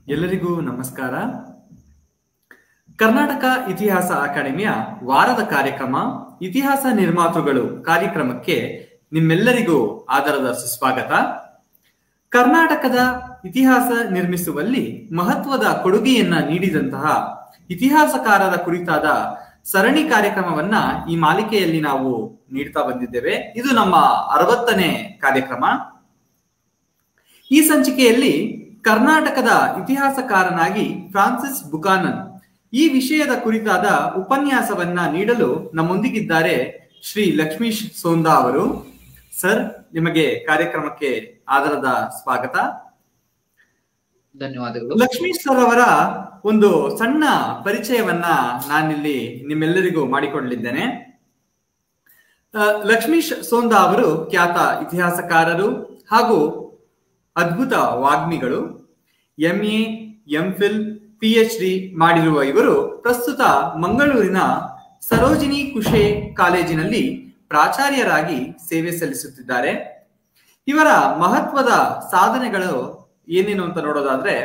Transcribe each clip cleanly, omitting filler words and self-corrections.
ಎಲ್ಲರಿಗೂ ನಮಸ್ಕಾರ. ಕರ್ನಾಟಕ ಇತಿಹಾಸ ಅಕಾಡೆಮಿಯ ವಾರದ ಕಾರ್ಯಕ್ರಮ ಇತಿಹಾಸ ನಿರ್ಮಾತೃಗಳು ಕಾರ್ಯಕ್ರಮಕ್ಕೆ ನಿಮ್ಮೆಲ್ಲರಿಗೂ ಆದರದ ಸುಸ್ವಾಗತ. ಕರ್ನಾಟಕದ ಇತಿಹಾಸ ನಿರ್ಮಿಸುವಲ್ಲಿ ಮಹತ್ವದ ಕೊಡುಗೆಯನ್ನ ನೀಡಿದಂತಹ ಇತಿಹಾಸಕಾರರ ಕುರಿತಾದ ಸರಣಿ ಕಾರ್ಯಕ್ರಮವನ್ನ ಈ ಮಾಲಿಕೆಯಲ್ಲಿ ನಾವು ನೀಡ್ತಾ ಬಂದಿದ್ದೇವೆ. ಇದು ನಮ್ಮ 60ನೇ ಕಾರ್ಯಕ್ರಮ. ಈ ಸಂಚಿಕೆಯಲ್ಲಿ ಕರ್ನಾಟಕದ ಇತಿಹಾಸಕಾರನಾಗಿ ಫ್ರಾನ್ಸಿಸ್ ಬುಕಾನನ್ ಈ ವಿಷಯದ ಕುರಿತಾದ ಉಪನ್ಯಾಸವನ್ನ ನೀಡಲು ನಮ್ಮೊಂದಿಗಿದ್ದಾರೆ ಶ್ರೀ ಲಕ್ಷ್ಮೀಶ್ ಸೋಂದಾ ಅವರು. ಸರ್, ನಿಮಗೆ ಕಾರ್ಯಕ್ರಮಕ್ಕೆ ಆದರದ ಸ್ವಾಗತ. ಧನ್ಯವಾದಗಳು. ಲಕ್ಷ್ಮೀಶ್ ಸರ್ ಅವರ ಒಂದು ಸಣ್ಣ ಪರಿಚಯವನ್ನ ನಾನಿಲ್ಲಿ ನಿಮ್ಮೆಲ್ಲರಿಗೂ ಮಾಡಿಕೊಡಲಿದ್ದೇನೆ. ಲಕ್ಷ್ಮೀಶ್ ಸೋಂದಾ ಅವರು ಖ್ಯಾತ ಇತಿಹಾಸಕಾರರು ಹಾಗೂ ಅದ್ಭುತ ವಾಗ್ಮಿಗಳು. MA, MPhil, PhD ಮಾಡಿರುವ ಇವರು ಪ್ರಸ್ತುತ ಮಂಗಳೂರಿನ ಸರೋಜಿನಿ ಕುಶೆ ಕಾಲೇಜಿನಲ್ಲಿ ಪ್ರಾಚಾರ್ಯರಾಗಿ ಸೇವೆ ಸಲ್ಲಿಸುತ್ತಿದ್ದಾರೆ. ಇವರ ಮಹತ್ವದ ಸಾಧನೆಗಳು ಏನೇನು ಅಂತ ನೋಡೋದಾದ್ರೆ,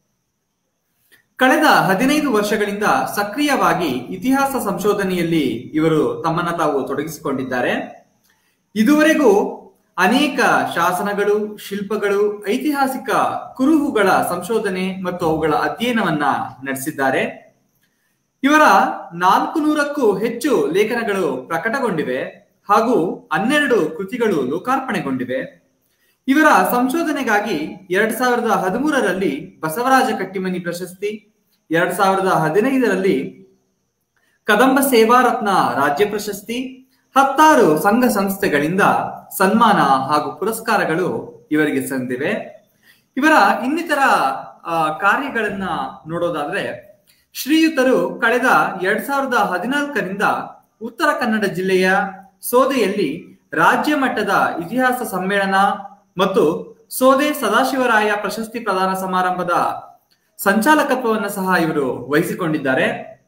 ಕಳೆದ 15 ವರ್ಷಗಳಿಂದ ಸಕ್ರಿಯವಾಗಿ ಇತಿಹಾಸ ಸಂಶೋಧನೆಯಲ್ಲಿ ಇವರು ತಮ್ಮನ್ನ ತಾವು ತೊಡಗಿಸಿಕೊಂಡಿದ್ದಾರೆ. ಇದುವರೆಗೂ ಅನೇಕ ಶಾಸನಗಳು, ಶಿಲ್ಪಗಳು, ಐತಿಹಾಸಿಕ ಕುರುಹುಗಳ ಸಂಶೋಧನೆ ಮತ್ತು ಅವುಗಳ ಅಧ್ಯಯನವನ್ನ ನಡೆಸಿದ್ದಾರೆ. ಇವರ 400ಕ್ಕೂ ಹೆಚ್ಚು ಲೇಖನಗಳು ಪ್ರಕಟಗೊಂಡಿವೆ ಹಾಗೂ 12 ಕೃತಿಗಳು ಲೋಕಾರ್ಪಣೆಗೊಂಡಿವೆ. ಇವರ ಸಂಶೋಧನೆಗಾಗಿ 2013ರಲ್ಲಿ ಬಸವರಾಜ ಕಟ್ಟಿಮನಿ ಪ್ರಶಸ್ತಿ, 2015ರಲ್ಲಿ ಕದಂಬ ಸೇವಾರತ್ನ ರಾಜ್ಯ ಪ್ರಶಸ್ತಿ, 10 ಸಂಘ ಸಂಸ್ಥೆಗಳಿಂದ ಸನ್ಮಾನ ಹಾಗೂ ಪುರಸ್ಕಾರಗಳು ಇವರಿಗೆ ಸಂದಿವೆ. ಇವರ ಇನ್ನಿತರ ಕಾರ್ಯಗಳನ್ನ ನೋಡೋದಾದ್ರೆ, ಶ್ರೀಯುತರು ಕಳೆದ 2014ರಿಂದ ಉತ್ತರ ಕನ್ನಡ ಜಿಲ್ಲೆಯ ಸೋದೆಯಲ್ಲಿ ರಾಜ್ಯ ಮಟ್ಟದ ಇತಿಹಾಸ ಸಮ್ಮೇಳನ ಮತ್ತು ಸೋದೆ ಸದಾಶಿವರಾಯ ಪ್ರಶಸ್ತಿ ಪ್ರದಾನ ಸಮಾರಂಭದ ಸಂಚಾಲಕತ್ವವನ್ನು ಸಹ ಇವರು ವಹಿಸಿಕೊಂಡಿದ್ದಾರೆ.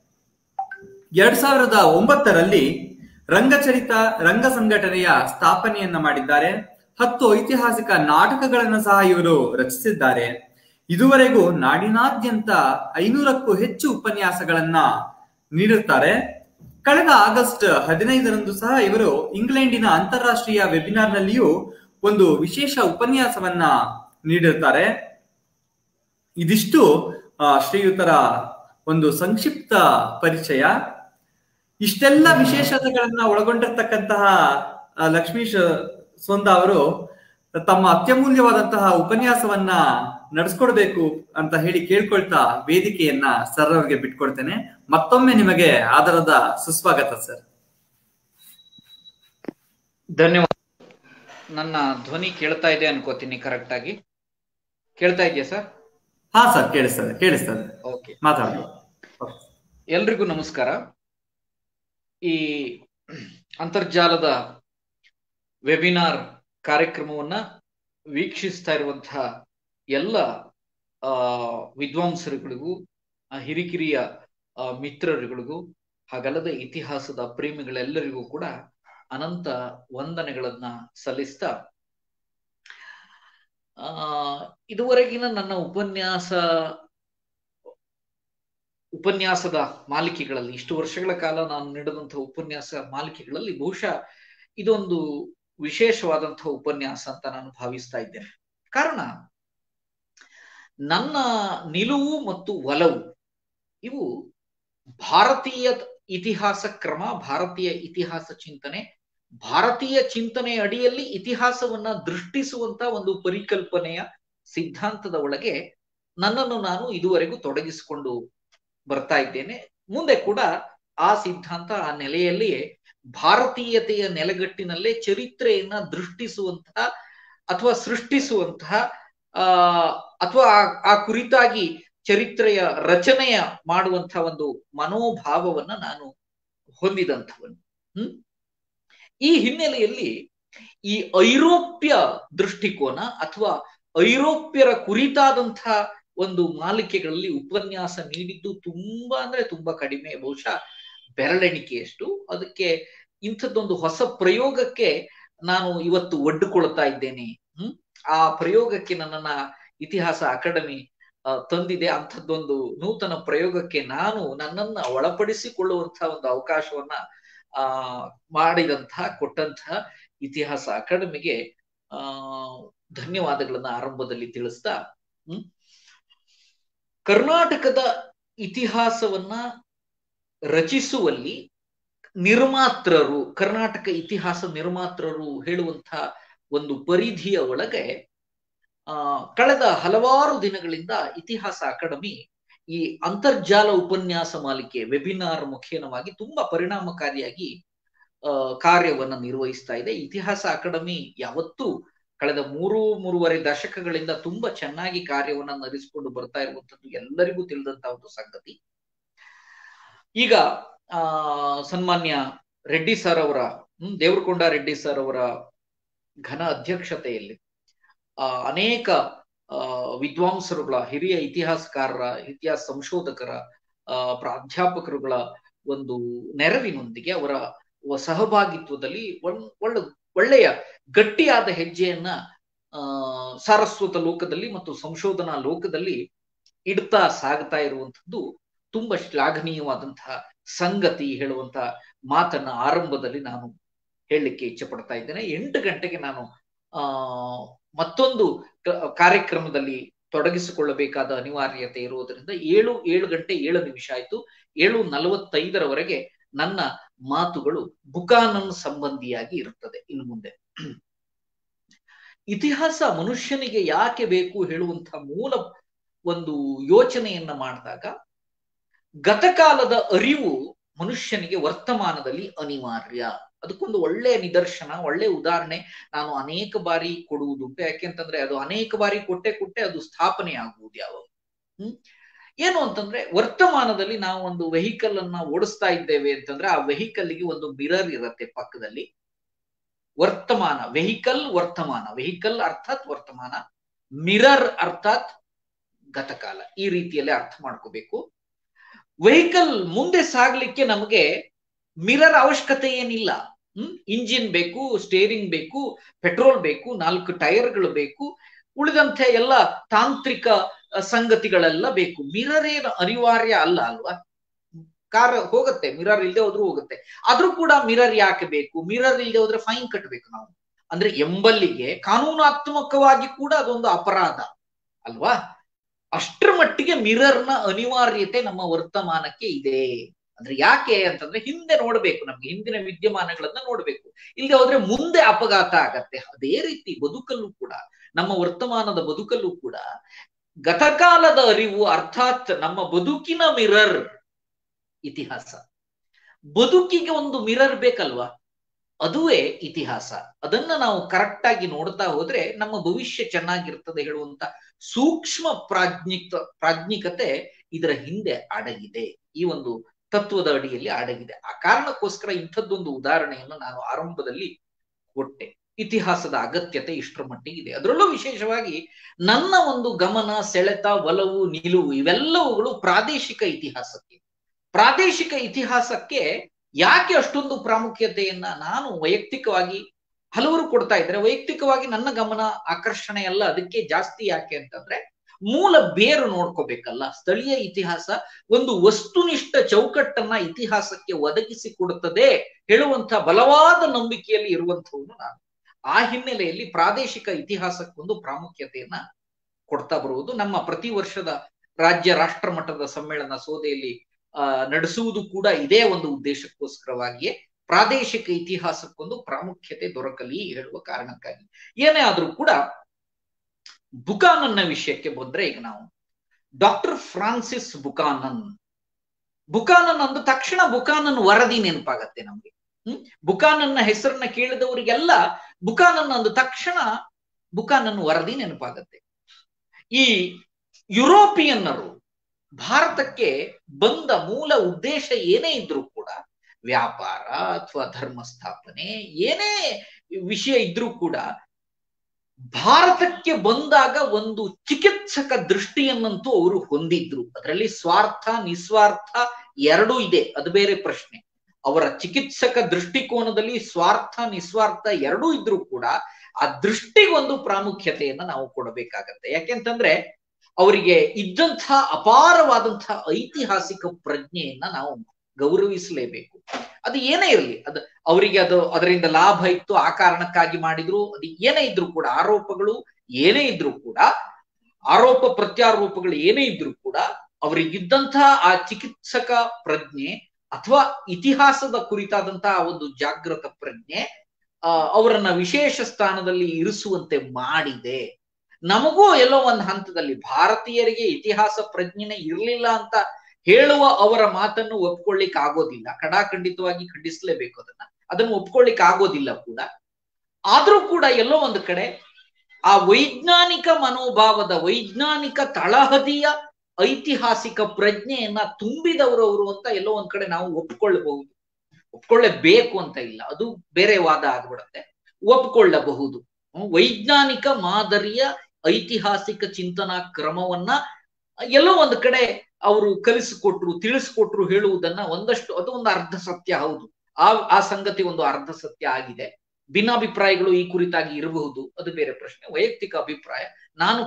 2009ರಲ್ಲಿ ರಂಗಚರಿತ ರಂಗ ಸಂಘಟನೆಯ ಸ್ಥಾಪನೆಯನ್ನ ಮಾಡಿದ್ದಾರೆ. 10 ಐತಿಹಾಸಿಕ ನಾಟಕಗಳನ್ನು ಸಹ ಇವರು ರಚಿಸಿದ್ದಾರೆ. ಇದುವರೆಗೂ ನಾಡಿನಾದ್ಯಂತ 500ಕ್ಕೂ ಹೆಚ್ಚು ಉಪನ್ಯಾಸಗಳನ್ನ ನೀಡುತ್ತಾರೆ. ಕಳೆದ ಆಗಸ್ಟ್ 15ರಂದು ಸಹ ಇವರು ಇಂಗ್ಲೆಂಡಿನ ಅಂತಾರಾಷ್ಟ್ರೀಯ ವೆಬಿನಾರ್ ನಲ್ಲಿಯೂ ಒಂದು ವಿಶೇಷ ಉಪನ್ಯಾಸವನ್ನ ನೀಡಿರುತ್ತಾರೆ. ಇದಿಷ್ಟು ಶ್ರೀಯುತರ ಒಂದು ಸಂಕ್ಷಿಪ್ತ ಪರಿಚಯ. ಇಷ್ಟೆಲ್ಲ ವಿಶೇಷತೆಗಳನ್ನ ಒಳಗೊಂಡಿರ್ತಕ್ಕಂತಹ ಲಕ್ಷ್ಮೀಶ್ ಸೋಂದಾ ಅವರು ತಮ್ಮ ಅತ್ಯಮೂಲ್ಯವಾದಂತಹ ಉಪನ್ಯಾಸವನ್ನ ನಡೆಸ್ಕೊಡ್ಬೇಕು ಅಂತ ಹೇಳಿ ಕೇಳ್ಕೊಳ್ತಾ ವೇದಿಕೆಯನ್ನ ಸರ್ ಅವರಿಗೆ ಬಿಟ್ಕೊಡ್ತೇನೆ. ಮತ್ತೊಮ್ಮೆ ನಿಮಗೆ ಆದರದ ಸುಸ್ವಾಗತ ಸರ್. ಧನ್ಯವಾದ. ನನ್ನ ಧ್ವನಿ ಕೇಳ್ತಾ ಇದೆ ಅನ್ಕೋತೀನಿ, ಕರೆಕ್ಟ್ ಆಗಿ ಕೇಳ್ತಾ ಇದೆಯಾ ಸರ್? ಹಾ ಸರ್, ಕೇಳಿಸ್ತದೆ. ಓಕೆ, ಮಾತಾಡಿ. ಎಲ್ರಿಗೂ ನಮಸ್ಕಾರ. ಈ ಅಂತರ್ಜಾಲದ ವೆಬಿನಾರ್ ಕಾರ್ಯಕ್ರಮವನ್ನ ವೀಕ್ಷಿಸ್ತಾ ಇರುವಂತಹ ಎಲ್ಲ ವಿದ್ವಾಂಸರುಗಳಿಗೂ, ಹಿರಿಕಿರಿಯ ಮಿತ್ರರುಗಳಿಗೂ, ಹಾಗಲ್ಲದೆ ಇತಿಹಾಸದ ಪ್ರೇಮಿಗಳೆಲ್ಲರಿಗೂ ಕೂಡ ಅನಂತ ವಂದನೆಗಳನ್ನ ಸಲ್ಲಿಸ್ತಾ, ಇದುವರೆಗಿನ ನನ್ನ ಉಪನ್ಯಾಸದ ಮಾಲಿಕೆಗಳಲ್ಲಿ, ಇಷ್ಟು ವರ್ಷಗಳ ಕಾಲ ನಾನು ನೀಡಿದಂತಹ ಉಪನ್ಯಾಸ ಮಾಲಿಕೆಗಳಲ್ಲಿ ಬಹುಶಃ ಇದೊಂದು ವಿಶೇಷವಾದಂತಹ ಉಪನ್ಯಾಸ ಅಂತ ನಾನು ಭಾವಿಸ್ತಾ ಇದ್ದೇನೆ. ಕಾರಣ, ನನ್ನ ನಿಲುವು ಮತ್ತು ಒಲವು ಇವು ಭಾರತೀಯ ಇತಿಹಾಸ ಕ್ರಮ, ಭಾರತೀಯ ಇತಿಹಾಸ ಚಿಂತನೆ, ಭಾರತೀಯ ಚಿಂತನೆಯ ಅಡಿಯಲ್ಲಿ ಇತಿಹಾಸವನ್ನ ದೃಷ್ಟಿಸುವಂತ ಒಂದು ಪರಿಕಲ್ಪನೆಯ ಸಿದ್ಧಾಂತದ ಒಳಗೆ ನನ್ನನ್ನು ನಾನು ಇದುವರೆಗೂ ತೊಡಗಿಸಿಕೊಂಡು ಬರ್ತಾ ಇದ್ದೇನೆ. ಮುಂದೆ ಕೂಡ ಆ ಸಿದ್ಧಾಂತ, ಆ ನೆಲೆಯಲ್ಲಿಯೇ ಭಾರತೀಯತೆಯ ನೆಲೆಗಟ್ಟಿನಲ್ಲೇ ಚರಿತ್ರೆಯನ್ನ ದೃಷ್ಟಿಸುವಂತಹ ಅಥವಾ ಸೃಷ್ಟಿಸುವಂತಹ ಅಥವಾ ಆ ಕುರಿತಾಗಿ ಚರಿತ್ರೆಯ ರಚನೆಯ ಮಾಡುವಂತಹ ಒಂದು ಮನೋಭಾವವನ್ನ ನಾನು ಹೊಂದಿದಂಥವನು. ಈ ಹಿನ್ನೆಲೆಯಲ್ಲಿ ಈ ಐರೋಪ್ಯ ದೃಷ್ಟಿಕೋನ ಅಥವಾ ಐರೋಪ್ಯರ ಕುರಿತಾದಂತಹ ಒಂದು ಮಾಲಿಕೆಗಳಲ್ಲಿ ಉಪನ್ಯಾಸ ನೀಡಿದ್ದು ತುಂಬಾ ಅಂದ್ರೆ ತುಂಬಾ ಕಡಿಮೆ, ಬಹುಶಃ ಬೆರಳೆಣಿಕೆಯಷ್ಟು. ಅದಕ್ಕೆ ಇಂಥದ್ದೊಂದು ಹೊಸ ಪ್ರಯೋಗಕ್ಕೆ ನಾನು ಇವತ್ತು ಒಡ್ಡುಕೊಳ್ತಾ ಇದ್ದೇನೆ. ಆ ಪ್ರಯೋಗಕ್ಕೆ ನನ್ನನ್ನ ಇತಿಹಾಸ ಅಕಾಡೆಮಿ ತಂದಿದೆ. ಅಂಥದ್ದೊಂದು ನೂತನ ಪ್ರಯೋಗಕ್ಕೆ ನಾನು ನನ್ನನ್ನ ಒಳಪಡಿಸಿಕೊಳ್ಳುವಂತಹ ಒಂದು ಅವಕಾಶವನ್ನ ಮಾಡಿದಂತಹ ಕೊಟ್ಟಂತಹ ಇತಿಹಾಸ ಅಕಾಡೆಮಿಗೆ ಧನ್ಯವಾದಗಳನ್ನ ಆರಂಭದಲ್ಲಿ ತಿಳಿಸ್ತಾ, ಕರ್ನಾಟಕದ ಇತಿಹಾಸವನ್ನ ರಚಿಸುವಲ್ಲಿ ನಿರ್ಮಾತೃರು, ಕರ್ನಾಟಕ ಇತಿಹಾಸ ನಿರ್ಮಾತೃರು ಹೇಳುವಂತಹ ಒಂದು ಪರಿಧಿಯ ಒಳಗೆ ಕಳೆದ ಹಲವಾರು ದಿನಗಳಿಂದ ಇತಿಹಾಸ ಅಕಾಡೆಮಿ ಈ ಅಂತರ್ಜಾಲ ಉಪನ್ಯಾಸ ಮಾಲಿಕೆ ವೆಬಿನಾರ್ ಮುಖೇನವಾಗಿ ತುಂಬಾ ಪರಿಣಾಮಕಾರಿಯಾಗಿ ಕಾರ್ಯವನ್ನ ನಿರ್ವಹಿಸ್ತಾ ಇದೆ. ಇತಿಹಾಸ ಅಕಾಡೆಮಿ ಯಾವತ್ತೂ ಕಳೆದ ಮೂರುವರೆ ದಶಕಗಳಿಂದ ತುಂಬಾ ಚೆನ್ನಾಗಿ ಕಾರ್ಯವನ್ನ ನಡೆಸಿಕೊಂಡು ಬರ್ತಾ ಇರುವಂತದ್ದು ಎಲ್ಲರಿಗೂ ತಿಳಿದಂತಹ ಒಂದು ಸಂಗತಿ. ಈಗ ಸನ್ಮಾನ್ಯ ರೆಡ್ಡಿ ಸರ್ ಅವರ ದೇವರಕೊಂಡ ರೆಡ್ಡಿ ಸರ್ ಅವರ ಘನ ಅಧ್ಯಕ್ಷತೆಯಲ್ಲಿ ಅನೇಕ ವಿದ್ವಾಂಸರುಗಳ, ಹಿರಿಯ ಇತಿಹಾಸಕಾರರ, ಇತಿಹಾಸ ಸಂಶೋಧಕರ, ಪ್ರಾಧ್ಯಾಪಕರುಗಳ ಒಂದು ನೆರವಿನೊಂದಿಗೆ ಅವರ ಸಹಭಾಗಿತ್ವದಲ್ಲಿ ಒಳ್ಳೆಯ ಗಟ್ಟಿಯಾದ ಹೆಜ್ಜೆಯನ್ನ ಸಾರಸ್ವತ ಲೋಕದಲ್ಲಿ ಮತ್ತು ಸಂಶೋಧನಾ ಲೋಕದಲ್ಲಿ ಇಡ್ತಾ ಸಾಗ್ತಾ ಇರುವಂತದ್ದು ತುಂಬಾ ಶ್ಲಾಘನೀಯವಾದಂತಹ ಸಂಗತಿ ಹೇಳುವಂತಹ ಮಾತನ್ನ ಆರಂಭದಲ್ಲಿ ನಾನು ಹೇಳಲಿಕ್ಕೆ ಇಚ್ಛೆ ಪಡ್ತಾ ಇದ್ದೇನೆ. 8 ಗಂಟೆಗೆ ನಾನು ಮತ್ತೊಂದು ಕಾರ್ಯಕ್ರಮದಲ್ಲಿ ತೊಡಗಿಸಿಕೊಳ್ಳಬೇಕಾದ ಅನಿವಾರ್ಯತೆ ಇರುವುದರಿಂದ 7 ಗಂಟೆ 7 ನಿಮಿಷ ಆಯ್ತು. 7:45 ನನ್ನ ಮಾತುಗಳು ಬುಕಾನನ್ ಸಂಬಂಧಿಯಾಗಿ ಇರುತ್ತದೆ. ಇನ್ನು ಮುಂದೆ ಇತಿಹಾಸ ಮನುಷ್ಯನಿಗೆ ಯಾಕೆ ಬೇಕು ಹೇಳುವಂತಹ ಮೂಲ ಒಂದು ಯೋಚನೆಯನ್ನ ಮಾಡಿದಾಗ, ಗತಕಾಲದ ಅರಿವು ಮನುಷ್ಯನಿಗೆ ವರ್ತಮಾನದಲ್ಲಿ ಅನಿವಾರ್ಯ. ಅದಕ್ಕೊಂದು ಒಳ್ಳೆಯ ನಿದರ್ಶನ, ಒಳ್ಳೆ ಉದಾಹರಣೆ ನಾನು ಅನೇಕ ಬಾರಿ ಕೊಡುವುದುಂಟು. ಯಾಕೆಂತಂದ್ರೆ ಅದು ಅನೇಕ ಬಾರಿ ಕೊಟ್ಟೆ ಅದು ಸ್ಥಾಪನೆ ಆಗುವುದು ಯಾವಾಗ ಏನು ಅಂತಂದ್ರೆ, ವರ್ತಮಾನದಲ್ಲಿ ನಾವು ಒಂದು ವೆಹಿಕಲ್ ಅನ್ನ ಓಡಿಸ್ತಾ ಇದ್ದೇವೆ ಅಂತಂದ್ರೆ ಆ ವೆಹಿಕಲ್ಗೆ ಒಂದು ಮಿರರ್ ಇರುತ್ತೆ ಪಕ್ಕದಲ್ಲಿ. ವರ್ತಮಾನ, ವೆಹಿಕಲ್ ಅರ್ಥಾತ್ ವರ್ತಮಾನ, ಮಿರರ್ ಅರ್ಥಾತ್ ಗತಕಾಲ. ಈ ರೀತಿಯಲ್ಲಿ ಅರ್ಥ ಮಾಡ್ಕೋಬೇಕು. ವೆಹಿಕಲ್ ಮುಂದೆ ಸಾಗ್ಲಿಕ್ಕೆ ನಮಗೆ ಮಿರರ್ ಅವಶ್ಯಕತೆ ಏನಿಲ್ಲ. ಇಂಜಿನ್ ಬೇಕು, ಸ್ಟೇರಿಂಗ್ ಬೇಕು, ಪೆಟ್ರೋಲ್ ಬೇಕು, 4 ಟೈರ್ಗಳು ಬೇಕು, ಉಳಿದಂತೆ ಎಲ್ಲ ತಾಂತ್ರಿಕ ಸಂಗತಿಗಳೆಲ್ಲ ಬೇಕು. ಮಿರರ್ ಏನು ಅನಿವಾರ್ಯ ಅಲ್ಲ ಅಲ್ವಾ? ಕಾರ್ ಹೋಗುತ್ತೆ, ಮಿರರ್ ಇಲ್ಲದೆ ಹೋದ್ರೂ ಹೋಗುತ್ತೆ. ಆದ್ರೂ ಕೂಡ ಮಿರರ್ ಯಾಕೆ ಬೇಕು? ಮಿರರ್ ಇಲ್ಲದೆ ಹೋದ್ರೆ ಫೈನ್ ಕಟ್ಟಬೇಕು ನಾವು. ಅಂದ್ರೆ ಎಂಬಲ್ಲಿಗೆ ಕಾನೂನಾತ್ಮಕವಾಗಿ ಕೂಡ ಅದೊಂದು ಅಪರಾಧ ಅಲ್ವಾ? ಅಷ್ಟರ ಮಟ್ಟಿಗೆ ಮಿರರ್ನ ಅನಿವಾರ್ಯತೆ ನಮ್ಮ ವರ್ತಮಾನಕ್ಕೆ ಇದೆ. ಅಂದ್ರೆ ಯಾಕೆ ಅಂತಂದ್ರೆ ಹಿಂದೆ ನೋಡ್ಬೇಕು, ನಮ್ಗೆ ಹಿಂದಿನ ವಿದ್ಯಮಾನಗಳನ್ನ ನೋಡ್ಬೇಕು. ಇಲ್ಲದೆ ಹೋದ್ರೆ ಮುಂದೆ ಅಪಘಾತ ಆಗತ್ತೆ. ಅದೇ ರೀತಿ ಬದುಕಲ್ಲೂ ಕೂಡ, ನಮ್ಮ ವರ್ತಮಾನದ ಬದುಕಲ್ಲೂ ಕೂಡ ಗತಕಾಲದ ಅರಿವು ಅರ್ಥಾತ್ ನಮ್ಮ ಬದುಕಿನ ಮಿರರ್ ಇತಿಹಾಸ. ಬದುಕಿಗೆ ಒಂದು ಮಿರರ್ ಬೇಕಲ್ವಾ? ಅದುವೇ ಇತಿಹಾಸ. ಅದನ್ನ ನಾವು ಕರೆಕ್ಟ್ ಆಗಿ ನೋಡ್ತಾ ಹೋದ್ರೆ ನಮ್ಮ ಭವಿಷ್ಯ ಚೆನ್ನಾಗಿರ್ತದೆ ಹೇಳುವಂತ ಸೂಕ್ಷ್ಮ ಪ್ರಾಜ್ಞಿಕತೆ ಇದರ ಹಿಂದೆ ಅಡಗಿದೆ. ಈ ಒಂದು ತತ್ವದ ಅಡಿಯಲ್ಲಿ ಅಡಗಿದೆ. ಆ ಕಾರಣಕ್ಕೋಸ್ಕರ ಇಂಥದ್ದೊಂದು ಉದಾಹರಣೆಯನ್ನು ನಾನು ಆರಂಭದಲ್ಲಿ ಕೊಟ್ಟೆ. ಇತಿಹಾಸದ ಅಗತ್ಯತೆ ಇಷ್ಟರ ಮಟ್ಟಿಗಿದೆ. ಅದರಲ್ಲೂ ವಿಶೇಷವಾಗಿ ನನ್ನ ಒಂದು ಗಮನ, ಸೆಳೆತ, ಒಲವು, ನಿಲುವು ಇವೆಲ್ಲವುಗಳು ಪ್ರಾದೇಶಿಕ ಇತಿಹಾಸಕ್ಕೆ ಯಾಕೆ ಅಷ್ಟೊಂದು ಪ್ರಾಮುಖ್ಯತೆಯನ್ನ ನಾನು ವೈಯಕ್ತಿಕವಾಗಿ, ಹಲವರು ಕೊಡ್ತಾ ಇದ್ರೆ ವೈಯಕ್ತಿಕವಾಗಿ ನನ್ನ ಗಮನ ಆಕರ್ಷಣೆ ಎಲ್ಲ ಅದಕ್ಕೆ ಜಾಸ್ತಿ. ಯಾಕೆ ಅಂತಂದ್ರೆ ಮೂಲ ಬೇರು ನೋಡ್ಕೋಬೇಕಲ್ಲ. ಸ್ಥಳೀಯ ಇತಿಹಾಸ ಒಂದು ವಸ್ತುನಿಷ್ಠ ಚೌಕಟ್ಟನ್ನ ಇತಿಹಾಸಕ್ಕೆ ಒದಗಿಸಿ ಕೊಡುತ್ತದೆ ಹೇಳುವಂತ ಬಲವಾದ ನಂಬಿಕೆಯಲ್ಲಿ ಇರುವಂತವನು ನಾನು. ಆ ಹಿನ್ನೆಲೆಯಲ್ಲಿ ಪ್ರಾದೇಶಿಕ ಇತಿಹಾಸಕ್ಕೊಂದು ಪ್ರಾಮುಖ್ಯತೆಯನ್ನ ಕೊಡ್ತಾ ಬರುವುದು. ನಮ್ಮ ಪ್ರತಿ ವರ್ಷದ ರಾಜ್ಯ ರಾಷ್ಟ್ರ ಮಟ್ಟದ ಸಮ್ಮೇಳನ ಸೋದೆಯಲ್ಲಿ ನಡೆಸುವುದು ಕೂಡ ಇದೇ ಒಂದು ಉದ್ದೇಶಕ್ಕೋಸ್ಕರವಾಗಿಯೇ. ಪ್ರಾದೇಶಿಕ ಇತಿಹಾಸಕ್ಕೊಂದು ಪ್ರಾಮುಖ್ಯತೆ ದೊರಕಲಿ ಹೇಳುವ ಕಾರಣಕ್ಕಾಗಿ. ಏನೇ ಆದ್ರೂ ಕೂಡ ಬುಕಾನನ್ನ ವಿಷಯಕ್ಕೆ ಬಂದ್ರೆ, ಈಗ ನಾವು ಡಾಕ್ಟರ್ ಫ್ರಾನ್ಸಿಸ್ ಬುಕಾನನ್ ಅಂದ ತಕ್ಷಣ ಬುಕಾನನ್ ವರದಿ ನೆನಪಾಗತ್ತೆ ನಮ್ಗೆ. ಬುಕಾನನ್ನ ಹೆಸರನ್ನ ಕೇಳಿದವರಿಗೆಲ್ಲ ಬುಕಾನನ್ ಅಂದ ತಕ್ಷಣ ಬುಕಾನನ್ ವರದಿ ನೆನಪಾಗತ್ತೆ. ಈ ಯುರೋಪಿಯನ್ನರು ಭಾರತಕ್ಕೆ ಬಂದ ಮೂಲ ಉದ್ದೇಶ ಏನೇ ಇದ್ರೂ ಕೂಡ, ವ್ಯಾಪಾರ ಅಥವಾ ಧರ್ಮ ಸ್ಥಾಪನೆ ಏನೇ ವಿಷಯ ಇದ್ರೂ ಕೂಡ, ಭಾರತಕ್ಕೆ ಬಂದಾಗ ಒಂದು ಚಿಕಿತ್ಸಕ ದೃಷ್ಟಿಯನ್ನಂತೂ ಅವರು ಹೊಂದಿದ್ರು. ಅದರಲ್ಲಿ ಸ್ವಾರ್ಥ ನಿಸ್ವಾರ್ಥ ಎರಡೂ ಇದೆ, ಅದು ಬೇರೆ ಪ್ರಶ್ನೆ. ಅವರ ಚಿಕಿತ್ಸಕ ದೃಷ್ಟಿಕೋನದಲ್ಲಿ ಸ್ವಾರ್ಥ ನಿಸ್ವಾರ್ಥ ಎರಡೂ ಇದ್ರೂ ಕೂಡ ಆ ದೃಷ್ಟಿಗೊಂದು ಪ್ರಾಮುಖ್ಯತೆಯನ್ನ ನಾವು ಕೊಡಬೇಕಾಗತ್ತೆ. ಯಾಕೆಂತಂದ್ರೆ ಅವರಿಗೆ ಇದ್ದಂತಹ ಅಪಾರವಾದಂತಹ ಐತಿಹಾಸಿಕ ಪ್ರಜ್ಞೆಯನ್ನ ನಾವು ಗೌರವಿಸಲೇಬೇಕು. ಅದು ಏನೇ ಇರಲಿ, ಅವರಿಗೆ ಅದರಿಂದ ಲಾಭ ಇತ್ತು, ಆ ಕಾರಣಕ್ಕಾಗಿ ಮಾಡಿದ್ರು, ಅದು ಏನೇ ಇದ್ರು ಕೂಡ, ಆರೋಪಗಳು ಏನೇ ಇದ್ರು ಕೂಡ, ಆರೋಪ ಪ್ರತ್ಯಾರೋಪಗಳು ಏನೇ ಇದ್ರು ಕೂಡ, ಅವರಿಗಿದ್ದಂತಹ ಆ ಚಿಕಿತ್ಸಕ ಪ್ರಜ್ಞೆ ಅಥವಾ ಇತಿಹಾಸದ ಕುರಿತಾದಂತಹ ಒಂದು ಜಾಗೃತ ಪ್ರಜ್ಞೆ ಅವರನ್ನ ವಿಶೇಷ ಸ್ಥಾನದಲ್ಲಿ ಇರಿಸುವಂತೆ ಮಾಡಿದೆ. ನಮಗೂ ಎಲ್ಲೋ ಒಂದು ಹಂತದಲ್ಲಿ ಭಾರತೀಯರಿಗೆ ಇತಿಹಾಸ ಪ್ರಜ್ಞೆನೇ ಇರಲಿಲ್ಲ ಅಂತ ಹೇಳುವ ಅವರ ಮಾತನ್ನು ಒಪ್ಕೊಳ್ಳಿಕ್ ಆಗೋದಿಲ್ಲ, ಕಡಾಖಂಡಿತವಾಗಿ ಖಂಡಿಸಲೇಬೇಕು ಅದನ್ನು ಒಪ್ಕೊಳ್ಳಿಕ್ ಆಗೋದಿಲ್ಲ ಕೂಡ. ಆದ್ರೂ ಕೂಡ ಎಲ್ಲೋ ಒಂದು ಕಡೆ ಆ ವೈಜ್ಞಾನಿಕ ಮನೋಭಾವದ, ವೈಜ್ಞಾನಿಕ ತಳಹದಿಯ ಐತಿಹಾಸಿಕ ಪ್ರಜ್ಞೆಯನ್ನ ತುಂಬಿದವರು ಅವರು ಅಂತ ಎಲ್ಲೋ ಒಂದ್ ಕಡೆ ನಾವು ಒಪ್ಕೊಳ್ಳಬಹುದು. ಒಪ್ಕೊಳ್ಳೇಬೇಕು ಅಂತ ಇಲ್ಲ, ಅದು ಬೇರೆ ವಾದ ಆಗ್ಬಿಡುತ್ತೆ. ಒಪ್ಕೊಳ್ಳಬಹುದು. ವೈಜ್ಞಾನಿಕ ಮಾದರಿಯ ಐತಿಹಾಸಿಕ ಚಿಂತನಾ ಕ್ರಮವನ್ನ ಎಲ್ಲೋ ಒಂದು ಕಡೆ ಅವರು ಕಲಿಸಿಕೊಟ್ರು, ತಿಳಿಸ್ಕೊಟ್ರು ಹೇಳುವುದನ್ನ ಒಂದಷ್ಟು, ಅದು ಒಂದು ಅರ್ಧ ಸತ್ಯ. ಹೌದು, ಆ ಸಂಗತಿ ಒಂದು ಅರ್ಧ ಸತ್ಯ ಆಗಿದೆ. ಭಿನ್ನಾಭಿಪ್ರಾಯಗಳು ಈ ಕುರಿತಾಗಿ ಇರಬಹುದು, ಅದು ಬೇರೆ ಪ್ರಶ್ನೆ. ವೈಯಕ್ತಿಕ ಅಭಿಪ್ರಾಯ, ನಾನು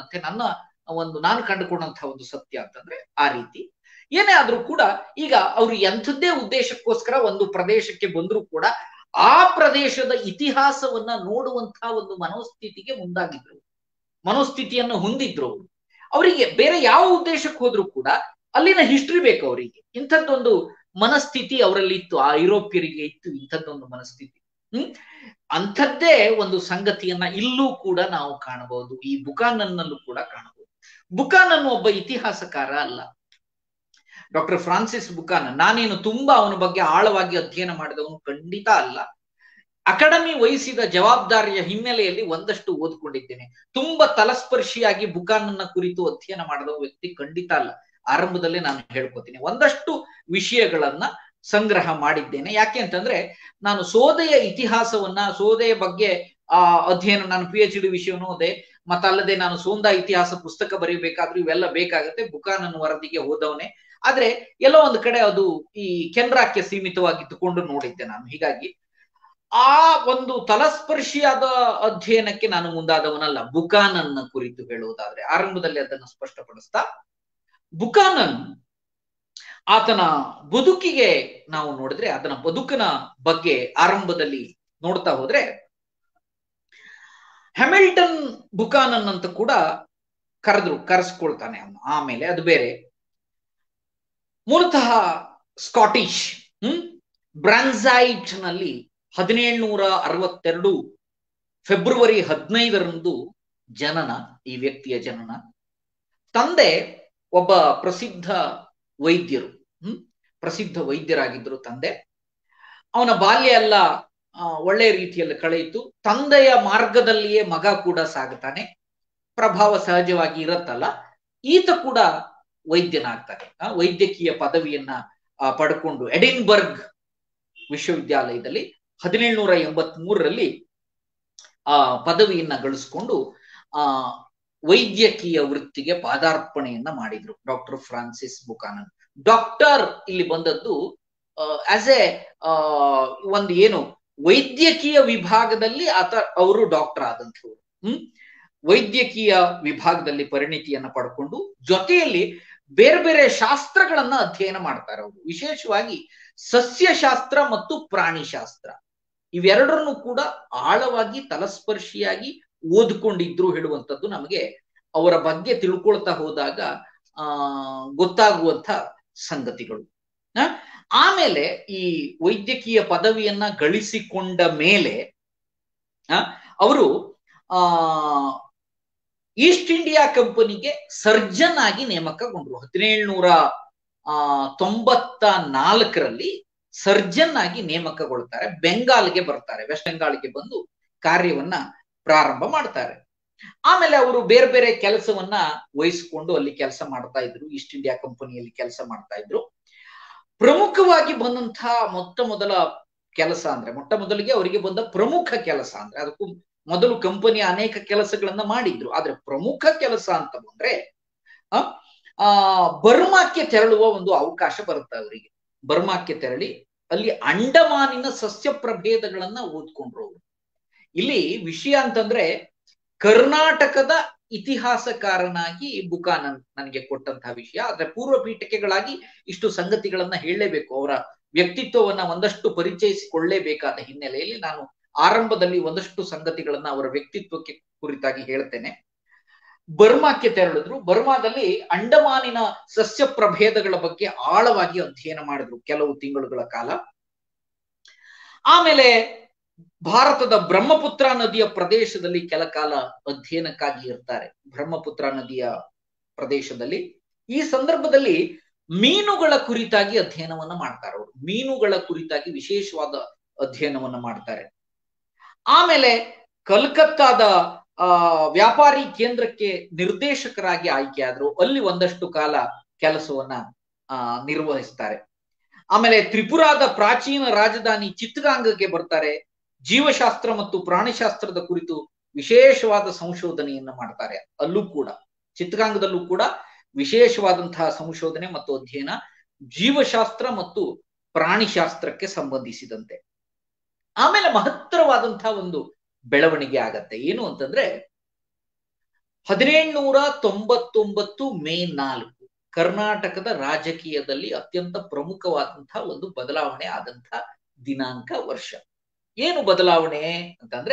ಕಂಡುಕೊಂಡಂತಹ ಒಂದು ಸತ್ಯ ಅಂತಂದ್ರೆ ಆ ರೀತಿ. ಏನೇ ಆದ್ರೂ ಕೂಡ ಈಗ ಅವರು ಎಂಥದ್ದೇ ಉದ್ದೇಶಕ್ಕೋಸ್ಕರ ಒಂದು ಪ್ರದೇಶಕ್ಕೆ ಬಂದ್ರು ಕೂಡ ಆ ಪ್ರದೇಶದ ಇತಿಹಾಸವನ್ನ ನೋಡುವಂತಹ ಒಂದು ಮನೋಸ್ಥಿತಿಗೆ ಮುಂದಾಗಿದ್ರು, ಮನೋಸ್ಥಿತಿಯನ್ನು ಹೊಂದಿದ್ರು. ಅವರಿಗೆ ಬೇರೆ ಯಾವ ಉದ್ದೇಶಕ್ಕೆ ಹೋದ್ರು ಕೂಡ ಅಲ್ಲಿನ ಹಿಸ್ಟ್ರಿ ಬೇಕು ಅವರಿಗೆ. ಇಂಥದ್ದೊಂದು ಮನಸ್ಥಿತಿ ಅವರಲ್ಲಿ ಇತ್ತು, ಆ ಯುರೋಪಿಯರಿಗೆ ಇತ್ತು ಇಂಥದ್ದೊಂದು ಮನಸ್ಥಿತಿ. ಅಂಥದ್ದೇ ಒಂದು ಸಂಗತಿಯನ್ನ ಇಲ್ಲೂ ಕೂಡ ನಾವು ಕಾಣಬಹುದು, ಈ ಬುಕಾನನ್ನಲ್ಲೂ ಕೂಡ ಕಾಣಬಹುದು. ಬುಕಾನನ್ ಒಬ್ಬ ಇತಿಹಾಸಕಾರ ಅಲ್ಲ. ಡಾಕ್ಟರ್ ಫ್ರಾನ್ಸಿಸ್ ಬುಕಾನನ್, ನಾನೇನು ತುಂಬಾ ಅವನ ಬಗ್ಗೆ ಆಳವಾಗಿ ಅಧ್ಯಯನ ಮಾಡಿದವನು ಖಂಡಿತ ಅಲ್ಲ. ಅಕಾಡೆಮಿ ವಹಿಸಿದ ಜವಾಬ್ದಾರಿಯ ಹಿನ್ನೆಲೆಯಲ್ಲಿ ಒಂದಷ್ಟು ಓದ್ಕೊಂಡಿದ್ದೇನೆ. ತುಂಬಾ ತಲಸ್ಪರ್ಶಿಯಾಗಿ ಬುಕಾನನ್ನ ಕುರಿತು ಅಧ್ಯಯನ ಮಾಡಿದ ವ್ಯಕ್ತಿ ಖಂಡಿತ ಅಲ್ಲ. ಆರಂಭದಲ್ಲೇ ನಾನು ಹೇಳ್ಕೊತೀನಿ, ಒಂದಷ್ಟು ವಿಷಯಗಳನ್ನ ಸಂಗ್ರಹ ಮಾಡಿದ್ದೇನೆ. ಯಾಕೆ ಅಂತಂದ್ರೆ ನಾನು ಸೋದೆಯ ಇತಿಹಾಸವನ್ನ, ಸೋದೆಯ ಬಗ್ಗೆ ಅಧ್ಯಯನ, ನಾನು PhD ವಿಷಯನೂ ಅದೇ, ಮತ್ತಲ್ಲದೆ ನಾನು ಸೋಂದಾ ಇತಿಹಾಸ ಪುಸ್ತಕ ಬರೀಬೇಕಾದ್ರೂ ಇವೆಲ್ಲ ಬೇಕಾಗತ್ತೆ. ಬುಕಾನನ್ ವರದಿಗೆ ಹೋದವನೇ, ಆದ್ರೆ ಎಲ್ಲೋ ಒಂದು ಕಡೆ ಅದು ಈ ಕೆನರಾಕ್ಕೆ ಸೀಮಿತವಾಗಿದ್ದುಕೊಂಡು ನೋಡಿದ್ದೆ ನಾನು. ಹೀಗಾಗಿ ಆ ಒಂದು ತಲಸ್ಪರ್ಶಿಯಾದ ಅಧ್ಯಯನಕ್ಕೆ ನಾನು ಮುಂದಾದವನಲ್ಲ. ಬುಕಾನನ್ ಕುರಿತು ಹೇಳುವುದಾದ್ರೆ ಆರಂಭದಲ್ಲಿ ಅದನ್ನು ಸ್ಪಷ್ಟಪಡಿಸ್ತಾ, ಬುಕಾನನ್ ಆತನ ಬದುಕಿಗೆ ನಾವು ನೋಡಿದ್ರೆ, ಆತನ ಬದುಕಿನ ಬಗ್ಗೆ ಆರಂಭದಲ್ಲಿ ನೋಡ್ತಾ ಹೋದ್ರೆ, ಹ್ಯಾಮಿಲ್ಟನ್ ಬುಕಾನನ್ ಅಂತ ಕೂಡ ಕರೆಸ್ಕೊಳ್ತಾನೆ ಅವನು. ಆಮೇಲೆ ಅದು ಬೇರೆ, ಮೂಲತಃ ಸ್ಕಾಟಿಷ್. ಬ್ರಾನ್ಸೈಟ್ ನಲ್ಲಿ 1762 ಫೆಬ್ರವರಿ 15ರಂದು ಜನನ, ಈ ವ್ಯಕ್ತಿಯ ಜನನ. ತಂದೆ ಒಬ್ಬ ಪ್ರಸಿದ್ಧ ವೈದ್ಯರು, ಪ್ರಸಿದ್ಧ ವೈದ್ಯರಾಗಿದ್ದರು ತಂದೆ. ಅವನ ಬಾಲ್ಯ ಎಲ್ಲ ಒಳ್ಳೆಯ ರೀತಿಯಲ್ಲಿ ಕಳೆಯಿತು. ತಂದೆಯ ಮಾರ್ಗದಲ್ಲಿಯೇ ಮಗ ಕೂಡ ಸಾಗುತ್ತಾನೆ. ಪ್ರಭಾವ ಸಹಜವಾಗಿ ಇರತ್ತಲ್ಲ. ಈತ ಕೂಡ ವೈದ್ಯನಾಗ್ತಾನೆ. ವೈದ್ಯಕೀಯ ಪದವಿಯನ್ನ ಪಡ್ಕೊಂಡು ಎಡಿನ್ಬರ್ಗ್ ವಿಶ್ವವಿದ್ಯಾಲಯದಲ್ಲಿ 1783ರಲ್ಲಿ ಪದವಿಯನ್ನ ಗಳಿಸ್ಕೊಂಡು ವೈದ್ಯಕೀಯ ವೃತ್ತಿಗೆ ಪಾದಾರ್ಪಣೆಯನ್ನ ಮಾಡಿದ್ರು ಡಾಕ್ಟರ್ ಫ್ರಾನ್ಸಿಸ್ ಬುಕಾನನ್. ಡಾಕ್ಟರ್ ಇಲ್ಲಿ ಬಂದದ್ದು ಆಸ್ ಎ ಒಂದು ಏನು ವೈದ್ಯಕೀಯ ವಿಭಾಗದಲ್ಲಿ ಅವರು ಡಾಕ್ಟರ್ ಆದಂಥವ್ರು. ವೈದ್ಯಕೀಯ ವಿಭಾಗದಲ್ಲಿ ಪರಿಣಿತಿಯನ್ನ ಪಡ್ಕೊಂಡು ಜೊತೆಯಲ್ಲಿ ಬೇರೆ ಬೇರೆ ಶಾಸ್ತ್ರಗಳನ್ನ ಅಧ್ಯಯನ ಮಾಡ್ತಾರೆ ಅವರು. ವಿಶೇಷವಾಗಿ ಸಸ್ಯಶಾಸ್ತ್ರ ಮತ್ತು ಪ್ರಾಣಿಶಾಸ್ತ್ರ, ಇವೆರಡರನ್ನು ಕೂಡ ಆಳವಾಗಿ ತಲಸ್ಪರ್ಶಿಯಾಗಿ ಓದ್ಕೊಂಡಿದ್ರು ಹೇಳುವಂಥದ್ದು ನಮಗೆ ಅವರ ಬಗ್ಗೆ ತಿಳ್ಕೊಳ್ತಾ ಹೋದಾಗ ಗೊತ್ತಾಗುವಂತ ಸಂಗತಿಗಳು. ಆಮೇಲೆ ಈ ವೈದ್ಯಕೀಯ ಪದವಿಯನ್ನ ಗಳಿಸಿಕೊಂಡ ಮೇಲೆ ಅವರು ಈಸ್ಟ್ ಇಂಡಿಯಾ ಕಂಪನಿಗೆ ಸರ್ಜನ್ ಆಗಿ ನೇಮಕಗೊಂಡ್ರು. 1794ರಲ್ಲಿ ಸರ್ಜನ್ ಆಗಿ ನೇಮಕಗೊಳ್ತಾರೆ. ಬೆಂಗಾಲ್ಗೆ ಬರ್ತಾರೆ, ವೆಸ್ಟ್ ಬೆಂಗಾಲ್ಗೆ ಬಂದು ಕಾರ್ಯವನ್ನ ಪ್ರಾರಂಭ ಮಾಡ್ತಾರೆ. ಆಮೇಲೆ ಅವರು ಬೇರೆ ಬೇರೆ ಕೆಲಸವನ್ನ ವಹಿಸಿಕೊಂಡು ಅಲ್ಲಿ ಕೆಲಸ ಮಾಡ್ತಾ ಇದ್ರು, ಈಸ್ಟ್ ಇಂಡಿಯಾ ಕಂಪನಿಯಲ್ಲಿ ಕೆಲಸ ಮಾಡ್ತಾ ಇದ್ರು. ಪ್ರಮುಖವಾಗಿ ಬಂದಂತಹ ಮೊದಲ ಕೆಲಸ ಅಂದ್ರೆ, ಮೊದಲಿಗೆ ಅವರಿಗೆ ಬಂದ ಪ್ರಮುಖ ಕೆಲಸ ಅಂದ್ರೆ, ಅದಕ್ಕೂ ಮೊದಲು ಕಂಪನಿಯ ಅನೇಕ ಕೆಲಸಗಳನ್ನ ಮಾಡಿದ್ರು, ಆದ್ರೆ ಪ್ರಮುಖ ಕೆಲಸ ಅಂತ ಬಂದ್ರೆ ಬರ್ಮಾಕ್ಕೆ ತೆರಳುವ ಒಂದು ಅವಕಾಶ ಬರುತ್ತೆ ಅವರಿಗೆ. ಬರ್ಮಾಕ್ಕೆ ತೆರಳಿ ಅಲ್ಲಿ ಅಂಡಮಾನಿನ ಸಸ್ಯ ಪ್ರಭೇದಗಳನ್ನ ಓದ್ಕೊಂಡ್ರು ಅವರು. ಇಲ್ಲಿ ವಿಷಯ ಅಂತಂದ್ರೆ, ಕರ್ನಾಟಕದ ಇತಿಹಾಸಕಾರನಾಗಿ ಬುಕಾನನ್ ನನಗೆ ಕೊಟ್ಟಂತಹ ವಿಷಯ. ಆದ್ರೆ ಪೂರ್ವ ಪೀಠಿಕೆಗಳಾಗಿ ಇಷ್ಟು ಸಂಗತಿಗಳನ್ನ ಹೇಳಲೇಬೇಕು. ಅವರ ವ್ಯಕ್ತಿತ್ವವನ್ನ ಒಂದಷ್ಟು ಪರಿಚಯಿಸಿಕೊಳ್ಳಲೇಬೇಕಾದ ಹಿನ್ನೆಲೆಯಲ್ಲಿ ನಾನು ಆರಂಭದಲ್ಲಿ ಒಂದಷ್ಟು ಸಂಗತಿಗಳನ್ನ ಅವರ ವ್ಯಕ್ತಿತ್ವಕ್ಕೆ ಕುರಿತಾಗಿ ಹೇಳ್ತೇನೆ. ಬರ್ಮಾಕ್ಕೆ ತೆರಳಿದ್ರು. ಬರ್ಮಾದಲ್ಲಿ ಅಂಡಮಾನಿನ ಸಸ್ಯ ಪ್ರಭೇದಗಳ ಬಗ್ಗೆ ಆಳವಾಗಿ ಅಧ್ಯಯನ ಮಾಡಿದ್ರು ಕೆಲವು ತಿಂಗಳುಗಳ ಕಾಲ. ಆಮೇಲೆ ಭಾರತದ ಬ್ರಹ್ಮಪುತ್ರ ನದಿಯ ಪ್ರದೇಶದಲ್ಲಿ ಕೆಲ ಕಾಲ ಅಧ್ಯಯನಕ್ಕಾಗಿ ಇರ್ತಾರೆ. ಬ್ರಹ್ಮಪುತ್ರ ನದಿಯ ಪ್ರದೇಶದಲ್ಲಿ ಈ ಸಂದರ್ಭದಲ್ಲಿ ಮೀನುಗಳ ಕುರಿತಾಗಿ ಅಧ್ಯಯನವನ್ನ ಮಾಡ್ತಾರೆ. ಅವರು ಮೀನುಗಳ ಕುರಿತಾಗಿ ವಿಶೇಷವಾದ ಅಧ್ಯಯನವನ್ನ ಮಾಡ್ತಾರೆ. ಆಮೇಲೆ ಕಲ್ಕತ್ತಾದ ವ್ಯಾಪಾರಿ ಕೇಂದ್ರಕ್ಕೆ ನಿರ್ದೇಶಕರಾಗಿ ಆಯ್ಕೆಯಾದ್ರು. ಅಲ್ಲಿ ಒಂದಷ್ಟು ಕಾಲ ಕೆಲಸವನ್ನ ನಿರ್ವಹಿಸ್ತಾರೆ. ಆಮೇಲೆ ತ್ರಿಪುರಾದ ಪ್ರಾಚೀನ ರಾಜಧಾನಿ ಚಿತ್ತಗಾಂಗಕ್ಕೆ ಬರ್ತಾರೆ. ಜೀವಶಾಸ್ತ್ರ ಮತ್ತು ಪ್ರಾಣಿಶಾಸ್ತ್ರದ ಕುರಿತು ವಿಶೇಷವಾದ ಸಂಶೋಧನೆಯನ್ನ ಮಾಡ್ತಾರೆ. ಅಲ್ಲೂ ಕೂಡ ಚಿತ್ತಗಾಂಗದಲ್ಲೂ ಕೂಡ ವಿಶೇಷವಾದಂತಹ ಸಂಶೋಧನೆ ಮತ್ತು ಅಧ್ಯಯನ ಜೀವಶಾಸ್ತ್ರ ಮತ್ತು ಪ್ರಾಣಿಶಾಸ್ತ್ರಕ್ಕೆ ಸಂಬಂಧಿಸಿದಂತೆ. ಆಮೇಲೆ ಮಹತ್ತರವಾದಂತಹ ಒಂದು ಬೆಳವಣಿಗೆ ಆಗತ್ತೆ. ಏನು ಅಂತಂದ್ರೆ 1799 ಮೇ 4 ಕರ್ನಾಟಕದ ರಾಜಕೀಯದಲ್ಲಿ ಅತ್ಯಂತ ಪ್ರಮುಖವಾದಂತಹ ಒಂದು ಬದಲಾವಣೆ ಆದಂತಹ ದಿನಾಂಕ, ವರ್ಷ. ಏನು ಬದಲಾವಣೆ ಅಂತಂದ್ರೆ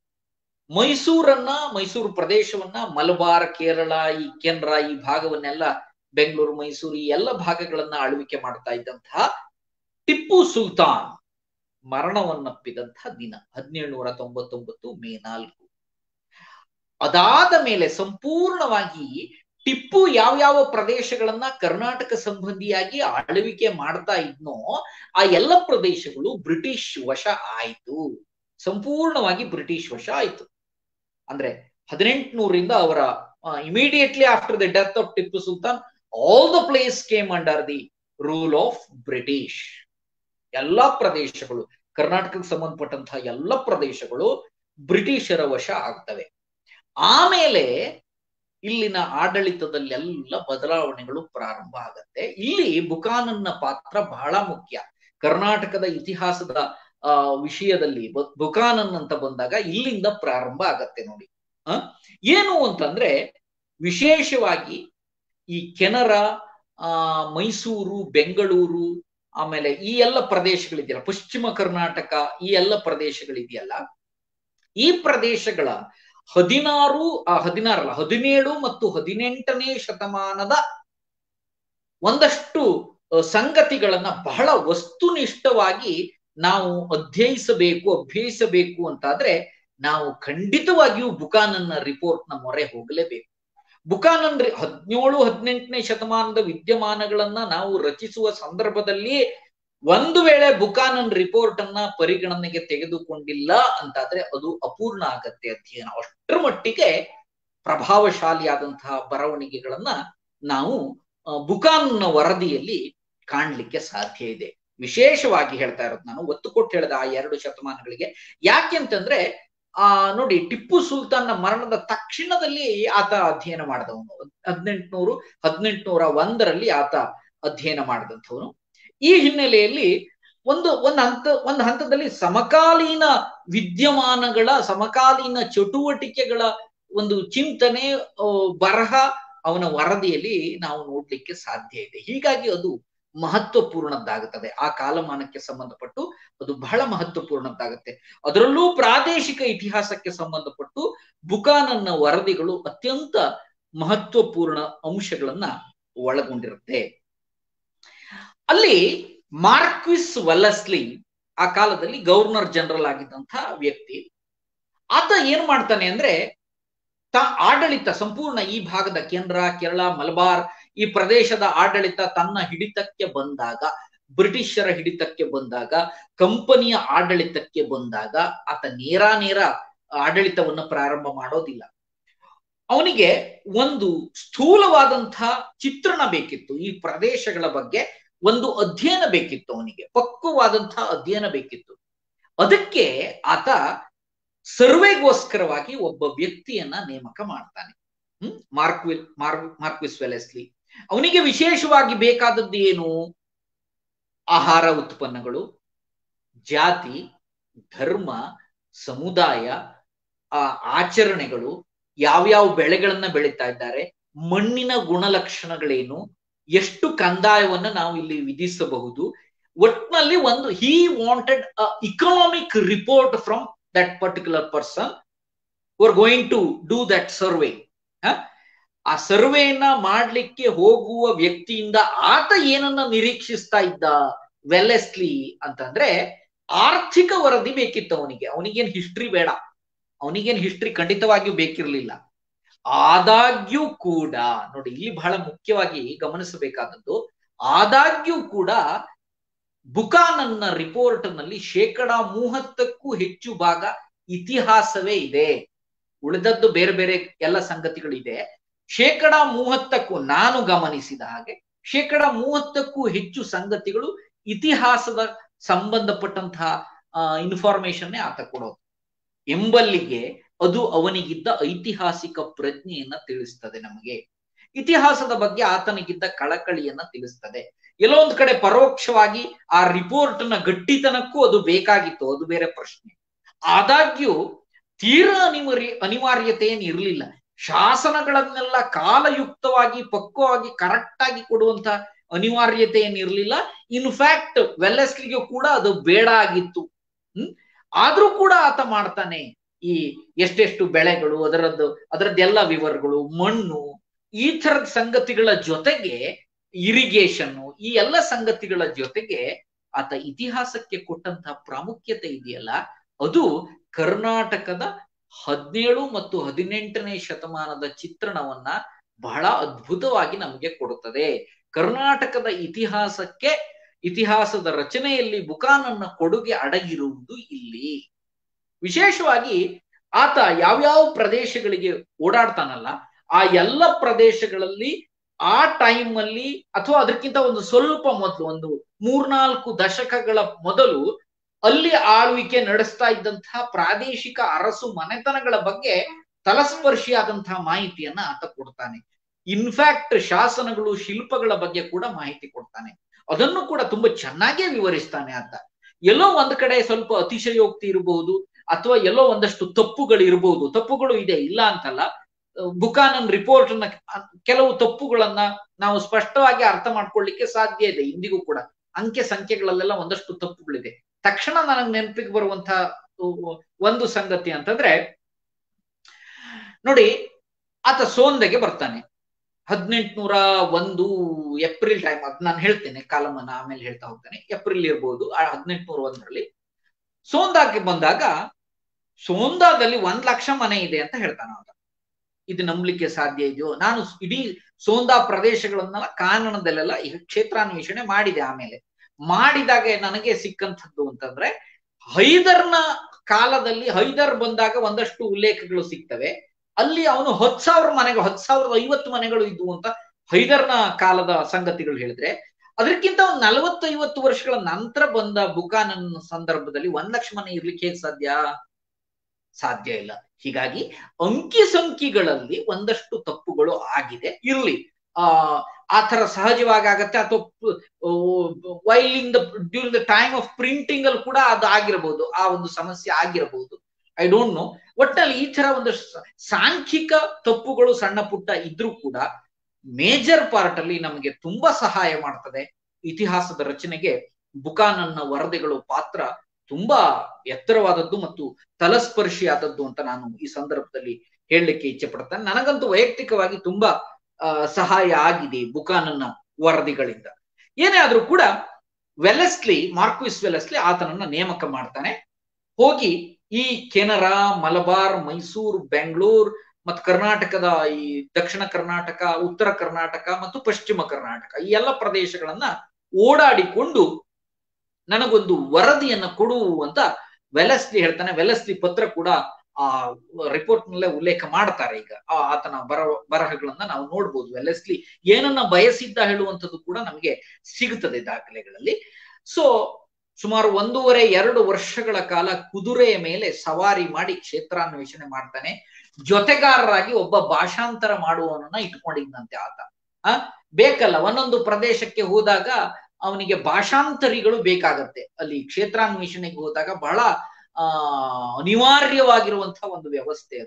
ಮೈಸೂರು ಪ್ರದೇಶವನ್ನ ಮಲಬಾರ್, ಕೇರಳ, ಈ ಕೆನರಾ ಈ ಭಾಗವನ್ನೆಲ್ಲ, ಬೆಂಗಳೂರು, ಮೈಸೂರು ಈ ಎಲ್ಲ ಭಾಗಗಳನ್ನ ಆಳ್ವಿಕೆ ಮಾಡ್ತಾ ಇದ್ದಂತಹ ಟಿಪ್ಪು ಸುಲ್ತಾನ್ ಮರಣವನ್ನಪ್ಪಿದಂತಹ ದಿನ 1799 ಮೇ 4. ಅದಾದ ಮೇಲೆ ಸಂಪೂರ್ಣವಾಗಿ ಟಿಪ್ಪು ಯಾವ್ಯಾವ ಪ್ರದೇಶಗಳನ್ನ ಕರ್ನಾಟಕ ಸಂಬಂಧಿಯಾಗಿ ಆಳ್ವಿಕೆ ಮಾಡ್ತಾ ಇದ್ನೋ ಆ ಎಲ್ಲ ಪ್ರದೇಶಗಳು ಬ್ರಿಟಿಷ್ ವಶ ಆಯ್ತು. ಸಂಪೂರ್ಣವಾಗಿ ಬ್ರಿಟಿಷ್ ವಶ ಆಯ್ತು. ಅಂದ್ರೆ 1800ರಿಂದ ಅವರ immediately after the death of Tipu Sultan all the place came under the rule of British. ಎಲ್ಲಾ ಪ್ರದೇಶಗಳು, ಕರ್ನಾಟಕಕ್ಕೆ ಸಂಬಂಧಪಟ್ಟಂತಹ ಎಲ್ಲ ಪ್ರದೇಶಗಳು ಬ್ರಿಟಿಷರ ವಶ ಆಗ್ತವೆ. ಆಮೇಲೆ ಇಲ್ಲಿನ ಆಡಳಿತದಲ್ಲೆಲ್ಲ ಬದಲಾವಣೆಗಳು ಪ್ರಾರಂಭ ಆಗತ್ತೆ. ಇಲ್ಲಿ ಬುಕಾನನ್ನ ಪಾತ್ರ ಬಹಳ ಮುಖ್ಯ. ಕರ್ನಾಟಕದ ಇತಿಹಾಸದ ವಿಷಯದಲ್ಲಿ ಬುಕಾನನ್ ಅಂತ ಬಂದಾಗ ಇಲ್ಲಿಂದ ಪ್ರಾರಂಭ ಆಗತ್ತೆ ನೋಡಿ. ಏನು ಅಂತಂದ್ರೆ ವಿಶೇಷವಾಗಿ ಈ ಕೆನರಾ, ಮೈಸೂರು, ಬೆಂಗಳೂರು, ಆಮೇಲೆ ಈ ಎಲ್ಲ ಪ್ರದೇಶಗಳಿದೆಯಲ್ಲ, ಪಶ್ಚಿಮ ಕರ್ನಾಟಕ, ಈ ಎಲ್ಲ ಪ್ರದೇಶಗಳಿದೆಯಲ್ಲ, ಈ ಪ್ರದೇಶಗಳ 17 ಮತ್ತು 18ನೇ ಶತಮಾನದ ಒಂದಷ್ಟು ಸಂಗತಿಗಳನ್ನ ಬಹಳ ವಸ್ತುನಿಷ್ಠವಾಗಿ ನಾವು ಅಭ್ಯಯಿಸಬೇಕು ಅಂತಾದ್ರೆ ನಾವು ಖಂಡಿತವಾಗಿಯೂ ಬುಕಾನನ್ನ ರಿಪೋರ್ಟ್ನ ಮೊರೆ ಹೋಗಲೇಬೇಕು. ಬುಕಾನನ್ 17-18ನೇ ಶತಮಾನದ ವಿದ್ಯಮಾನಗಳನ್ನ ನಾವು ರಚಿಸುವ ಸಂದರ್ಭದಲ್ಲಿ ಒಂದು ವೇಳೆ ಬುಕಾನನ್ ರಿಪೋರ್ಟ್ ಅನ್ನ ಪರಿಗಣನೆಗೆ ತೆಗೆದುಕೊಂಡಿಲ್ಲ ಅಂತಾದ್ರೆ ಅದು ಅಪೂರ್ಣ ಆಗತ್ತೆ ಅಧ್ಯಯನ. ಅಷ್ಟರ ಮಟ್ಟಿಗೆ ಪ್ರಭಾವಶಾಲಿಯಾದಂತಹ ಬರವಣಿಗೆಗಳನ್ನ ನಾವು ಬುಕಾನನ್ನ ವರದಿಯಲ್ಲಿ ಕಾಣ್ಲಿಕ್ಕೆ ಸಾಧ್ಯ ಇದೆ. ವಿಶೇಷವಾಗಿ ಹೇಳ್ತಾ ಇರೋದು ನಾನು ಒತ್ತು ಕೊಟ್ಟು ಹೇಳಿದ ಆ 2 ಶತಮಾನಗಳಿಗೆ. ಯಾಕೆಂತಂದ್ರೆ ನೋಡಿ, ಟಿಪ್ಪು ಸುಲ್ತಾನ್ನ ಮರಣದ ತಕ್ಷಣದಲ್ಲಿ ಆತ ಅಧ್ಯಯನ ಮಾಡಿದವನು. 1801ರಲ್ಲಿ ಆತ ಅಧ್ಯಯನ ಮಾಡಿದಂಥವನು. ಈ ಹಿನ್ನೆಲೆಯಲ್ಲಿ ಒಂದು ಹಂತದಲ್ಲಿ ಸಮಕಾಲೀನ ವಿದ್ಯಮಾನಗಳ, ಸಮಕಾಲೀನ ಚಟುವಟಿಕೆಗಳ ಒಂದು ಚಿಂತನೆ, ಬರಹ ಅವನ ವರದಿಯಲ್ಲಿ ನಾವು ನೋಡ್ಲಿಕ್ಕೆ ಸಾಧ್ಯ ಇದೆ. ಹೀಗಾಗಿ ಅದು ಮಹತ್ವಪೂರ್ಣದ್ದಾಗುತ್ತದೆ. ಆ ಕಾಲಮಾನಕ್ಕೆ ಸಂಬಂಧಪಟ್ಟು ಅದು ಬಹಳ ಮಹತ್ವಪೂರ್ಣದ್ದಾಗುತ್ತೆ. ಅದರಲ್ಲೂ ಪ್ರಾದೇಶಿಕ ಇತಿಹಾಸಕ್ಕೆ ಸಂಬಂಧಪಟ್ಟು ಬುಕಾನನ್ನ ವರದಿಗಳು ಅತ್ಯಂತ ಮಹತ್ವಪೂರ್ಣ ಅಂಶಗಳನ್ನ ಒಳಗೊಂಡಿರುತ್ತೆ. ಅಲ್ಲಿ ಮಾರ್ಕ್ವಿಸ್ ವೆಲ್ಲೆಸ್ಲಿ ಆ ಕಾಲದಲ್ಲಿ ಗವರ್ನರ್ ಜನರಲ್ ಆಗಿದ್ದಂತಹ ವ್ಯಕ್ತಿ. ಆತ ಏನ್ ಮಾಡ್ತಾನೆ ಅಂದ್ರೆ ಆಡಳಿತ ಸಂಪೂರ್ಣ ಈ ಭಾಗದ ಕೇಂದ್ರ, ಕೇರಳ, ಮಲಬಾರ್ ಈ ಪ್ರದೇಶದ ಆಡಳಿತ ತನ್ನ ಹಿಡಿತಕ್ಕೆ ಬಂದಾಗ, ಬ್ರಿಟಿಷರ ಹಿಡಿತಕ್ಕೆ ಬಂದಾಗ, ಕಂಪನಿಯ ಆಡಳಿತಕ್ಕೆ ಬಂದಾಗ ಆತ ನೇರ ಆಡಳಿತವನ್ನು ಪ್ರಾರಂಭ ಮಾಡೋದಿಲ್ಲ. ಅವನಿಗೆ ಒಂದು ಸ್ಥೂಲವಾದಂತಹ ಚಿತ್ರಣ ಬೇಕಿತ್ತು. ಈ ಪ್ರದೇಶಗಳ ಬಗ್ಗೆ ಒಂದು ಅಧ್ಯಯನ ಬೇಕಿತ್ತು. ಅವನಿಗೆ ಪಕ್ವವಾದಂತಹ ಅಧ್ಯಯನ ಬೇಕಿತ್ತು. ಅದಕ್ಕೆ ಆತ ಸರ್ವೆಗೋಸ್ಕರವಾಗಿ ಒಬ್ಬ ವ್ಯಕ್ತಿಯನ್ನ ನೇಮಕ ಮಾಡ್ತಾನೆ, ಮಾರ್ಕ್ವಿಸ್ ವೆಲ್ಲೆಸ್ಲಿ. ಅವನಿಗೆ ವಿಶೇಷವಾಗಿ ಬೇಕಾದದ್ದು ಏನು? ಆಹಾರ ಉತ್ಪನ್ನಗಳು, ಜಾತಿ, ಧರ್ಮ, ಸಮುದಾಯ, ಆಚರಣೆಗಳು, ಯಾವ್ಯಾವ ಬೆಳೆಗಳನ್ನ ಬೆಳೀತಾ ಇದ್ದಾರೆ, ಮಣ್ಣಿನ ಗುಣಲಕ್ಷಣಗಳೇನು, ಎಷ್ಟು ಕಂದಾಯವನ್ನ ನಾವು ಇಲ್ಲಿ ವಿಧಿಸಬಹುದು. ಒಟ್ನಲ್ಲಿ ಒಂದು he wanted economic report from that particular person who are going to do that survey. ಆ ಸರ್ವೆಯನ್ನ ಮಾಡ್ಲಿಕ್ಕೆ ಹೋಗುವ ವ್ಯಕ್ತಿಯಿಂದ ಆತ ಏನನ್ನ ನಿರೀಕ್ಷಿಸ್ತಾ ಇದ್ದ ವೆಲ್ಲೆಸ್ಲಿ ಅಂತಂದ್ರೆ, ಆರ್ಥಿಕ ವರದಿ ಬೇಕಿತ್ತು ಅವನಿಗೆ. ಅವನಿಗೇನ್ ಹಿಸ್ಟ್ರಿ ಬೇಡ, ಅವನಿಗೇನ್ ಹಿಸ್ಟ್ರಿ ಖಂಡಿತವಾಗಿಯೂ ಬೇಕಿರ್ಲಿಲ್ಲ. ಆದಾಗ್ಯೂ ಕೂಡ ನೋಡಿ, ಇಲ್ಲಿ ಬಹಳ ಮುಖ್ಯವಾಗಿ ಗಮನಿಸಬೇಕಾದದ್ದು, ಆದಾಗ್ಯೂ ಕೂಡ ಬುಕಾನನ್ನ ರಿಪೋರ್ಟ್ ನಲ್ಲಿ 30%ಕ್ಕೂ ಹೆಚ್ಚು ಭಾಗ ಇತಿಹಾಸವೇ ಇದೆ. ಉಳಿದದ್ದು ಬೇರೆ ಬೇರೆ ಎಲ್ಲ ಸಂಗತಿಗಳಿದೆ. 30%ಕ್ಕೂ, ನಾನು ಗಮನಿಸಿದ ಹಾಗೆ 30%ಕ್ಕೂ ಹೆಚ್ಚು ಸಂಗತಿಗಳು ಇತಿಹಾಸದ ಸಂಬಂಧಪಟ್ಟಂತಹ ಇನ್ಫಾರ್ಮೇಶನ್ನೇ ಆತ ಕೊಡೋದು ಎಂಬಲ್ಲಿಗೆ ಅದು ಅವನಿಗಿದ್ದ ಐತಿಹಾಸಿಕ ಪ್ರಜ್ಞೆಯನ್ನ ತಿಳಿಸ್ತದೆ. ನಮಗೆ ಇತಿಹಾಸದ ಬಗ್ಗೆ ಆತನಿಗಿದ್ದ ಕಳಕಳಿಯನ್ನ ತಿಳಿಸ್ತದೆ. ಎಲ್ಲೋ ಒಂದ್ ಕಡೆ ಪರೋಕ್ಷವಾಗಿ ಆ ರಿಪೋರ್ಟ್ ನ ಗಟ್ಟಿತನಕ್ಕೂ ಅದು ಬೇಕಾಗಿತ್ತು, ಅದು ಬೇರೆ ಪ್ರಶ್ನೆ. ಆದಾಗ್ಯೂ ತೀರಾ ಅನಿವಾರ್ಯತೆ ಏನು ಇರಲಿಲ್ಲ. ಶಾಸನಗಳನ್ನೆಲ್ಲ ಕಾಲಯುಕ್ತವಾಗಿ ಪಕ್ವವಾಗಿ ಕರೆಕ್ಟ್ ಆಗಿ ಕೊಡುವಂತ ಅನಿವಾರ್ಯತೆ ಏನಿರ್ಲಿಲ್ಲ. ಇನ್ಫ್ಯಾಕ್ಟ್ ವೆಲ್ಲೆಸ್ಲಿಗೂ ಕೂಡ ಅದು ಬೇಡ ಆಗಿತ್ತು. ಆದ್ರೂ ಕೂಡ ಆತ ಮಾಡ್ತಾನೆ. ಈ ಎಷ್ಟೆಷ್ಟು ಬೆಳೆಗಳು, ಅದರದ್ದೆಲ್ಲ ವಿವರಗಳು, ಮಣ್ಣು, ಈ ತರದ ಸಂಗತಿಗಳ ಜೊತೆಗೆ ಇರಿಗೇಷನ್, ಈ ಎಲ್ಲ ಸಂಗತಿಗಳ ಜೊತೆಗೆ ಆತ ಇತಿಹಾಸಕ್ಕೆ ಕೊಟ್ಟಂತಹ ಪ್ರಾಮುಖ್ಯತೆ ಇದೆಯಲ್ಲ, ಅದು ಕರ್ನಾಟಕದ 17 ಮತ್ತು 18ನೇ ಶತಮಾನದ ಚಿತ್ರಣವನ್ನ ಬಹಳ ಅದ್ಭುತವಾಗಿ ನಮಗೆ ಕೊಡುತ್ತದೆ. ಕರ್ನಾಟಕದ ಇತಿಹಾಸದ ರಚನೆಯಲ್ಲಿ ಬುಕಾನನ್ನ ಕೊಡುಗೆ ಅಡಗಿರುವುದು ಇಲ್ಲಿ. ವಿಶೇಷವಾಗಿ ಆತ ಯಾವ್ಯಾವ ಪ್ರದೇಶಗಳಿಗೆ ಓಡಾಡ್ತಾನಲ್ಲ, ಆ ಎಲ್ಲ ಪ್ರದೇಶಗಳಲ್ಲಿ ಆ ಟೈಮ್ ಅಲ್ಲಿ ಅಥವಾ ಅದಕ್ಕಿಂತ ಒಂದು ಸ್ವಲ್ಪ ಮೊದಲು, ಒಂದು 3-4 ದಶಕಗಳ ಮೊದಲು ಅಲ್ಲಿ ಆಳ್ವಿಕೆ ನಡೆಸ್ತಾ ಇದ್ದಂತಹ ಪ್ರಾದೇಶಿಕ ಅರಸು ಮನೆತನಗಳ ಬಗ್ಗೆ ತಲಸ್ಪರ್ಶಿಯಾದಂತಹ ಮಾಹಿತಿಯನ್ನ ಆತ ಕೊಡ್ತಾನೆ. ಇನ್ಫ್ಯಾಕ್ಟ್ ಶಾಸನಗಳು, ಶಿಲ್ಪಗಳ ಬಗ್ಗೆ ಕೂಡ ಮಾಹಿತಿ ಕೊಡ್ತಾನೆ. ಅದನ್ನು ಕೂಡ ತುಂಬಾ ಚೆನ್ನಾಗೇ ವಿವರಿಸ್ತಾನೆ ಆತ. ಎಲ್ಲೋ ಒಂದ್ ಕಡೆ ಸ್ವಲ್ಪ ಅತಿಶಯೋಕ್ತಿ ಇರಬಹುದು, ಅಥವಾ ಎಲ್ಲೋ ಒಂದಷ್ಟು ತಪ್ಪುಗಳು ಇರಬಹುದು. ತಪ್ಪುಗಳು ಇದೆ, ಇಲ್ಲ ಅಂತಲ್ಲ. ಬುಕಾನನ್ ರಿಪೋರ್ಟ್ ನ ಕೆಲವು ತಪ್ಪುಗಳನ್ನ ನಾವು ಸ್ಪಷ್ಟವಾಗಿ ಅರ್ಥ ಮಾಡ್ಕೊಳ್ಳಿಕ್ಕೆ ಸಾಧ್ಯ ಇದೆ. ಇಂದಿಗೂ ಕೂಡ ಅಂಕೆ ಸಂಖ್ಯೆಗಳಲ್ಲೆಲ್ಲ ಒಂದಷ್ಟು ತಪ್ಪುಗಳಿದೆ. ತಕ್ಷಣ ನನಗೆ ನೆನಪಿಗೆ ಬರುವಂತಹ ಒಂದು ಸಂಗತಿ ಅಂತಂದ್ರೆ, ನೋಡಿ, ಆತ ಸೋಂದೆಗೆ ಬರ್ತಾನೆ 1801 ಏಪ್ರಿಲ್ ಟೈಮ್. ಅದ್ ನಾನು ಹೇಳ್ತೇನೆ, ಕಾಲಮನ್ನ ಆಮೇಲೆ ಹೇಳ್ತಾ ಹೋಗ್ತೇನೆ. ಏಪ್ರಿಲ್ ಇರ್ಬೋದು 1801ರಲ್ಲಿ. ಸೋಂದಾಗೆ ಬಂದಾಗ ಸೋಂದಾದಲ್ಲಿ 1 ಲಕ್ಷ ಮನೆ ಇದೆ ಅಂತ ಹೇಳ್ತಾನೆ ಆತ. ಇದು ನಂಬಲಿಕ್ಕೆ ಸಾಧ್ಯ ಇದೆಯೋ? ನಾನು ಇಡೀ ಸೋಂದಾ ಪ್ರದೇಶಗಳನ್ನೆಲ್ಲ ಕಾನನದಲ್ಲೆಲ್ಲ ಈಗ ಕ್ಷೇತ್ರಾನ್ವೇಷಣೆ ಮಾಡಿದೆ. ಆಮೇಲೆ ಮಾಡಿದಾಗ ನನಗೆ ಸಿಕ್ಕಂಥದ್ದು ಅಂತಂದ್ರೆ, ಹೈದರ್ನ ಕಾಲದಲ್ಲಿ, ಹೈದರ್ ಬಂದಾಗ ಒಂದಷ್ಟು ಉಲ್ಲೇಖಗಳು ಸಿಗ್ತವೆ. ಅಲ್ಲಿ ಅವನು 10,000 ಮನೆಗಳು, 10,050 ಮನೆಗಳು ಇದ್ವು ಅಂತ ಹೈದರ್ನ ಕಾಲದ ಸಂಗತಿಗಳು ಹೇಳಿದ್ರೆ, ಅದಕ್ಕಿಂತ ಒಂದು 40-50 ವರ್ಷಗಳ ನಂತರ ಬಂದ ಬುಕಾನನ್ ಸಂದರ್ಭದಲ್ಲಿ 1 ಲಕ್ಷ ಮನೆ ಇರ್ಲಿಕ್ಕೆ ಹೇಗೆ ಸಾಧ್ಯ ಇಲ್ಲ. ಹೀಗಾಗಿ ಅಂಕಿ ಸಂಖ್ಯೆಗಳಲ್ಲಿ ಒಂದಷ್ಟು ತಪ್ಪುಗಳು ಆಗಿದೆ. ಇರ್ಲಿ, ಆ ತರ ಸಹಜವಾಗಿ ಆಗತ್ತೆ. ಅಥವಾ during the time of printing ಅಲ್ಲಿ ಕೂಡ ಅದು ಆಗಿರಬಹುದು, ಆ ಒಂದು ಸಮಸ್ಯೆ ಆಗಿರಬಹುದು. I don't know. ಒಟ್ಟಲ್ಲಿ ಈ ತರ ಒಂದು ಸಾಂಖ್ಯಿಕ ತಪ್ಪುಗಳು ಸಣ್ಣ ಪುಟ್ಟ ಇದ್ರೂ ಕೂಡ ಮೇಜರ್ ಪಾರ್ಟ್ ಅಲ್ಲಿ ನಮಗೆ ತುಂಬಾ ಸಹಾಯ ಮಾಡ್ತದೆ. ಇತಿಹಾಸದ ರಚನೆಗೆ ಬುಕಾನನ್ನ ವರದಿಗಳು ಪಾತ್ರ ತುಂಬಾ ಎತ್ತರವಾದದ್ದು ಮತ್ತು ತಲಸ್ಪರ್ಶಿಯಾದದ್ದು ಅಂತ ನಾನು ಈ ಸಂದರ್ಭದಲ್ಲಿ ಹೇಳಲಿಕ್ಕೆ ಇಚ್ಛೆ ಪಡ್ತೇನೆ. ನನಗಂತೂ ವೈಯಕ್ತಿಕವಾಗಿ ತುಂಬಾ ಸಹಾಯ ಆಗಿದೆ ಬುಕಾನನ್ನ ವರದಿಗಳಿಂದ. ಏನೇ ಆದ್ರೂ ಕೂಡ ಮಾರ್ಕ್ವಿಸ್ ವೆಲ್ಲೆಸ್ಲಿ ಆತನನ್ನ ನೇಮಕ ಮಾಡ್ತಾನೆ. ಹೋಗಿ ಈ ಕೆನರಾ, ಮಲಬಾರ್, ಮೈಸೂರು, ಬೆಂಗಳೂರು ಮತ್ತು ಕರ್ನಾಟಕದ ಈ ದಕ್ಷಿಣ ಕರ್ನಾಟಕ, ಉತ್ತರ ಕರ್ನಾಟಕ ಮತ್ತು ಪಶ್ಚಿಮ ಕರ್ನಾಟಕ, ಈ ಎಲ್ಲ ಪ್ರದೇಶಗಳನ್ನ ಓಡಾಡಿಕೊಂಡು ನನಗೊಂದು ವರದಿಯನ್ನ ಕೊಡು ಅಂತ ವೆಲ್ಲೆಸ್ಲಿ ಹೇಳ್ತಾನೆ. ವೆಲ್ಲೆಸ್ಲಿ ಪತ್ರ ಕೂಡ ಆ ರಿಪೋರ್ಟ್ ನಲ್ಲೇ ಉಲ್ಲೇಖ ಮಾಡ್ತಾರೆ. ಈಗ ಆತನ ಬರಹಗಳನ್ನ ನಾವು ನೋಡ್ಬೋದು. ವೆಲ್ಲೆಸ್ಲಿ ಏನನ್ನ ಬಯಸಿದ್ದ ಹೇಳುವಂಥದ್ದು ಕೂಡ ನಮಗೆ ಸಿಗುತ್ತದೆ ದಾಖಲೆಗಳಲ್ಲಿ. ಸೊ ಸುಮಾರು 1.5-2 ವರ್ಷಗಳ ಕಾಲ ಕುದುರೆಯ ಮೇಲೆ ಸವಾರಿ ಮಾಡಿ ಕ್ಷೇತ್ರಾನ್ವೇಷಣೆ ಮಾಡ್ತಾನೆ. ಜೊತೆಗಾರರಾಗಿ ಒಬ್ಬ ಭಾಷಾಂತರ ಮಾಡುವವನನ್ನ ಇಟ್ಕೊಂಡಿದ್ದಂತೆ ಆತ. ಬೇಕಲ್ಲ, ಒಂದೊಂದು ಪ್ರದೇಶಕ್ಕೆ ಹೋದಾಗ ಅವನಿಗೆ ಭಾಷಾಂತರಿಗಳು ಬೇಕಾಗತ್ತೆ. ಅಲ್ಲಿ ಕ್ಷೇತ್ರಾನ್ವೇಷಣೆಗೆ ಹೋದಾಗ ಬಹಳ ಅನಿವಾರ್ಯವಾಗಿರುವಂತಹ ಒಂದು ವ್ಯವಸ್ಥೆ ಅದು.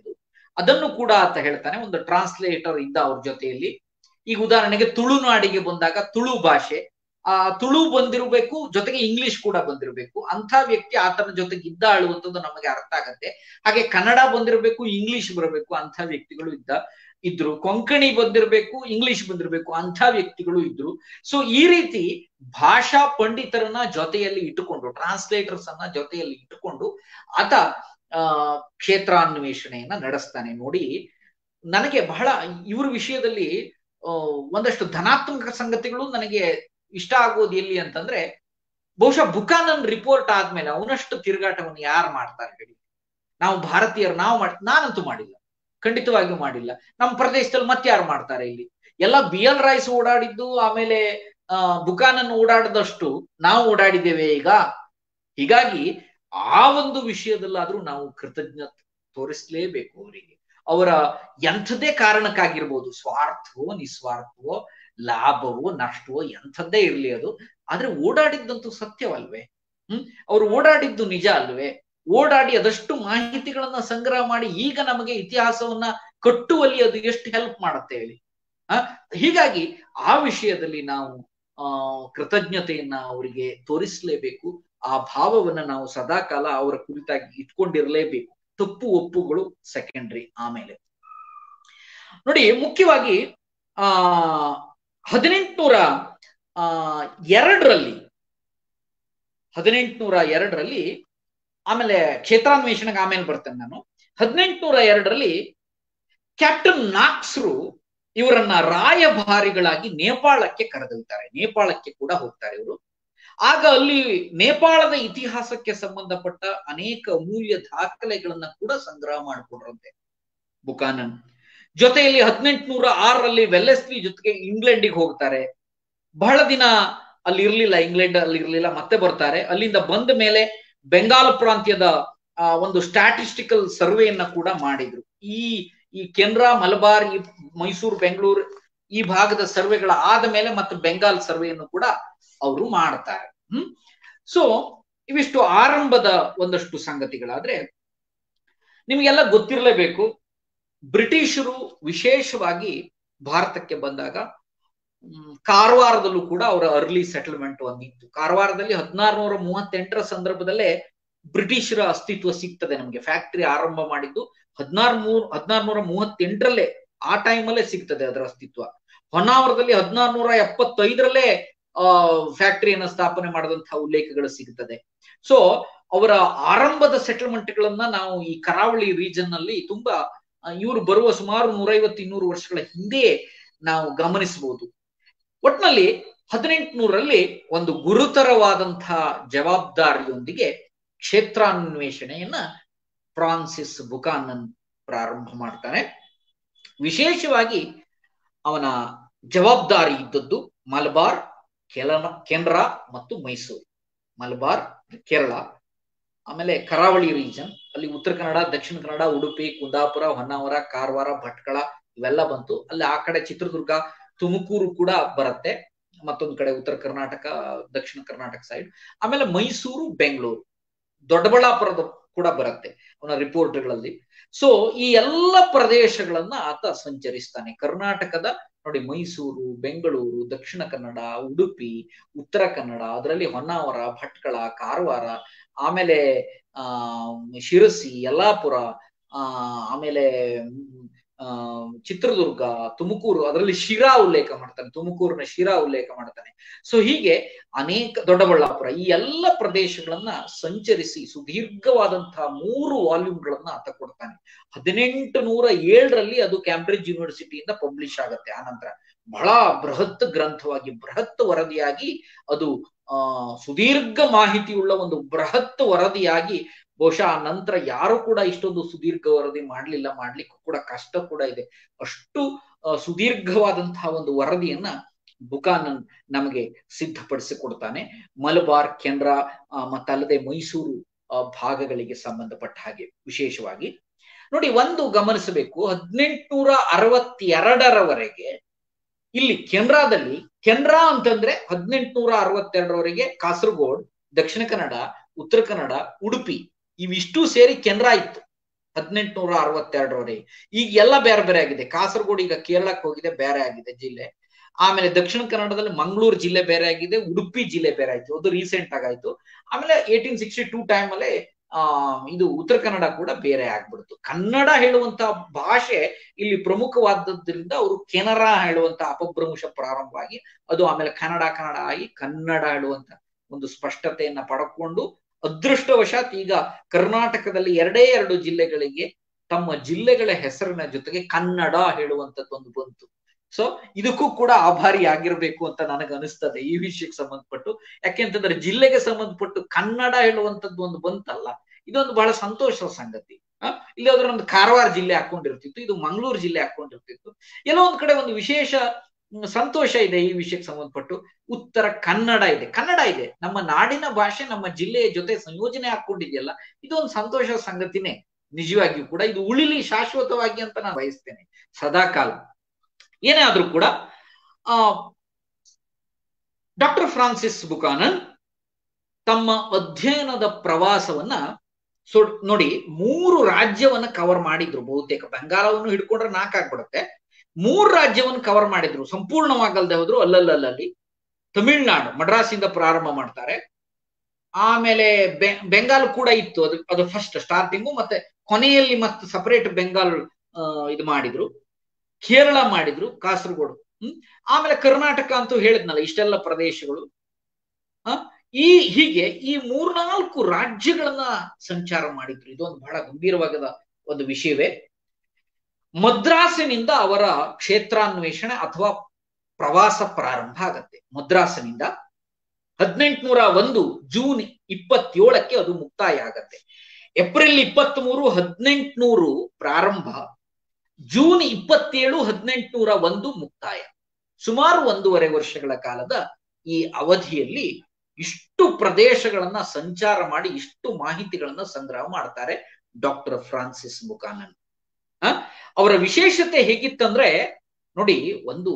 ಅದನ್ನು ಕೂಡ ಆತ ಹೇಳ್ತಾನೆ. ಒಂದು ಟ್ರಾನ್ಸ್ಲೇಟರ್ ಇದ್ದ ಅವ್ರ ಜೊತೆಯಲ್ಲಿ. ಈಗ ಉದಾಹರಣೆಗೆ ತುಳುನಾಡಿಗೆ ಬಂದಾಗ ತುಳು ಭಾಷೆ, ತುಳು ಬಂದಿರಬೇಕು, ಜೊತೆಗೆ ಇಂಗ್ಲಿಷ್ ಕೂಡ ಬಂದಿರಬೇಕು. ಅಂತ ವ್ಯಕ್ತಿ ಆತನ ಜೊತೆಗೆ ಇದ್ದ ಅನ್ನುವಂಥದ್ದು ನಮಗೆ ಅರ್ಥ ಆಗತ್ತೆ. ಹಾಗೆ ಕನ್ನಡ ಬಂದಿರಬೇಕು, ಇಂಗ್ಲಿಷ್ ಬರಬೇಕು, ಅಂತ ವ್ಯಕ್ತಿಗಳು ಇದ್ರು. ಕೊಂಕಣಿ ಬಂದಿರಬೇಕು, ಇಂಗ್ಲಿಷ್ ಬಂದಿರಬೇಕು, ಅಂತ ವ್ಯಕ್ತಿಗಳು ಇದ್ರು. ಸೊ ಈ ರೀತಿ ಭಾಷಾ ಪಂಡಿತರನ್ನ ಜೊತೆಯಲ್ಲಿ ಇಟ್ಟುಕೊಂಡು, ಟ್ರಾನ್ಸ್ಲೇಟರ್ಸ್ ಅನ್ನ ಜೊತೆಯಲ್ಲಿ ಇಟ್ಟುಕೊಂಡು ಆತ ಕ್ಷೇತ್ರಾನ್ವೇಷಣೆಯನ್ನ ನಡೆಸ್ತಾನೆ. ನೋಡಿ, ನನಗೆ ಬಹಳ ಇವ್ರ ವಿಷಯದಲ್ಲಿ ಒಂದಷ್ಟು ಧನಾತ್ಮಕ ಸಂಗತಿಗಳು ನನಗೆ ಇಷ್ಟ ಆಗೋದು ಎಲ್ಲಿ ಅಂತಂದ್ರೆ, ಬಹುಶಃ ಬುಕಾನನ್ ರಿಪೋರ್ಟ್ ಆದ್ಮೇಲೆ ಅವನಷ್ಟು ತಿರುಗಾಟವನ್ನು ಯಾರು ಮಾಡ್ತಾರೆ ಹೇಳಿ? ನಾವು ಭಾರತೀಯರು ನಾನಂತೂ ಮಾಡಿಲ್ಲ, ಖಂಡಿತವಾಗಿಯೂ ಮಾಡಿಲ್ಲ. ನಮ್ಮ ಪ್ರದೇಶದಲ್ಲಿ ಮತ್ತೆ ಯಾರು ಮಾಡ್ತಾರೆ ಇಲ್ಲಿ? ಎಲ್ಲ BL ರೈಸ್ ಓಡಾಡಿದ್ದು, ಆಮೇಲೆ ಬುಕಾನನ್ ಓಡಾಡದಷ್ಟು ನಾವು ಓಡಾಡಿದ್ದೇವೆ ಈಗ. ಹೀಗಾಗಿ ಆ ಒಂದು ವಿಷಯದಲ್ಲಾದ್ರೂ ನಾವು ಕೃತಜ್ಞತೆ ತೋರಿಸ್ಲೇಬೇಕು ಅವರಿಗೆ. ಅವರ ಎಂಥದೇ ಕಾರಣಕ್ಕಾಗಿರ್ಬೋದು, ಸ್ವಾರ್ಥವೋ ನಿಸ್ವಾರ್ಥವೋ, ಲಾಭವೋ ನಷ್ಟವೋ, ಎಂಥದ್ದೇ ಇರ್ಲಿ ಅದು, ಆದ್ರೆ ಓಡಾಡಿದ್ದಂತೂ ಸತ್ಯವಲ್ವೇ? ಅವ್ರು ಓಡಾಡಿದ್ದು ನಿಜ ಅಲ್ವೇ? ಓಡಾಡಿ ಅದಷ್ಟು ಮಾಹಿತಿಗಳನ್ನ ಸಂಗ್ರಹ ಮಾಡಿ ಈಗ ನಮಗೆ ಇತಿಹಾಸವನ್ನ ಕಟ್ಟುವಲ್ಲಿ ಅದು ಎಷ್ಟು ಹೆಲ್ಪ್ ಮಾಡುತ್ತೆ ಹೇಳಿ. ಹೀಗಾಗಿ ಆ ವಿಷಯದಲ್ಲಿ ನಾವು ಕೃತಜ್ಞತೆಯನ್ನ ಅವರಿಗೆ ತೋರಿಸಲೇಬೇಕು. ಆ ಭಾವವನ್ನ ನಾವು ಸದಾಕಾಲ ಅವರ ಕುರಿತಾಗಿ ಇಟ್ಕೊಂಡಿರಲೇಬೇಕು. ತಪ್ಪು ಒಪ್ಪುಗಳು ಸೆಕೆಂಡ್ರಿ. ಆಮೇಲೆ ನೋಡಿ, ಮುಖ್ಯವಾಗಿ 1802ರಲ್ಲಿ ಆಮೇಲೆ ಕ್ಷೇತ್ರಾನ್ವೇಷಣೆಗೆ ಆಮೇಲೆ ಬರ್ತೇನೆ ನಾನು. 1802ರಲ್ಲಿ ಕ್ಯಾಪ್ಟನ್ ನಾಕ್ಸ್ರು ಇವರನ್ನ ರಾಯಭಾರಿಗಳಾಗಿ ನೇಪಾಳಕ್ಕೆ ಕರೆದೊಯ್ತಾರೆ. ನೇಪಾಳಕ್ಕೆ ಕೂಡ ಹೋಗ್ತಾರೆ ಇವರು. ಆಗ ಅಲ್ಲಿ ನೇಪಾಳದ ಇತಿಹಾಸಕ್ಕೆ ಸಂಬಂಧಪಟ್ಟ ಅನೇಕ ಅಮೂಲ್ಯ ದಾಖಲೆಗಳನ್ನ ಕೂಡ ಸಂಗ್ರಹ ಮಾಡಿಕೊಂಡ್ರಂತೆ ಬುಕಾನನ್. ಜೊತೆಯಲ್ಲಿ 1806ರಲ್ಲಿ ವೆಲ್ಲೆಸ್ಲಿ ಜೊತೆಗೆ ಇಂಗ್ಲೆಂಡಿಗೆ ಹೋಗ್ತಾರೆ. ಬಹಳ ದಿನ ಅಲ್ಲಿ ಇರ್ಲಿಲ್ಲ, ಮತ್ತೆ ಬರ್ತಾರೆ. ಅಲ್ಲಿಂದ ಬಂದ ಮೇಲೆ ಬೆಂಗಾಲ್ ಪ್ರಾಂತ್ಯದ ಒಂದು ಸ್ಟ್ಯಾಟಿಸ್ಟಿಕಲ್ ಸರ್ವೆಯನ್ನ ಕೂಡ ಮಾಡಿದ್ರು. ಈ ಕೆನರಾ, ಮಲಬಾರ್, ಈ ಮೈಸೂರು, ಬೆಂಗಳೂರು ಈ ಭಾಗದ ಸರ್ವೆಗಳ ಆದ ಮೇಲೆ ಮತ್ತೆ ಬೆಂಗಾಲ್ ಸರ್ವೆಯನ್ನು ಕೂಡ ಅವರು ಮಾಡ್ತಾರೆ. ಸೊ ಇವಿಷ್ಟು ಆರಂಭದ ಒಂದಷ್ಟು ಸಂಗತಿಗಳಾದ್ರೆ, ನಿಮಗೆಲ್ಲ ಗೊತ್ತಿರಲೇಬೇಕು, ಬ್ರಿಟಿಷರು ವಿಶೇಷವಾಗಿ ಭಾರತಕ್ಕೆ ಬಂದಾಗ ಕಾರವಾರದಲ್ಲೂ ಕೂಡ ಅವರ ಅರ್ಲಿ ಸೆಟಲ್ಮೆಂಟ್ ಒಂದಿತ್ತು. ಕಾರವಾರದಲ್ಲಿ 1638ರ ಸಂದರ್ಭದಲ್ಲೇ ಬ್ರಿಟಿಷರ ಅಸ್ತಿತ್ವ ಸಿಗ್ತದೆ ನಮ್ಗೆ. ಫ್ಯಾಕ್ಟರಿ ಆರಂಭ ಮಾಡಿದ್ದು 1638ರಲ್ಲೇ, ಆ ಟೈಮಲ್ಲೇ ಸಿಗ್ತದೆ ಅದರ ಅಸ್ತಿತ್ವ. ಹೊನ್ನಾವರದಲ್ಲಿ 1675ರಲ್ಲೇ ಫ್ಯಾಕ್ಟರಿಯನ್ನ ಸ್ಥಾಪನೆ ಮಾಡಿದಂತಹ ಉಲ್ಲೇಖಗಳು ಸಿಗುತ್ತದೆ. ಸೊ ಅವರ ಆರಂಭದ ಸೆಟಲ್ಮೆಂಟ್ಗಳನ್ನ ನಾವು ಈ ಕರಾವಳಿ ರೀಜನ್ ನಲ್ಲಿ ತುಂಬಾ ಇವರು ಬರುವ ಸುಮಾರು 150-200 ವರ್ಷಗಳ ಹಿಂದೆ ನಾವು ಗಮನಿಸಬಹುದು. ಒಟ್ನಲ್ಲಿ 1800ರಲ್ಲಿ ಒಂದು ಗುರುತರವಾದಂತಹ ಜವಾಬ್ದಾರಿಯೊಂದಿಗೆ ಕ್ಷೇತ್ರಾನ್ವೇಷಣೆಯನ್ನ ಫ್ರಾನ್ಸಿಸ್ ಬುಕಾನನ್ ಪ್ರಾರಂಭ ಮಾಡ್ತಾನೆ. ವಿಶೇಷವಾಗಿ ಅವನ ಜವಾಬ್ದಾರಿ ಇದ್ದದ್ದು ಮಲಬಾರ್, ಕೆನರಾ ಮತ್ತು ಮೈಸೂರು. ಮಲಬಾರ್, ಕೇರಳ, ಆಮೇಲೆ ಕರಾವಳಿ ರೀಜನ್, ಅಲ್ಲಿ ಉತ್ತರ ಕನ್ನಡ, ದಕ್ಷಿಣ ಕನ್ನಡ, ಉಡುಪಿ, ಕುಂದಾಪುರ, ಹೊನ್ನಾವರ, ಕಾರವಾರ, ಭಟ್ಕಳ ಇವೆಲ್ಲ ಬಂತು. ಅಲ್ಲಿ ಆ ಕಡೆ ಚಿತ್ರದುರ್ಗ, ತುಮಕೂರು ಕೂಡ ಬರುತ್ತೆ. ಮತ್ತೊಂದು ಕಡೆ ಉತ್ತರ ಕರ್ನಾಟಕ, ದಕ್ಷಿಣ ಕರ್ನಾಟಕ ಸೈಡ್. ಆಮೇಲೆ ಮೈಸೂರು, ಬೆಂಗಳೂರು, ದೊಡ್ಡಬಳ್ಳಾಪುರದ ಕೂಡ ಬರುತ್ತೆ ಅವನ ರಿಪೋರ್ಟ್ಗಳಲ್ಲಿ. ಸೊ ಈ ಎಲ್ಲ ಪ್ರದೇಶಗಳನ್ನ ಆತ ಸಂಚರಿಸ್ತಾನೆ. ಕರ್ನಾಟಕದ ನೋಡಿ, ಮೈಸೂರು, ಬೆಂಗಳೂರು, ದಕ್ಷಿಣ ಕನ್ನಡ, ಉಡುಪಿ, ಉತ್ತರ ಕನ್ನಡ, ಅದರಲ್ಲಿ ಹೊನ್ನಾವರ, ಭಟ್ಕಳ, ಕಾರವಾರ, ಆಮೇಲೆ ಶಿರಸಿ, ಯಲ್ಲಾಪುರ, ಆಮೇಲೆ ಚಿತ್ರದುರ್ಗ, ತುಮಕೂರು, ಅದರಲ್ಲಿ ಶಿರಾ ಉಲ್ಲೇಖ ಮಾಡ್ತಾನೆ, ತುಮಕೂರಿನ ಶಿರಾ ಉಲ್ಲೇಖ ಮಾಡ್ತಾನೆ. ಸೊ ಹೀಗೆ ಅನೇಕ, ದೊಡ್ಡಬಳ್ಳಾಪುರ, ಈ ಎಲ್ಲ ಪ್ರದೇಶಗಳನ್ನ ಸಂಚರಿಸಿ ಸುದೀರ್ಘವಾದಂತಹ 3 ವಾಲ್ಯೂಮ್ಗಳನ್ನ ಆತ ಕೊಡ್ತಾನೆ. 1807ರಲ್ಲಿ ಅದು ಕ್ಯಾಂಬ್ರಿಡ್ಜ್ ಯೂನಿವರ್ಸಿಟಿಯಿಂದ ಪಬ್ಲಿಷ್ ಆಗುತ್ತೆ. ಆನಂತರ ಬಹಳ ಬೃಹತ್ ಗ್ರಂಥವಾಗಿ, ಬೃಹತ್ ವರದಿಯಾಗಿ, ಅದು ಸುದೀರ್ಘ ಮಾಹಿತಿಯುಳ್ಳ ಒಂದು ಬೃಹತ್ ವರದಿಯಾಗಿ, ಬಹುಶಃ ಆ ನಂತರ ಯಾರು ಕೂಡ ಇಷ್ಟೊಂದು ಸುದೀರ್ಘ ವರದಿ ಮಾಡ್ಲಿಕ್ಕೂ ಕೂಡ ಕಷ್ಟ ಕೂಡ ಇದೆ. ಅಷ್ಟು ಸುದೀರ್ಘವಾದಂತಹ ಒಂದು ವರದಿಯನ್ನ ಬುಕಾನನ್ ನಮಗೆ ಸಿದ್ಧಪಡಿಸಿಕೊಡ್ತಾನೆ. ಮಲಬಾರ್, ಕೆನರಾ ಮತ್ತಲ್ಲದೆ ಮೈಸೂರು ಭಾಗಗಳಿಗೆ ಸಂಬಂಧಪಟ್ಟ ಹಾಗೆ ವಿಶೇಷವಾಗಿ. ನೋಡಿ, ಒಂದು ಗಮನಿಸಬೇಕು, 1862ರವರೆಗೆ ಇಲ್ಲಿ ಕೆನರಾದಲ್ಲಿ, ಕೆನರಾ ಅಂತಂದ್ರೆ 1862ರವರೆಗೆ ಕಾಸರಗೋಡ್, ದಕ್ಷಿಣ ಕನ್ನಡ, ಉತ್ತರ ಕನ್ನಡ, ಉಡುಪಿ ಇವಿಷ್ಟು ಸೇರಿ ಕೆನರಾ ಇತ್ತು. 1862ರವರೆಗೆ. ಈಗ ಎಲ್ಲ ಬೇರೆ ಬೇರೆ ಆಗಿದೆ. ಕಾಸರಗೋಡು ಈಗ ಕೇರಳಕ್ಕೆ ಹೋಗಿದೆ, ಬೇರೆ ಆಗಿದೆ ಜಿಲ್ಲೆ. ಆಮೇಲೆ ದಕ್ಷಿಣ ಕನ್ನಡದಲ್ಲಿ ಮಂಗಳೂರು ಜಿಲ್ಲೆ ಬೇರೆ ಆಗಿದೆ, ಉಡುಪಿ ಜಿಲ್ಲೆ ಬೇರೆ ಆಯ್ತು, ಅದು ರೀಸೆಂಟ್ ಆಗಾಯ್ತು. ಆಮೇಲೆ 1862 ಟೈಮ್ ಅಲ್ಲೇ ಇದು ಉತ್ತರ ಕನ್ನಡ ಕೂಡ ಬೇರೆ ಆಗ್ಬಿಡ್ತು. ಕನ್ನಡ ಹೇಳುವಂತ ಭಾಷೆ ಇಲ್ಲಿ ಪ್ರಮುಖವಾದದ್ರಿಂದ ಅವರು ಕೆನರಾ ಹೇಳುವಂತ ಅಪಭ್ರಂಶ ಪ್ರಾರಂಭವಾಗಿ ಅದು ಆಮೇಲೆ ಕನ್ನಡ ಆಗಿ ಕನ್ನಡ ಹೇಳುವಂತ ಒಂದು ಸ್ಪಷ್ಟತೆಯನ್ನ ಪಡ್ಕೊಂಡು ಅದೃಷ್ಟವಶಾತ್ ಈಗ ಕರ್ನಾಟಕದಲ್ಲಿ 2 ಜಿಲ್ಲೆಗಳಿಗೆ ತಮ್ಮ ಜಿಲ್ಲೆಗಳ ಹೆಸರಿನ ಜೊತೆಗೆ ಕನ್ನಡ ಹೇಳುವಂತದ್ದೊಂದು ಬಂತು. ಸೊ ಇದಕ್ಕೂ ಕೂಡ ಆಭಾರಿ ಆಗಿರ್ಬೇಕು ಅಂತ ನನಗೆ ಅನಿಸ್ತದೆ ಈ ವಿಷಯಕ್ಕೆ ಸಂಬಂಧಪಟ್ಟು. ಯಾಕೆಂತಂದ್ರೆ ಜಿಲ್ಲೆಗೆ ಸಂಬಂಧಪಟ್ಟು ಕನ್ನಡ ಹೇಳುವಂತದ್ದು ಒಂದು ಬಂತಲ್ಲ, ಇದೊಂದು ಬಹಳ ಸಂತೋಷದ ಸಂಗತಿ. ಇಲ್ಲಿ ಅದ್ರ ಒಂದು ಕಾರವಾರ ಜಿಲ್ಲೆ ಹಾಕೊಂಡಿರ್ತಿತ್ತು, ಇದು ಮಂಗಳೂರು ಜಿಲ್ಲೆ ಹಾಕೊಂಡಿರ್ತಿತ್ತು. ಎಲ್ಲೋ ಒಂದ್ ಕಡೆ ಒಂದು ವಿಶೇಷ ಸಂತೋಷ ಇದೆ ಈ ವಿಷಯಕ್ಕೆ ಸಂಬಂಧಪಟ್ಟು. ಉತ್ತರ ಕನ್ನಡ ಇದೆ, ನಮ್ಮ ನಾಡಿನ ಭಾಷೆ ನಮ್ಮ ಜಿಲ್ಲೆಯ ಜೊತೆ ಸಂಯೋಜನೆ ಹಾಕೊಂಡಿದೆಯಲ್ಲ, ಇದೊಂದು ಸಂತೋಷದ ಸಂಗತಿನೇ ನಿಜವಾಗಿಯೂ ಕೂಡ. ಇದು ಉಳಿಲಿ ಶಾಶ್ವತವಾಗಿ ಅಂತ ನಾನು ಬಯಸ್ತೇನೆ ಸದಾಕಾಲ. ಏನೇ ಆದ್ರೂ ಕೂಡ ಡಾಕ್ಟರ್ ಫ್ರಾನ್ಸಿಸ್ ಬುಕಾನನ್ ತಮ್ಮ ಅಧ್ಯಯನದ ಪ್ರವಾಸವನ್ನ ನೋಡಿ 3 ರಾಜ್ಯವನ್ನ ಕವರ್ ಮಾಡಿದ್ರು. ಬಹುತೇಕ ಬೆಂಗಾಲವನ್ನು ಹಿಡ್ಕೊಂಡ್ರೆ 4 ಆಗ್ಬಿಡುತ್ತೆ. 3 ರಾಜ್ಯವನ್ನು ಕವರ್ ಮಾಡಿದ್ರು, ಸಂಪೂರ್ಣವಾಗಲ್ದೆ ಹೋದ್ರು. ಅಲ್ಲಲ್ಲಿ ತಮಿಳ್ನಾಡು ಮಡ್ರಾಸಿಂದ ಪ್ರಾರಂಭ ಮಾಡ್ತಾರೆ. ಆಮೇಲೆ ಬೆಂಗಾಲ್ ಕೂಡ ಇತ್ತು, ಅದು ಫಸ್ಟ್ ಸ್ಟಾರ್ಟಿಂಗು, ಮತ್ತೆ ಕೊನೆಯಲ್ಲಿ ಮತ್ತೆ ಸಪರೇಟ್ ಬೆಂಗಾಲ್ ಇದು ಮಾಡಿದ್ರು. ಕೇರಳ ಮಾಡಿದ್ರು, ಕಾಸರಗೋಡು, ಆಮೇಲೆ ಕರ್ನಾಟಕ ಅಂತೂ ಹೇಳಿದ್ನಲ್ಲ, ಇಷ್ಟೆಲ್ಲ ಪ್ರದೇಶಗಳು. ಹೀಗೆ ಈ 3-4 ರಾಜ್ಯಗಳನ್ನ ಸಂಚಾರ ಮಾಡಿದ್ರು. ಇದೊಂದು ಬಹಳ ಗಂಭೀರವಾದ ಒಂದು ವಿಷಯವೇ. ಮದ್ರಾಸಿನಿಂದ ಅವರ ಕ್ಷೇತ್ರಾನ್ವೇಷಣೆ ಅಥವಾ ಪ್ರವಾಸ ಪ್ರಾರಂಭ ಆಗತ್ತೆ. ಮದ್ರಾಸಿನಿಂದ 1801 ಜೂನ್ 27ಕ್ಕೆ ಅದು ಮುಕ್ತಾಯ ಆಗತ್ತೆ. ಏಪ್ರಿಲ್ 23 1800 ಪ್ರಾರಂಭ, ಜೂನ್ 27 1801 ಮುಕ್ತಾಯ. ಸುಮಾರು 1.5 ವರ್ಷಗಳ ಕಾಲದ ಈ ಅವಧಿಯಲ್ಲಿ ಇಷ್ಟು ಪ್ರದೇಶಗಳನ್ನ ಸಂಚಾರ ಮಾಡಿ ಇಷ್ಟು ಮಾಹಿತಿಗಳನ್ನ ಸಂಗ್ರಹ ಮಾಡ್ತಾರೆ ಡಾಕ್ಟರ್ ಫ್ರಾನ್ಸಿಸ್ ಬುಕಾನನ್. ಅವರ ವಿಶೇಷತೆ ಹೇಗಿತ್ತಂದ್ರೆ ನೋಡಿ, ಒಂದು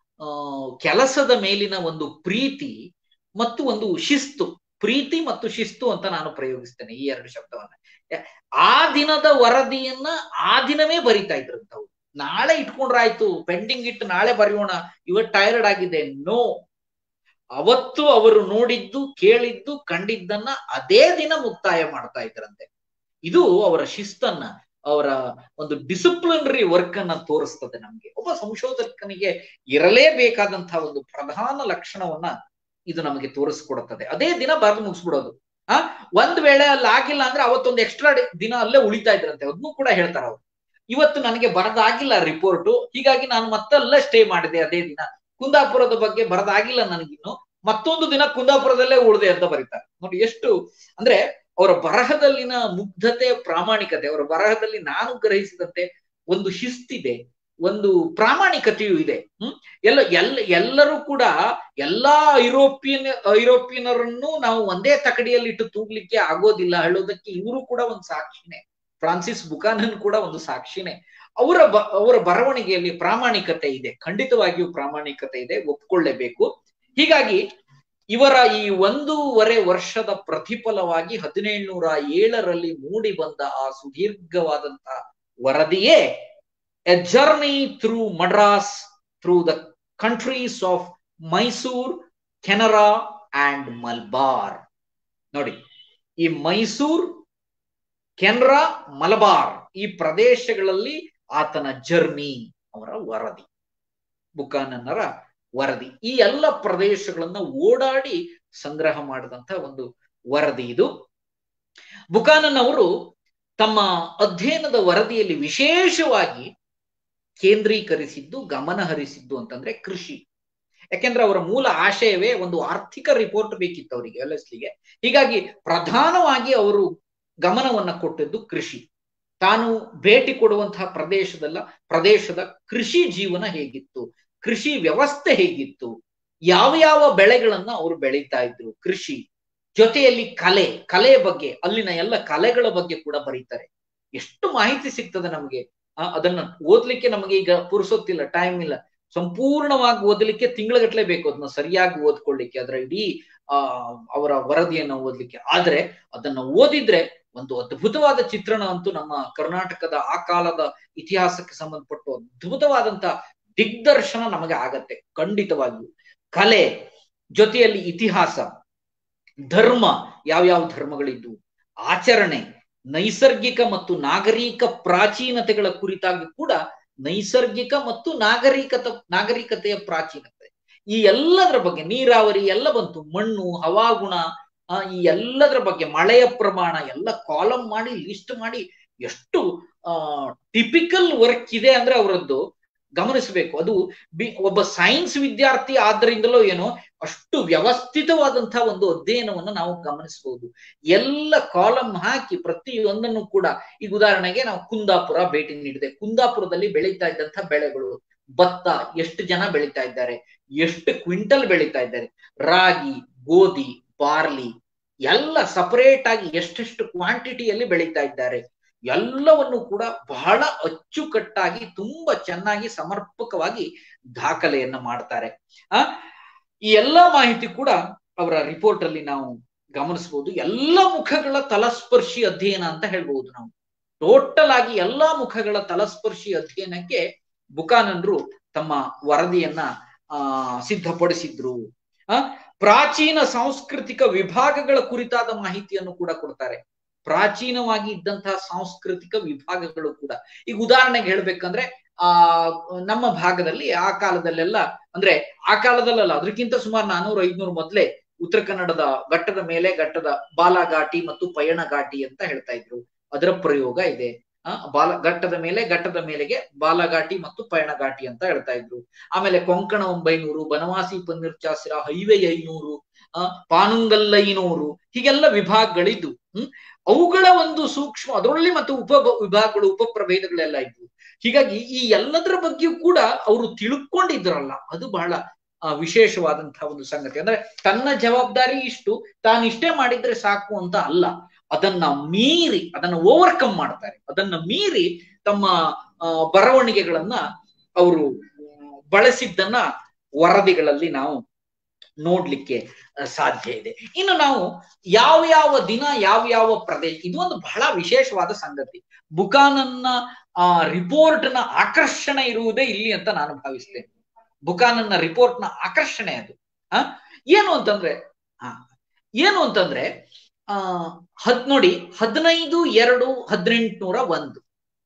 ಕೆಲಸದ ಮೇಲಿನ ಒಂದು ಪ್ರೀತಿ ಮತ್ತು ಒಂದು ಶಿಸ್ತು. ಪ್ರೀತಿ ಮತ್ತು ಶಿಸ್ತು ಅಂತ ನಾನು ಪ್ರಯೋಗಿಸ್ತೇನೆ ಈ 2 ಶಬ್ದವನ್ನ. ಆ ದಿನದ ವರದಿಯನ್ನ ಆ ದಿನವೇ ಬರಿತಾ ಇದ್ರಂತವ್ರು. ನಾಳೆ ಇಟ್ಕೊಂಡ್ರಾಯ್ತು, ಪೆಂಡಿಂಗ್ ಇಟ್ಟು ನಾಳೆ ಬರೆಯೋಣ, ಇವತ್ತು ಟೈರ್ಡ್ ಆಗಿದೆ, ನೋ. ಅವತ್ತು ಅವರು ನೋಡಿದ್ದು, ಕೇಳಿದ್ದು, ಕಂಡಿದ್ದನ್ನ ಅದೇ ದಿನ ಮುಕ್ತಾಯ ಮಾಡ್ತಾ ಇದ್ರಂತೆ. ಇದು ಅವರ ಶಿಸ್ತನ್ನ, ಅವರ ಒಂದು ಡಿಸಿಪ್ಲಿನರಿ ವರ್ಕ್ ಅನ್ನ ತೋರಿಸ್ತದೆ ನಮ್ಗೆ. ಒಬ್ಬ ಸಂಶೋಧಕನಿಗೆ ಇರಲೇಬೇಕಾದಂತಹ ಒಂದು ಪ್ರಧಾನ ಲಕ್ಷಣವನ್ನ ಇದು ನಮಗೆ ತೋರಿಸ್ಕೊಡುತ್ತದೆ. ಅದೇ ದಿನ ಬರೆದು ಮುಗಿಸ್ಬಿಡೋದು. ಒಂದ್ ವೇಳೆ ಅಲ್ಲಿ ಆಗಿಲ್ಲ ಅಂದ್ರೆ ಅವತ್ತೊಂದು ಎಕ್ಸ್ಟ್ರಾ ದಿನ ಅಲ್ಲೇ ಉಳಿತಾ ಇದ್ರಂತೆ. ಅದನ್ನು ಕೂಡ ಹೇಳ್ತಾರ ಅವ್ರು. ಇವತ್ತು ನನಗೆ ಬರದಾಗಿಲ್ಲ ರಿಪೋರ್ಟು, ಹೀಗಾಗಿ ನಾನು ಮತ್ತಲ್ಲೇ ಸ್ಟೇ ಮಾಡಿದೆ ಅದೇ ದಿನ. ಕುಂದಾಪುರದ ಬಗ್ಗೆ ಬರದಾಗಿಲ್ಲ ನನಗಿನ್ನು, ಮತ್ತೊಂದು ದಿನ ಕುಂದಾಪುರದಲ್ಲೇ ಉಳಿದೆ ಅಂತ ಬರೀತಾರೆ. ನೋಡಿ ಎಷ್ಟು ಅಂದ್ರೆ ಅವರ ಬರಹದಲ್ಲಿನ ಮುಗ್ಧತೆ, ಪ್ರಾಮಾಣಿಕತೆ, ಅವರ ಬರಹದಲ್ಲಿ ನಾನು ಗ್ರಹಿಸಿದಂತೆ ಒಂದು ಶಿಸ್ತಿದೆ, ಒಂದು ಪ್ರಾಮಾಣಿಕತೆಯೂ ಇದೆ. ಎಲ್ಲರೂ ಕೂಡ ಎಲ್ಲಾ ಯುರೋಪಿಯನರನ್ನು ನಾವು ಒಂದೇ ತಕಡಿಯಲ್ಲಿ ಇಟ್ಟು ತೂಗ್ಲಿಕ್ಕೆ ಆಗೋದಿಲ್ಲ ಹೇಳೋದಕ್ಕೆ ಇವರು ಕೂಡ ಒಂದು ಸಾಕ್ಷಿನೇ. ಫ್ರಾನ್ಸಿಸ್ ಬುಕಾನನ್ ಕೂಡ ಒಂದು ಸಾಕ್ಷಿನೇ. ಅವರ ಬರವಣಿಗೆಯಲ್ಲಿ ಪ್ರಾಮಾಣಿಕತೆ ಇದೆ, ಖಂಡಿತವಾಗಿಯೂ ಪ್ರಾಮಾಣಿಕತೆ ಇದೆ, ಒಪ್ಕೊಳ್ಳೇಬೇಕು. ಹೀಗಾಗಿ ಇವರ ಈ 1.5 ವರ್ಷದ ಪ್ರತಿಫಲವಾಗಿ 1707ರಲ್ಲಿ ಮೂಡಿ ಬಂದ ಆ ಸುದೀರ್ಘವಾದಂತಹ ವರದಿಯೇ a journey through Madras, through the countries of Mysore, Canara and Malabar. ನೋಡಿ, ಈ ಮೈಸೂರ್, ಕೆನರಾ, ಮಲಬಾರ್ ಈ ಪ್ರದೇಶಗಳಲ್ಲಿ ಆತನ ಜರ್ನಿ, ಅವರ ವರದಿ, ಬುಕಾನನ್ನರ ವರದಿ. ಈ ಎಲ್ಲ ಪ್ರದೇಶಗಳನ್ನ ಓಡಾಡಿ ಸಂಗ್ರಹ ಮಾಡಿದಂತ ಒಂದು ವರದಿ ಇದು. ಬುಕಾನನ್ ಅವರು ತಮ್ಮ ಅಧ್ಯಯನದ ವರದಿಯಲ್ಲಿ ವಿಶೇಷವಾಗಿ ಕೇಂದ್ರೀಕರಿಸಿದ್ದು, ಗಮನ ಹರಿಸಿದ್ದು ಅಂತಂದ್ರೆ ಕೃಷಿ. ಯಾಕೆಂದ್ರೆ ಅವರ ಮೂಲ ಆಶಯವೇ ಒಂದು ಆರ್ಥಿಕ ರಿಪೋರ್ಟ್ ಬೇಕಿತ್ತು ಅವರಿಗೆ, LSLಗೆ. ಹೀಗಾಗಿ ಪ್ರಧಾನವಾಗಿ ಅವರು ಗಮನವನ್ನ ಕೊಟ್ಟದ್ದು ಕೃಷಿ. ತಾನು ಭೇಟಿ ಕೊಡುವಂತಹ ಪ್ರದೇಶದ ಕೃಷಿ ಜೀವನ ಹೇಗಿತ್ತು, ಕೃಷಿ ವ್ಯವಸ್ಥೆ ಹೇಗಿತ್ತು, ಯಾವ ಬೆಳೆಗಳನ್ನ ಅವರು ಬೆಳೀತಾ ಇದ್ರು, ಕೃಷಿ ಜೊತೆಯಲ್ಲಿ ಕಲೆಯ ಬಗ್ಗೆ, ಅಲ್ಲಿನ ಎಲ್ಲ ಕಲೆಗಳ ಬಗ್ಗೆ ಕೂಡ ಬರೀತಾರೆ. ಎಷ್ಟು ಮಾಹಿತಿ ಸಿಗ್ತದೆ ನಮಗೆ. ಅದನ್ನ ಓದ್ಲಿಕ್ಕೆ ನಮಗೆ ಈಗ ಪುರ್ಸೊತ್ತಿಲ್ಲ, ಟೈಮ್ ಇಲ್ಲ. ಸಂಪೂರ್ಣವಾಗಿ ಓದಲಿಕ್ಕೆ ತಿಂಗಳಗಟ್ಲೆ ಬೇಕು ಅದನ್ನ ಸರಿಯಾಗಿ ಓದ್ಕೊಳ್ಳಿಕ್ಕೆ, ಅದರ ಇಡೀ ಅವರ ವರದಿಯನ್ನ ಓದ್ಲಿಕ್ಕೆ. ಆದ್ರೆ ಅದನ್ನ ಓದಿದ್ರೆ ಒಂದು ಅದ್ಭುತವಾದ ಚಿತ್ರಣ ಅಂತೂ ನಮ್ಮ ಕರ್ನಾಟಕದ ಆ ಕಾಲದ ಇತಿಹಾಸಕ್ಕೆ ಸಂಬಂಧಪಟ್ಟು ಅದ್ಭುತವಾದಂತ ದಿಗ್ದರ್ಶನ ನಮಗೆ ಆಗತ್ತೆ ಖಂಡಿತವಾಗಿಯೂ. ಕಲೆ ಜೊತೆಯಲ್ಲಿ ಇತಿಹಾಸ, ಧರ್ಮ, ಯಾವ್ಯಾವ ಧರ್ಮಗಳಿದ್ದು, ಆಚರಣೆ, ನೈಸರ್ಗಿಕ ಮತ್ತು ನಾಗರಿಕ ಪ್ರಾಚೀನತೆಗಳ ಕುರಿತಾಗಿ ಕೂಡ ನೈಸರ್ಗಿಕ ಮತ್ತು ನಾಗರಿಕತೆಯ ಪ್ರಾಚೀನತೆ, ಈ ಎಲ್ಲದರ ಬಗ್ಗೆ, ನೀರಾವರಿ ಎಲ್ಲ ಬಂತು, ಮಣ್ಣು, ಹವಾಗುಣ, ಈ ಎಲ್ಲದರ ಬಗ್ಗೆ, ಮಳೆಯ ಪ್ರಮಾಣ ಎಲ್ಲ ಕಾಲಮ್ ಮಾಡಿ ಲಿಸ್ಟ್ ಮಾಡಿ ಎಷ್ಟು ಟಿಪಿಕಲ್ ವರ್ಕ್ ಇದೆ ಅಂದ್ರೆ ಅವರದ್ದು ಗಮನಿಸಬೇಕು. ಅದು ಒಬ್ಬ ಸೈನ್ಸ್ ವಿದ್ಯಾರ್ಥಿ ಆದ್ರಿಂದಲೋ ಏನೋ ಅಷ್ಟು ವ್ಯವಸ್ಥಿತವಾದಂತಹ ಒಂದು ಅಧ್ಯಯನವನ್ನು ನಾವು ಗಮನಿಸಬಹುದು. ಎಲ್ಲ ಕಾಲಮ್ ಹಾಕಿ ಪ್ರತಿಯೊಂದನ್ನು ಕೂಡ, ಈಗ ಉದಾಹರಣೆಗೆ ನಾವು ಕುಂದಾಪುರ ಭೇಟಿ ನೀಡಿದೆ. ಕುಂದಾಪುರದಲ್ಲಿ ಬೆಳೀತಾ ಇದ್ದಂತಹ ಬೆಳೆಗಳು, ಭತ್ತ ಎಷ್ಟು ಜನ ಬೆಳೀತಾ ಇದ್ದಾರೆ, ಎಷ್ಟು ಕ್ವಿಂಟಲ್ ಬೆಳೀತಾ ಇದ್ದಾರೆ, ರಾಗಿ, ಗೋಧಿ, ಬಾರ್ಲಿ ಎಲ್ಲ ಸಪರೇಟ್ ಆಗಿ ಎಷ್ಟೆಷ್ಟು ಕ್ವಾಂಟಿಟಿಯಲ್ಲಿ ಬೆಳೀತಾ ಇದ್ದಾರೆ, ಎಲ್ಲವನ್ನು ಕೂಡ ಬಹಳ ಅಚ್ಚುಕಟ್ಟಾಗಿ ತುಂಬಾ ಚೆನ್ನಾಗಿ ಸಮರ್ಪಕವಾಗಿ ದಾಖಲೆಯನ್ನ ಮಾಡ್ತಾರೆ. ಈ ಎಲ್ಲಾ ಮಾಹಿತಿ ಕೂಡ ಅವರ ರಿಪೋರ್ಟ್ ಅಲ್ಲಿ ನಾವು ಗಮನಿಸಬಹುದು. ಎಲ್ಲ ಮುಖಗಳ ತಲಸ್ಪರ್ಶಿ ಅಧ್ಯಯನ ಅಂತ ಹೇಳ್ಬಹುದು ನಾವು. ಟೋಟಲ್ ಆಗಿ ಎಲ್ಲಾ ಮುಖಗಳ ತಲಸ್ಪರ್ಶಿ ಅಧ್ಯಯನಕ್ಕೆ ಬುಕಾನನ್ರು ತಮ್ಮ ವರದಿಯನ್ನ ಸಿದ್ಧಪಡಿಸಿದ್ರು. ಪ್ರಾಚೀನ ಸಾಂಸ್ಕೃತಿಕ ವಿಭಾಗಗಳ ಕುರಿತಾದ ಮಾಹಿತಿಯನ್ನು ಕೂಡ ಕೊಡ್ತಾರೆ. ಪ್ರಾಚೀನವಾಗಿ ಇದ್ದಂತಹ ಸಾಂಸ್ಕೃತಿಕ ವಿಭಾಗಗಳು ಕೂಡ, ಈಗ ಉದಾಹರಣೆಗೆ ಹೇಳ್ಬೇಕಂದ್ರೆ ನಮ್ಮ ಭಾಗದಲ್ಲಿ ಆ ಕಾಲದಲ್ಲೆಲ್ಲ, ಅಂದ್ರೆ ಆ ಕಾಲದಲ್ಲ ಅದಕ್ಕಿಂತ ಸುಮಾರು 400-500 ಮೊದಲೇ ಉತ್ತರ ಕನ್ನಡದ ಘಟ್ಟದ ಮೇಲೆ ಘಟ್ಟದ ಬಾಲಘಾಟಿ ಮತ್ತು ಪಯಣಘಾಟಿ ಅಂತ ಹೇಳ್ತಾ ಇದ್ರು. ಅದರ ಪ್ರಯೋಗ ಇದೆ. ಘಟ್ಟದ ಮೇಲೆಗೆ ಬಾಲಘಾಟಿ ಮತ್ತು ಪಯಣಘಾಟಿ ಅಂತ ಹೇಳ್ತಾ ಇದ್ರು. ಆಮೇಲೆ ಕೊಂಕಣ 900, ಬನವಾಸಿ ಪನ್ನೀರ್ಚಾಸಿರ, ಹೈವೇ 500, ಪಾನುಂಗಲ್ 500, ಹೀಗೆಲ್ಲ ವಿಭಾಗಗಳಿದ್ದು ಅವುಗಳ ಒಂದು ಸೂಕ್ಷ್ಮ, ಅದರಲ್ಲಿ ಮತ್ತು ವಿಭಾಗಗಳು, ಉಪಪ್ರಭೇದಗಳೆಲ್ಲ ಇದ್ವು. ಹೀಗಾಗಿ ಈ ಎಲ್ಲದರ ಬಗ್ಗೆಯೂ ಕೂಡ ಅವರು ತಿಳ್ಕೊಂಡಿದ್ರಲ್ಲ, ಅದು ಬಹಳ ವಿಶೇಷವಾದಂತಹ ಒಂದು ಸಂಗತಿ. ಅಂದ್ರೆ ತನ್ನ ಜವಾಬ್ದಾರಿ ಇಷ್ಟು, ತಾನಿಷ್ಟೇ ಮಾಡಿದ್ರೆ ಸಾಕು ಅಂತ ಅಲ್ಲ, ಅದನ್ನ ಮೀರಿ, ಅದನ್ನ ಓವರ್ಕಮ್ ಮಾಡ್ತಾರೆ. ಅದನ್ನ ಮೀರಿ ತಮ್ಮ ಬರವಣಿಗೆಗಳನ್ನ ಅವರು ಬಳಸಿದ್ದನ್ನ ವರದಿಗಳಲ್ಲಿ ನಾವು ನೋಡ್ಲಿಕ್ಕೆ ಸಾಧ್ಯ ಇದೆ. ಇನ್ನು ನಾವು ಯಾವ ದಿನ ಯಾವ ಪ್ರದೇಶ, ಇದು ಒಂದು ಬಹಳ ವಿಶೇಷವಾದ ಸಂಗತಿ. ಬುಕಾನನ್ನ ರಿಪೋರ್ಟ್ನ ಆಕರ್ಷಣೆ ಇರುವುದೇ ಇಲ್ಲಿ ಅಂತ ನಾನು ಭಾವಿಸ್ತೇನೆ. ಬುಕಾನನ್ನ ರಿಪೋರ್ಟ್ನ ಆಕರ್ಷಣೆ ಅದು ಏನು ಅಂತಂದ್ರೆ ನೋಡಿ, 15/2/1801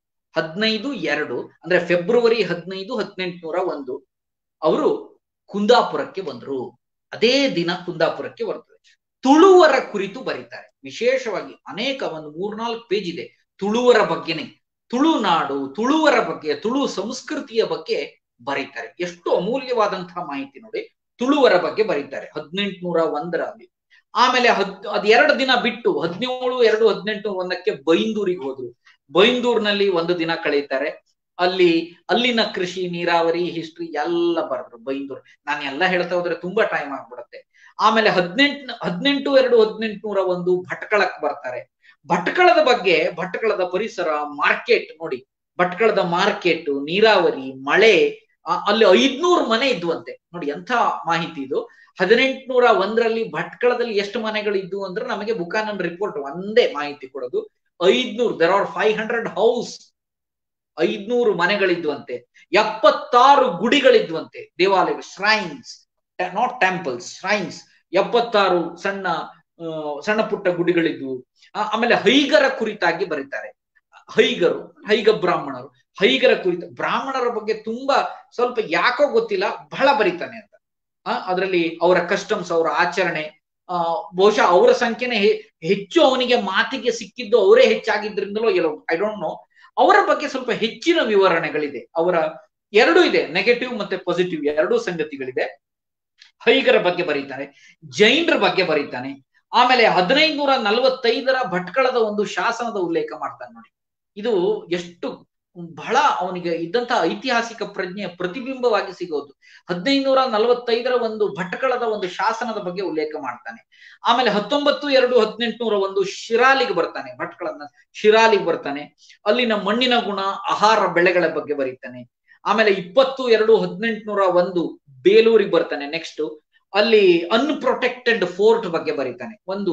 15/2 ಅಂದ್ರೆ ಫೆಬ್ರವರಿ 15, 1801 ಅವರು ಕುಂದಾಪುರಕ್ಕೆ ಬಂದ್ರು. ಅದೇ ದಿನ ಕುಂದಾಪುರಕ್ಕೆ ಬರ್ತದೆ. ತುಳುವರ ಕುರಿತು ಬರೀತಾರೆ. ವಿಶೇಷವಾಗಿ ಅನೇಕ ಒಂದು 3-4 ಪೇಜ್ ಇದೆ ತುಳುವರ ಬಗ್ಗೆನೆ. ತುಳುನಾಡು, ತುಳುವರ ಬಗ್ಗೆ, ತುಳು ಸಂಸ್ಕೃತಿಯ ಬಗ್ಗೆ ಬರೀತಾರೆ. ಎಷ್ಟು ಅಮೂಲ್ಯವಾದಂತಹ ಮಾಹಿತಿ ನೋಡಿ. ತುಳುವರ ಬಗ್ಗೆ ಬರೀತಾರೆ 1801ರಲ್ಲಿ. ಆಮೇಲೆ 2 ದಿನ ಬಿಟ್ಟು 17/2/1801 ಬೈಂದೂರಿಗೆ ಹೋದ್ರು. ಬೈಂದೂರ್ನಲ್ಲಿ 1 ದಿನ ಕಳೀತಾರೆ. ಅಲ್ಲಿನ ಕೃಷಿ, ನೀರಾವರಿ, ಹಿಸ್ಟ್ರಿ ಎಲ್ಲ ಬರೆದ್ರು ಬೈಂದೂರ್. ನಾನು ಎಲ್ಲ ಹೇಳ್ತಾ ಹೋದ್ರೆ ತುಂಬಾ ಟೈಮ್ ಆಗ್ಬಿಡುತ್ತೆ. ಆಮೇಲೆ 18/2/1801 ಭಟ್ಕಳಕ್ಕೆ ಬರ್ತಾರೆ. ಭಟ್ಕಳದ ಬಗ್ಗೆ, ಭಟ್ಕಳದ ಪರಿಸರ, ಮಾರ್ಕೆಟ್ ನೋಡಿ, ಭಟ್ಕಳದ ಮಾರ್ಕೆಟ್, ನೀರಾವರಿ, ಮಳೆ, ಅಲ್ಲಿ 500 ಮನೆ ಇದ್ವಂತೆ. ನೋಡಿ ಎಂಥ ಮಾಹಿತಿ ಇದು. 1801ರಲ್ಲಿ ಭಟ್ಕಳದಲ್ಲಿ ಎಷ್ಟು ಮನೆಗಳು ಇದ್ವು ಅಂದ್ರೆ ನಮಗೆ ಬುಕಾನನ್ ರಿಪೋರ್ಟ್ ಒಂದೇ ಮಾಹಿತಿ ಕೊಡೋದು. 500, there are 500 ಹೌಸ್, 500 ಮನೆಗಳಿದ್ವಂತೆ. 76 ಗುಡಿಗಳಿದ್ವಂತೆ, ದೇವಾಲಯಗಳು, ಶ್ರೈನ್ಸ್, ನಾಟ್ ಟೆಂಪಲ್ಸ್, ಶ್ರೈನ್ಸ್. 76 ಸಣ್ಣ ಪುಟ್ಟ ಗುಡಿಗಳಿದ್ವು. ಆಮೇಲೆ ಹೈಗರ ಕುರಿತಾಗಿ ಬರೀತಾರೆ. ಹೈಗ ಬ್ರಾಹ್ಮಣರು, ಹೈಗರ ಕುರಿತ, ಬ್ರಾಹ್ಮಣರ ಬಗ್ಗೆ ತುಂಬಾ ಸ್ವಲ್ಪ ಯಾಕೋ ಗೊತ್ತಿಲ್ಲ ಬಹಳ ಬರೀತಾನೆ ಅಂತ. ಅದರಲ್ಲಿ ಅವರ ಕಸ್ಟಮ್ಸ್, ಅವರ ಆಚರಣೆ, ಬಹುಶಃ ಅವರ ಸಂಖ್ಯೆನೆ ಹೆಚ್ಚು, ಅವನಿಗೆ ಮಾತಿಗೆ ಸಿಕ್ಕಿದ್ದು ಅವರೇ ಹೆಚ್ಚಾಗಿದ್ರಿಂದಲೋ ಎಲ್ಲೋ, ಐ ಡೋಂಟ್ ನೋ. ಅವರ ಬಗ್ಗೆ ಸ್ವಲ್ಪ ಹೆಚ್ಚಿನ ವಿವರಣೆಗಳಿದೆ. ಅವರ ಎರಡೂ ಇದೆ, ನೆಗೆಟಿವ್ ಮತ್ತೆ ಪಾಸಿಟಿವ್ ಎರಡೂ ಸಂಗತಿಗಳಿದೆ. ಹೈಗರ ಬಗ್ಗೆ ಬರೀತಾನೆ, ಜೈನರ ಬಗ್ಗೆ ಬರೀತಾನೆ. ಆಮೇಲೆ 1545ರ ಭಟ್ಕಳದ ಒಂದು ಶಾಸನದ ಉಲ್ಲೇಖ ಮಾಡ್ತಾನೆ ನೋಡಿ. ಇದು ಎಷ್ಟು ಬಹಳ ಅವನಿಗೆ ಇದ್ದಂತಹ ಐತಿಹಾಸಿಕ ಪ್ರಜ್ಞೆಯ ಪ್ರತಿಬಿಂಬವಾಗಿ ಸಿಗೋದು. 1545ರ ಒಂದು ಭಟ್ಕಳದ ಒಂದು ಶಾಸನದ ಬಗ್ಗೆ ಉಲ್ಲೇಖ ಮಾಡ್ತಾನೆ. ಆಮೇಲೆ 19/2/1801 ಶಿರಾಲಿಗೆ ಬರ್ತಾನೆ, ಭಟ್ಕಳದ ಶಿರಾಲಿಗೆ ಬರ್ತಾನೆ. ಅಲ್ಲಿನ ಮಣ್ಣಿನ ಗುಣ, ಆಹಾರ ಬೆಳೆಗಳ ಬಗ್ಗೆ ಬರೀತಾನೆ. ಆಮೇಲೆ 20/2/1801 ಬೇಲೂರಿಗೆ ಬರ್ತಾನೆ. ನೆಕ್ಸ್ಟ್ ಅಲ್ಲಿ ಅನ್ಪ್ರೊಟೆಕ್ಟೆಡ್ ಫೋರ್ಟ್ ಬಗ್ಗೆ ಬರೀತಾನೆ. ಒಂದು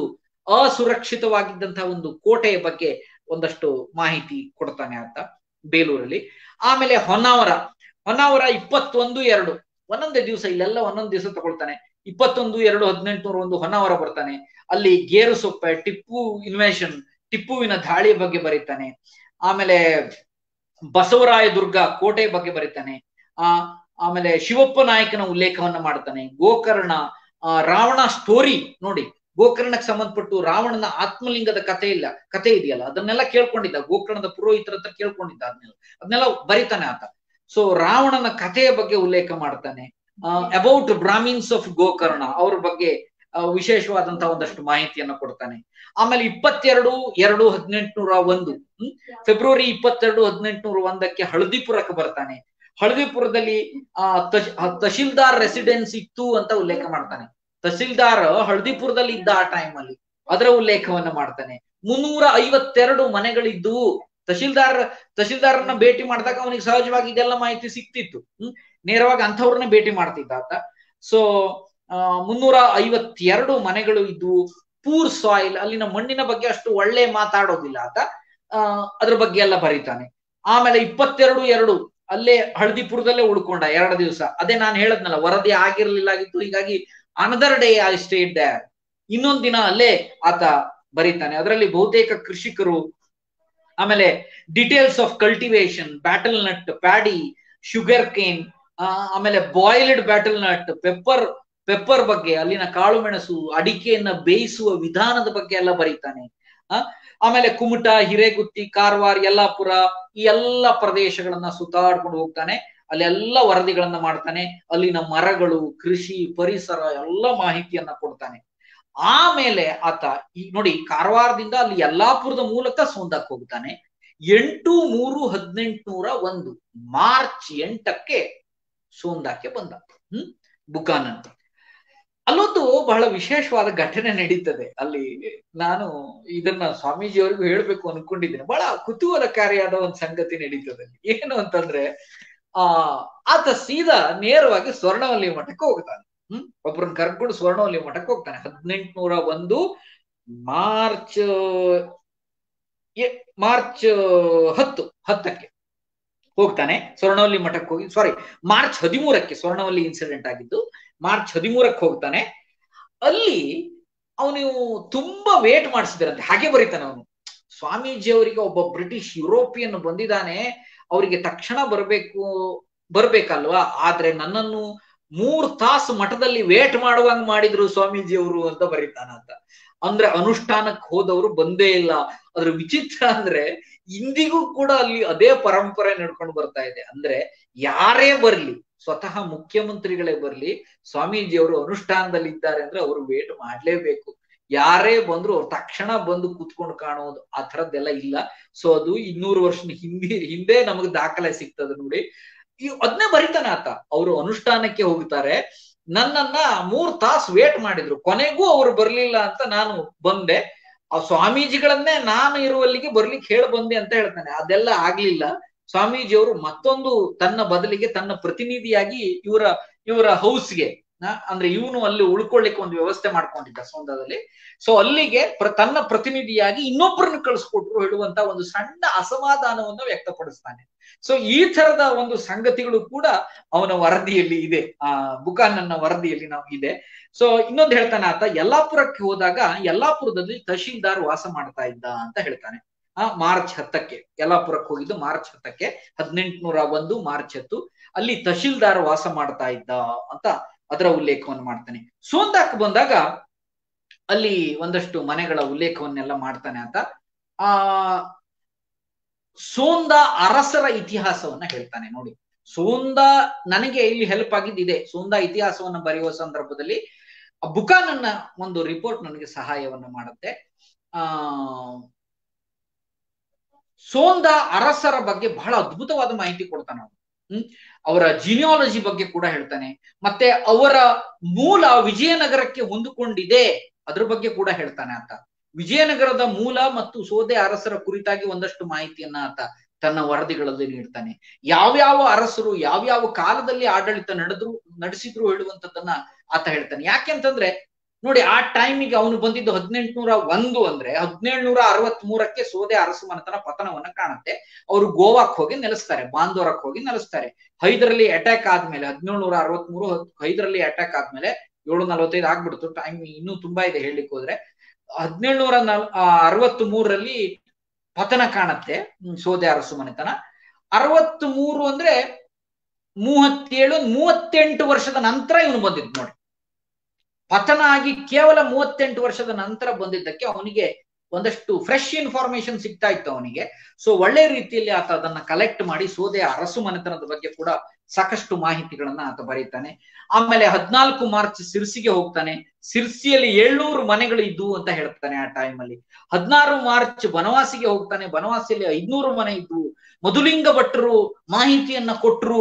ಅಸುರಕ್ಷಿತವಾಗಿದ್ದಂತಹ ಒಂದು ಕೋಟೆಯ ಬಗ್ಗೆ ಒಂದಷ್ಟು ಮಾಹಿತಿ ಕೊಡ್ತಾನೆ ಆತ ಬೇಲೂರಲ್ಲಿ. ಆಮೇಲೆ ಹೊನ್ನಾವರ 21/2 ಒಂದೊಂದೇ ದಿವಸ, ಇಲ್ಲೆಲ್ಲ ಒಂದೊಂದು ದಿವಸ ತಗೊಳ್ತಾನೆ. 21/2/1801 ಹೊನ್ನಾವರ ಬರ್ತಾನೆ. ಅಲ್ಲಿ ಗೇರುಸೊಪ್ಪೆ, ಟಿಪ್ಪು ಇನ್ವೇಷನ್, ಟಿಪ್ಪುವಿನ ದಾಳಿಯ ಬಗ್ಗೆ ಬರೀತಾನೆ. ಆಮೇಲೆ ಬಸವರಾಯ ದುರ್ಗ ಕೋಟೆ ಬಗ್ಗೆ ಬರೀತಾನೆ. ಆಮೇಲೆ ಶಿವಪ್ಪ ನಾಯಕನ ಉಲ್ಲೇಖವನ್ನ ಮಾಡ್ತಾನೆ. ಗೋಕರ್ಣ, ರಾವಣ ಸ್ಟೋರಿ ನೋಡಿ, ಗೋಕರ್ಣಕ್ಕೆ ಸಂಬಂಧಪಟ್ಟು ರಾವಣನ ಆತ್ಮಲಿಂಗದ ಕತೆ ಇದೆಯಲ್ಲ, ಅದನ್ನೆಲ್ಲ ಕೇಳ್ಕೊಂಡಿದ್ದ, ಗೋಕರ್ಣದ ಪುರೋಹಿತರ ಹತ್ರ ಕೇಳ್ಕೊಂಡಿದ್ದ, ಅದನ್ನೆಲ್ಲ ಬರಿತಾನೆ ಆತ. ಸೊ ರಾವಣನ ಕಥೆಯ ಬಗ್ಗೆ ಉಲ್ಲೇಖ ಮಾಡ್ತಾನೆ. ಅಬೌಟ್ ಬ್ರಾಹ್ಮಿನ್ಸ್ ಆಫ್ ಗೋಕರ್ಣ ಅವ್ರ ಬಗ್ಗೆ ವಿಶೇಷವಾದಂತಹ ಒಂದಷ್ಟು ಮಾಹಿತಿಯನ್ನ ಕೊಡ್ತಾನೆ. ಆಮೇಲೆ 22/2/1801 ಫೆಬ್ರವರಿ 22/1801 ಹಳದಿಪುರಕ್ಕೆ ಬರ್ತಾನೆ. ಹಳದಿಪುರದಲ್ಲಿ ತಹಶೀಲ್ದಾರ್ ರೆಸಿಡೆನ್ಸ್ ಇತ್ತು ಅಂತ ಉಲ್ಲೇಖ ಮಾಡ್ತಾನೆ. ತಹಶೀಲ್ದಾರ್ ಹಳದಿಪುರದಲ್ಲಿ ಇದ್ದ ಆ ಟೈಮ್ ಅಲ್ಲಿ, ಅದರ ಉಲ್ಲೇಖವನ್ನ ಮಾಡ್ತಾನೆ. 352 ಮನೆಗಳಿದ್ದು. ತಹಶೀಲ್ದಾರನ್ನ ಭೇಟಿ ಮಾಡಿದಾಗ ಅವನಿಗೆ ಸಹಜವಾಗಿ ಇದೆಲ್ಲ ಮಾಹಿತಿ ಸಿಕ್ತಿತ್ತು. ನೇರವಾಗಿ ಅಂಥವ್ರನ್ನ ಭೇಟಿ ಮಾಡ್ತಿದ್ದ ಆತ. ಸೊ 352 ಮನೆಗಳು ಇದ್ವು. ಪೂರ್ ಸಾಯಿಲ್, ಅಲ್ಲಿನ ಮಣ್ಣಿನ ಬಗ್ಗೆ ಅಷ್ಟು ಒಳ್ಳೆ ಮಾತಾಡೋದಿಲ್ಲ ಆತ, ಅದ್ರ ಬಗ್ಗೆ ಎಲ್ಲ ಬರೀತಾನೆ. ಆಮೇಲೆ 22/2 ಅಲ್ಲೇ ಹಳದಿಪುರದಲ್ಲೇ ಉಳ್ಕೊಂಡ 2 ದಿವಸ. ಅದೇ ನಾನು ಹೇಳದ್ನಲ್ಲ, ವರದಿ ಆಗಿರ್ಲಿಲ್ಲಾಗಿತ್ತು, ಹೀಗಾಗಿ another day I stayed there, ಇನ್ನೊಂದ್ ದಿನ ಅಲ್ಲೇ ಆತ ಬರೀತಾನೆ. ಅದರಲ್ಲಿ ಬಹುತೇಕ ಕೃಷಿಕರು, ಆಮೇಲೆ details of cultivation, betel nut, paddy, sugar cane, ಆಮೇಲೆ ಬಾಯ್ಲ್ಡ್ ಬ್ಯಾಟಲ್ ನಟ್, ಪೆಪ್ಪರ್ ಬಗ್ಗೆ, ಅಲ್ಲಿನ ಕಾಳು ಮೆಣಸು, ಅಡಿಕೆಯನ್ನ ಬೇಯಿಸುವ ವಿಧಾನದ ಬಗ್ಗೆ ಎಲ್ಲ ಬರೀತಾನೆ. ಆಮೇಲೆ ಕುಮಟಾ, ಹಿರೇಗುತ್ತಿ, ಕಾರವಾರ, ಯಲ್ಲಾಪುರ ಈ ಎಲ್ಲ ಪ್ರದೇಶಗಳನ್ನ ಸುತ್ತಾಡ್ಕೊಂಡು ಹೋಗ್ತಾನೆ. ಅಲ್ಲೆಲ್ಲ ವರದಿಗಳನ್ನ ಮಾಡ್ತಾನೆ. ಅಲ್ಲಿನ ಮರಗಳು, ಕೃಷಿ, ಪರಿಸರ ಎಲ್ಲ ಮಾಹಿತಿಯನ್ನ ಕೊಡ್ತಾನೆ. ಆಮೇಲೆ ಆತ ನೋಡಿ, ಕಾರವಾರದಿಂದ ಅಲ್ಲಿ ಯಲ್ಲಾಪುರದ ಮೂಲಕ ಸೋಂದಾಕ್ ಹೋಗ್ತಾನೆ. 8/3/1801 ಮಾರ್ಚ್ 8ಕ್ಕೆ ಸೋಂದಾಕ್ಕೆ ಬಂದ ಬುಕಾನನ್. ಅಲ್ಲೊಂದು ಬಹಳ ವಿಶೇಷವಾದ ಘಟನೆ ನಡೀತದೆ ಅಲ್ಲಿ. ನಾನು ಇದನ್ನ ಸ್ವಾಮೀಜಿಯವರಿಗೂ ಹೇಳ್ಬೇಕು ಅನ್ಕೊಂಡಿದ್ದೀನಿ. ಬಹಳ ಕುತೂಹಲಕಾರಿಯಾದ ಒಂದು ಸಂಗತಿ ನಡೀತದೆ. ಏನು ಅಂತಂದ್ರೆ, ಆತ ಸೀದಾ ನೇರವಾಗಿ ಸ್ವರ್ಣವಲ್ಲಿ ಮಠಕ್ಕೆ ಹೋಗ್ತಾನೆ. ಒಬ್ಬರನ್ನ ಕರ್ಕೊಂಡು ಸ್ವರ್ಣವಲ್ಲಿ ಮಠಕ್ಕೆ ಹೋಗ್ತಾನೆ. 1801 ಮಾರ್ಚ್ 10ಕ್ಕೆ ಹೋಗ್ತಾನೆ. ಸ್ವರ್ಣವಲ್ಲಿ ಮಠಕ್ಕೆ ಹೋಗಿ, ಮಾರ್ಚ್ 13ಕ್ಕೆ ಸ್ವರ್ಣವಲ್ಲಿ ಇನ್ಸಿಡೆಂಟ್ ಆಗಿದ್ದು. ಮಾರ್ಚ್ 13ಕ್ಕೆ ಹೋಗ್ತಾನೆ. ಅಲ್ಲಿ ಅವನು ತುಂಬಾ ವೇಟ್ ಮಾಡಿಸಿದಾರಂತೆ. ಹಾಗೆ ಬರೀತಾನೆ ಅವನು, ಸ್ವಾಮೀಜಿ ಅವರಿಗೆ ಒಬ್ಬ ಬ್ರಿಟಿಷ್ ಯುರೋಪಿಯನ್ ಬಂದಿದ್ದಾನೆ, ಅವರಿಗೆ ತಕ್ಷಣ ಬರ್ಬೇಕಲ್ವಾ, ಆದ್ರೆ ನನ್ನನ್ನು 3 ತಾಸು ಮಠದಲ್ಲಿ ವೇಟ್ ಮಾಡುವಂಗ್ ಮಾಡಿದ್ರು ಸ್ವಾಮೀಜಿ ಅವರು ಅಂತ ಬರೀತಾನಂತ. ಅಂದ್ರೆ ಅನುಷ್ಠಾನಕ್ಕೆ ಹೋದವರು ಬಂದೇ ಇಲ್ಲ. ಅದ್ರ ವಿಚಿತ್ರ ಅಂದ್ರೆ ಇಂದಿಗೂ ಕೂಡ ಅಲ್ಲಿ ಅದೇ ಪರಂಪರೆ ನಡ್ಕೊಂಡು ಬರ್ತಾ ಇದೆ. ಅಂದ್ರೆ ಯಾರೇ ಬರ್ಲಿ, ಸ್ವತಃ ಮುಖ್ಯಮಂತ್ರಿಗಳೇ ಬರ್ಲಿ, ಸ್ವಾಮೀಜಿಯವರು ಅನುಷ್ಠಾನದಲ್ಲಿ ಇದ್ದಾರೆ ಅಂದ್ರೆ ಅವರು ವೇಟ್ ಮಾಡ್ಲೇಬೇಕು. ಯಾರೇ ಬಂದ್ರು ಅವ್ರು ತಕ್ಷಣ ಬಂದು ಕೂತ್ಕೊಂಡು ಕಾಣೋದು, ಆ ಥರದ್ದೆಲ್ಲ ಇಲ್ಲ. ಸೊ ಅದು 200 ವರ್ಷದ ಹಿಂದೆ ನಮಗ್ ದಾಖಲೆ ಸಿಗ್ತದೆ ನೋಡಿ. ಅದನ್ನೇ ಬರೀತಾನೆ ಆತ. ಅವರು ಅನುಷ್ಠಾನಕ್ಕೆ ಹೋಗ್ತಾರೆ, ನನ್ನನ್ನ 3 ತಾಸು ವೇಟ್ ಮಾಡಿದ್ರು, ಕೊನೆಗೂ ಅವ್ರು ಬರ್ಲಿಲ್ಲ ಅಂತ ನಾನು ಬಂದೆ. ಆ ಸ್ವಾಮೀಜಿಗಳನ್ನೇ ನಾನು ಇರುವಲ್ಲಿಗೆ ಬರ್ಲಿಕ್ಕೆ ಹೇಳಿ ಬಂದೆ ಅಂತ ಹೇಳ್ತಾನೆ. ಅದೆಲ್ಲ ಆಗ್ಲಿಲ್ಲ. ಸ್ವಾಮೀಜಿಯವರು ಮತ್ತೊಂದು ತನ್ನ ಬದಲಿಗೆ ತನ್ನ ಪ್ರತಿನಿಧಿಯಾಗಿ ಇವರ ಹೌಸ್ಗೆ, ಅಂದ್ರೆ ಇವನು ಅಲ್ಲಿ ಉಳ್ಕೊಳ್ಳಿಕ್ಕೆ ಒಂದು ವ್ಯವಸ್ಥೆ ಮಾಡ್ಕೊಂಡಿದ್ದ ಸೋಂದಾದಲ್ಲಿ. ಸೊ ಅಲ್ಲಿಗೆ ತನ್ನ ಪ್ರತಿನಿಧಿಯಾಗಿ ಇನ್ನೊಬ್ಬರನ್ನು ಕಳಿಸ್ಕೊಟ್ರು ಹೇಳುವಂತ ಒಂದು ಸಣ್ಣ ಅಸಮಾಧಾನವನ್ನು ವ್ಯಕ್ತಪಡಿಸ್ತಾನೆ. ಸೊ ಈ ತರದ ಒಂದು ಸಂಗತಿಗಳು ಕೂಡ ಅವನ ವರದಿಯಲ್ಲಿ ಇದೆ, ಬುಕಾನನ್ನ ವರದಿಯಲ್ಲಿ ನಾವು ಇದೆ. ಸೊ ಇನ್ನೊಂದು ಹೇಳ್ತಾನೆ ಆತ, ಯಲ್ಲಾಪುರಕ್ಕೆ ಹೋದಾಗ ಯಲ್ಲಾಪುರದಲ್ಲಿ ತಹಶೀಲ್ದಾರ್ ವಾಸ ಮಾಡ್ತಾ ಇದ್ದ ಅಂತ ಹೇಳ್ತಾನೆ. ಮಾರ್ಚ್ 10ಕ್ಕೆ ಯಲ್ಲಾಪುರಕ್ಕೆ ಹೋಗಿದ್ದು, ಮಾರ್ಚ್ 10ಕ್ಕೆ 1801 ಮಾರ್ಚ್ 10 ಅಲ್ಲಿ ತಹಶೀಲ್ದಾರ್ ವಾಸ ಮಾಡ್ತಾ ಇದ್ದ ಅಂತ ಅದರ ಉಲ್ಲೇಖವನ್ನು ಮಾಡ್ತಾನೆ. ಸೋಂದಾಕ್ ಬಂದಾಗ ಅಲ್ಲಿ ಒಂದಷ್ಟು ಮನೆಗಳ ಉಲ್ಲೇಖವನ್ನೆಲ್ಲ ಮಾಡ್ತಾನೆ ಆತ. ಸೋಂದಾ ಅರಸರ ಇತಿಹಾಸವನ್ನ ಹೇಳ್ತಾನೆ ನೋಡಿ. ಸೋಂದಾ ನನಗೆ ಇಲ್ಲಿ ಹೆಲ್ಪ್ ಆಗಿದ್ದಿದೆ. ಸೋಂದಾ ಇತಿಹಾಸವನ್ನ ಬರೆಯುವ ಸಂದರ್ಭದಲ್ಲಿ ಬುಕಾನನ್ನ ಒಂದು ರಿಪೋರ್ಟ್ ನನಗೆ ಸಹಾಯವನ್ನ ಮಾಡುತ್ತೆ. ಸೋಂದಾ ಅರಸರ ಬಗ್ಗೆ ಬಹಳ ಅದ್ಭುತವಾದ ಮಾಹಿತಿ ಕೊಡ್ತಾನೆ ಅವನು. ಅವರ ಜಿನಿಯಾಲಜಿ ಬಗ್ಗೆ ಕೂಡ ಹೇಳ್ತಾನೆ. ಮತ್ತೆ ಅವರ ಮೂಲ ವಿಜಯನಗರಕ್ಕೆ ಹೊಂದಿಕೊಂಡಿದೆ, ಅದ್ರ ಬಗ್ಗೆ ಕೂಡ ಹೇಳ್ತಾನೆ ಆತ. ವಿಜಯನಗರದ ಮೂಲ ಮತ್ತು ಸೋದೆ ಅರಸರ ಕುರಿತಾಗಿ ಒಂದಷ್ಟು ಮಾಹಿತಿಯನ್ನ ಆತ ತನ್ನ ವರದಿಗಳಲ್ಲಿ ನೀಡ್ತಾನೆ. ಯಾವ್ಯಾವ ಅರಸರು ಯಾವ್ಯಾವ ಕಾಲದಲ್ಲಿ ಆಡಳಿತ ನಡೆಸಿದ್ರು ಹೇಳುವಂತದ್ದನ್ನ ಆತ ಹೇಳ್ತಾನೆ. ಯಾಕೆಂತಂದ್ರೆ ನೋಡಿ ಆ ಟೈಮಿಗೆ ಅವನು ಬಂದಿದ್ದು 1801 ಅಂದ್ರೆ 1763ಕ್ಕೆ ಸೋದೆ ಅರಸು ಮನೆತನ ಪತನವನ್ನ ಕಾಣುತ್ತೆ. ಅವರು ಗೋವಾಕ್ ಹೋಗಿ ನೆಲೆಸ್ತಾರೆ, ಬಾಂದೋರಕ್ಕೆ ಹೋಗಿ ನೆಲೆಸ್ತಾರೆ. ಹೈದರಲ್ಲಿ ಅಟ್ಯಾಕ್ ಆದ್ಮೇಲೆ 1763 ಹೈದರಲ್ಲಿ ಅಟ್ಯಾಕ್ ಆದ್ಮೇಲೆ 7:45 ಆಗ್ಬಿಡ್ತು, ಟೈಮ್ ಇನ್ನೂ ತುಂಬಾ ಇದೆ ಹೇಳಲಿಕ್ಕೆ ಹೋದ್ರೆ. 1763ರಲ್ಲಿ ಪತನ ಕಾಣತ್ತೆ ಸೋದೆ ಅರಸು ಮನೆತನ. 63 ಅಂದ್ರೆ 38 ವರ್ಷದ ನಂತರ ಇವನು ಬಂದಿದ್ದು ನೋಡಿ. ಪತನ ಆಗಿ ಕೇವಲ 38 ವರ್ಷದ ನಂತರ ಬಂದಿದ್ದಕ್ಕೆ ಅವನಿಗೆ ಒಂದಷ್ಟು ಫ್ರೆಶ್ ಇನ್ಫಾರ್ಮೇಶನ್ ಸಿಗ್ತಾ ಇತ್ತು ಅವನಿಗೆ. ಸೊ ಒಳ್ಳೆ ರೀತಿಯಲ್ಲಿ ಆತ ಅದನ್ನ ಕಲೆಕ್ಟ್ ಮಾಡಿ ಸೋದೆಯ ಅರಸು ಮನೆತನದ ಬಗ್ಗೆ ಕೂಡ ಸಾಕಷ್ಟು ಮಾಹಿತಿಗಳನ್ನ ಆತ ಬರೀತಾನೆ. ಆಮೇಲೆ 14 ಮಾರ್ಚ್ ಸಿರ್ಸಿಗೆ ಹೋಗ್ತಾನೆ. ಸಿರ್ಸಿಯಲ್ಲಿ 700 ಮನೆಗಳು ಇದ್ವು ಅಂತ ಹೇಳ್ತಾನೆ ಆ ಟೈಮ್ ಅಲ್ಲಿ. 16 ಮಾರ್ಚ್ ಬನವಾಸಿಗೆ ಹೋಗ್ತಾನೆ. ಬನವಾಸಿಯಲ್ಲಿ 500 ಮನೆ ಇದ್ವು. ಮಧುಲಿಂಗ ಭಟ್ರು ಮಾಹಿತಿಯನ್ನ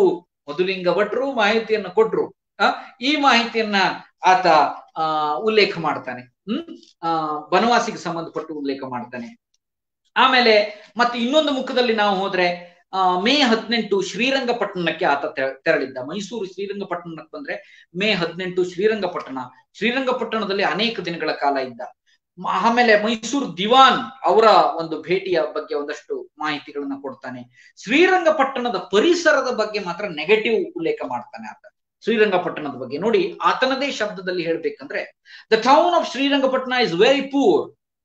ಕೊಟ್ರು. ಈ ಮಾಹಿತಿಯನ್ನ ಆತ ಉಲ್ಲೇಖ ಮಾಡ್ತಾನೆ. ಬನವಾಸಿಗೆ ಸಂಬಂಧಪಟ್ಟು ಉಲ್ಲೇಖ ಮಾಡ್ತಾನೆ. ಆಮೇಲೆ ಮತ್ತೆ ಇನ್ನೊಂದು ಮುಖದಲ್ಲಿ ನಾವು ಹೋದ್ರೆ ಮೇ 18 ಶ್ರೀರಂಗಪಟ್ಟಣಕ್ಕೆ ಆತ ತೆರಳಿದ್ದ. ಮೈಸೂರು ಶ್ರೀರಂಗಪಟ್ಟಣಕ್ಕೆ ಬಂದ್ರೆ ಮೇ 18 ಶ್ರೀರಂಗಪಟ್ಟಣದಲ್ಲಿ ಅನೇಕ ದಿನಗಳ ಕಾಲ ಇದ್ದ. ಆಮೇಲೆ ಮೈಸೂರು ದಿವಾನ್ ಅವರ ಒಂದು ಭೇಟಿಯ ಬಗ್ಗೆ ಒಂದಷ್ಟು ಮಾಹಿತಿಗಳನ್ನ ಕೊಡ್ತಾನೆ. ಶ್ರೀರಂಗಪಟ್ಟಣದ ಪರಿಸರದ ಬಗ್ಗೆ ಮಾತ್ರ ನೆಗೆಟಿವ್ ಉಲ್ಲೇಖ ಮಾಡ್ತಾನೆ ಆತ. ಶ್ರೀರಂಗಪಟ್ಟಣದ ಬಗ್ಗೆ ನೋಡಿ, ಆತನದೇ ಶಬ್ದದಲ್ಲಿ ಹೇಳ್ಬೇಕಂದ್ರೆ, the town of Srirangapatna is very poor,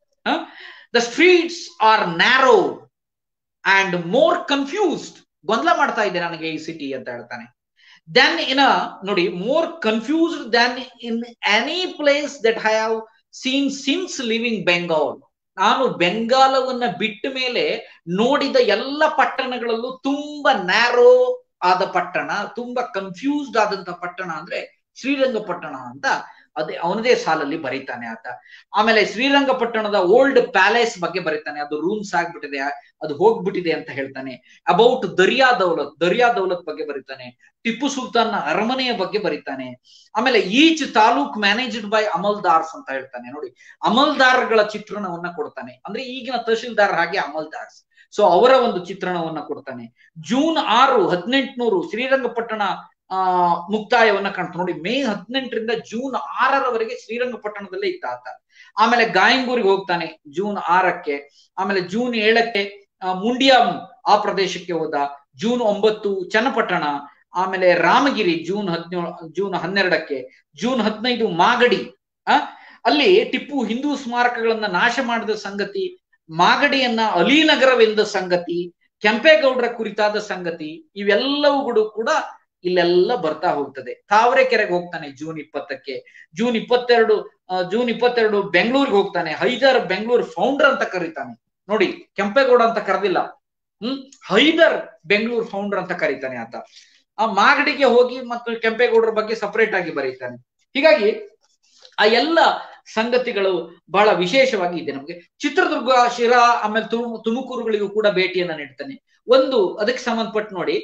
the streets are narrow and more confused. ಗೊಂದಲ ಮಾಡ್ತಾ ಇದೆ ನನಗೆ ಈ ಸಿಟಿ ಅಂತ ಹೇಳ್ತಾನೆ. ದೆನ್ ನೋಡಿ, more confused then in any place that I have seen since living Bengal. ನಾನು ಬೆಂಗಾಲವನ್ನ ಬಿಟ್ಟ ಮೇಲೆ ನೋಡಿದ ಎಲ್ಲ ಪಟ್ಟಣಗಳಲ್ಲೂ ತುಂಬಾ ನ್ಯಾರೋ ಆದ ಪಟ್ಟಣ, ತುಂಬಾ ಕನ್ಫ್ಯೂಸ್ಡ್ ಆದಂತ ಪಟ್ಟಣ ಅಂದ್ರೆ ಶ್ರೀರಂಗಪಟ್ಟಣ ಅಂತ ಅದೇ ಅವನದೇ ಸಾಲಲ್ಲಿ ಬರೀತಾನೆ ಆತ. ಆಮೇಲೆ ಶ್ರೀರಂಗಪಟ್ಟಣದ ಓಲ್ಡ್ ಪ್ಯಾಲೇಸ್ ಬಗ್ಗೆ ಬರೀತಾನೆ. ಅದು ರೂಮ್ಸ್ ಆಗ್ಬಿಟ್ಟಿದೆ, ಅದು ಹೋಗ್ಬಿಟ್ಟಿದೆ ಅಂತ ಹೇಳ್ತಾನೆ. ಅಬೌಟ್ ದರಿಯಾ ದೌಲತ್ ಬಗ್ಗೆ ಬರೀತಾನೆ. ಟಿಪ್ಪು ಸುಲ್ತಾನ್ ಅರಮನೆಯ ಬಗ್ಗೆ ಬರೀತಾನೆ. ಆಮೇಲೆ each taluk managed by amaldars ಅಂತ ಹೇಳ್ತಾನೆ. ನೋಡಿ, ಅಮಲ್ದಾರ್ಗಳ ಚಿತ್ರಣವನ್ನ ಕೊಡ್ತಾನೆ. ಅಂದ್ರೆ ಈಗಿನ ತಹಶೀಲ್ದಾರ್ ಹಾಗೆ ಅಮಲ್ದಾರ್ಸ್. ಸೊ ಅವರ ಒಂದು ಚಿತ್ರಣವನ್ನ ಕೊಡ್ತಾನೆ. ಜೂನ್ 6, 1800 ಶ್ರೀರಂಗಪಟ್ಟಣ ಮುಕ್ತಾಯವನ್ನ ಕಾಣ್ತಾನೆ. ನೋಡಿ, ಮೇ 18ರಿಂದ ಜೂನ್ 6ರವರೆಗೆ ಶ್ರೀರಂಗಪಟ್ಟಣದಲ್ಲೇ ಇದ್ದ ಆತ. ಆಮೇಲೆ ಗಾಯಂಗೂರಿಗೆ ಹೋಗ್ತಾನೆ ಜೂನ್ 6ಕ್ಕೆ. ಆಮೇಲೆ ಜೂನ್ 7ಕ್ಕೆ ಮುಂಡಿಯಾಂ ಆ ಪ್ರದೇಶಕ್ಕೆ ಹೋದ. ಜೂನ್ 9 ಚನ್ನಪಟ್ಟಣ. ಆಮೇಲೆ ರಾಮಗಿರಿ ಜೂನ್ 12ಕ್ಕೆ. ಜೂನ್ 15 ಮಾಗಡಿ. ಅಲ್ಲಿ ಟಿಪ್ಪು ಹಿಂದೂ ಸ್ಮಾರಕಗಳನ್ನ ನಾಶ ಮಾಡಿದ ಸಂಗತಿ, ಮಾಗಡಿಯನ್ನ ಅಲಿನಗರವೆಂದ ಸಂಗತಿ, ಕೆಂಪೇಗೌಡರ ಕುರಿತಾದ ಸಂಗತಿ, ಇವೆಲ್ಲವುಗಳು ಕೂಡ ಇಲ್ಲೆಲ್ಲ ಬರ್ತಾ ಹೋಗ್ತದೆ. ತಾವರೆಕೆರೆಗೆ ಹೋಗ್ತಾನೆ ಜೂನ್ 20ಕ್ಕೆ. ಜೂನ್ 22 ಬೆಂಗಳೂರಿಗೆ ಹೋಗ್ತಾನೆ. ಹೈದರ್ ಬೆಂಗಳೂರು ಫೌಂಡರ್ ಅಂತ ಕರೀತಾನೆ. ನೋಡಿ, ಕೆಂಪೇಗೌಡ ಅಂತ ಕರೆದಿಲ್ಲ, ಹೈದರ್ ಬೆಂಗಳೂರು ಫೌಂಡರ್ ಅಂತ ಕರೀತಾನೆ ಆತ. ಆ ಮಾಗಡಿಗೆ ಹೋಗಿ ಮತ್ತು ಕೆಂಪೇಗೌಡರ ಬಗ್ಗೆ ಸಪರೇಟ್ ಆಗಿ ಬರೀತಾನೆ. ಹೀಗಾಗಿ ಆ ಎಲ್ಲ ಸಂಗತಿಗಳು ಬಹಳ ವಿಶೇಷವಾಗಿ ಇದೆ ನಮ್ಗೆ. ಚಿತ್ರದುರ್ಗ, ಶಿರಾ, ಆಮೇಲೆ ತುಮಕೂರುಗಳಿಗೂ ಕೂಡ ಭೇಟಿಯನ್ನ ನೀಡ್ತಾನೆ. ಅದಕ್ಕೆ ಸಂಬಂಧಪಟ್ಟು ನೋಡಿ,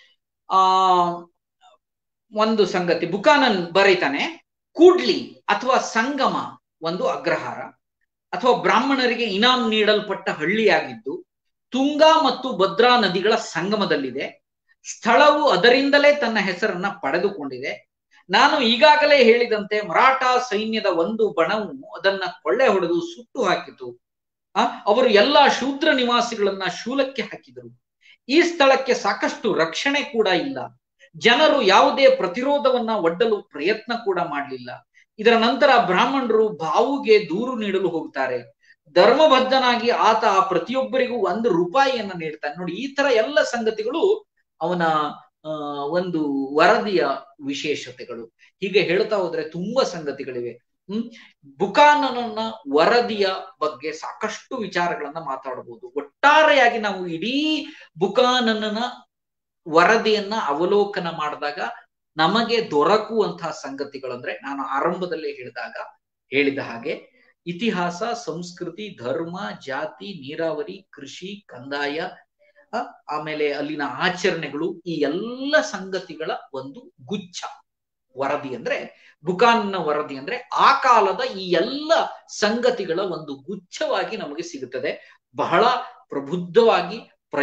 ಒಂದು ಸಂಗತಿ ಬುಕಾನನ್ ಬರೀತಾನೆ. ಕೂಡ್ಲಿ ಅಥವಾ ಸಂಗಮ ಒಂದು ಅಗ್ರಹಾರ ಅಥವಾ ಬ್ರಾಹ್ಮಣರಿಗೆ ಇನಾಮ್ ನೀಡಲ್ಪಟ್ಟ ಹಳ್ಳಿಯಾಗಿದ್ದು ತುಂಗಾ ಮತ್ತು ಭದ್ರಾ ನದಿಗಳ ಸಂಗಮದಲ್ಲಿದೆ. ಸ್ಥಳವು ಅದರಿಂದಲೇ ತನ್ನ ಹೆಸರನ್ನ ಪಡೆದುಕೊಂಡಿದೆ. ನಾನು ಈಗಾಗಲೇ ಹೇಳಿದಂತೆ ಮರಾಠ ಸೈನ್ಯದ ಒಂದು ಬಣವು ಅದನ್ನ ಕೊಳ್ಳೆ ಹೊಡೆದು ಸುಟ್ಟು ಹಾಕಿತು. ಅವರು ಎಲ್ಲ ಶೂದ್ರ ನಿವಾಸಿಗಳನ್ನ ಶೂಲಕ್ಕೆ ಹಾಕಿದರು. ಈ ಸ್ಥಳಕ್ಕೆ ಸಾಕಷ್ಟು ರಕ್ಷಣೆ ಕೂಡ ಇಲ್ಲ. ಜನರು ಯಾವುದೇ ಪ್ರತಿರೋಧವನ್ನ ಒಡ್ಡಲು ಪ್ರಯತ್ನ ಕೂಡ ಮಾಡಲಿಲ್ಲ. ಇದರ ನಂತರ ಬ್ರಾಹ್ಮಣರು ಬಾವುಗೆ ದೂರು ನೀಡಲು ಹೋಗ್ತಾರೆ. ಧರ್ಮಬದ್ಧನಾಗಿ ಆತ ಪ್ರತಿಯೊಬ್ಬರಿಗೂ 1 ರೂಪಾಯಿಯನ್ನ ನೀಡ್ತಾನೆ. ನೋಡಿ, ಈ ತರ ಎಲ್ಲ ಸಂಗತಿಗಳು ಅವನ ಒಂದು ವರದಿಯ ವಿಶೇಷತೆಗಳು. ಹೀಗೆ ಹೇಳ್ತಾ ಹೋದ್ರೆ ತುಂಬಾ ಸಂಗತಿಗಳಿವೆ. ಬುಕಾನನ್ನ ವರದಿಯ ಬಗ್ಗೆ ಸಾಕಷ್ಟು ವಿಚಾರಗಳನ್ನ ಮಾತಾಡಬಹುದು. ಒಟ್ಟಾರೆಯಾಗಿ ನಾವು ಇಡೀ ಬುಕಾನನ್ನ ವರದಿಯನ್ನ ಅವಲೋಕನ ಮಾಡಿದಾಗ ನಮಗೆ ದೊರಕುವಂತಹ ಸಂಗತಿಗಳಂದ್ರೆ, ನಾನು ಆರಂಭದಲ್ಲೇ ಹೇಳಿದ ಹಾಗೆ ಇತಿಹಾಸ, ಸಂಸ್ಕೃತಿ, ಧರ್ಮ, ಜಾತಿ, ನೀರಾವರಿ, ಕೃಷಿ, ಕಂದಾಯ, ಆಮೇಲೆ ಅಲ್ಲಿನ ಆಚರಣೆಗಳು, ಈ ಎಲ್ಲ ಸಂಗತಿಗಳ ಒಂದು ಗುಚ್ಛ ವರದಿ ಅಂದ್ರೆ ಬುಕಾನ್ನ ವರದಿ ಅಂದ್ರೆ ಆ ಕಾಲದ ಈ ಎಲ್ಲ ಸಂಗತಿಗಳ ಒಂದು ಗುಚ್ಛವಾಗಿ ನಮಗೆ ಸಿಗುತ್ತದೆ. ಬಹಳ ಪ್ರಬುದ್ಧವಾಗಿ,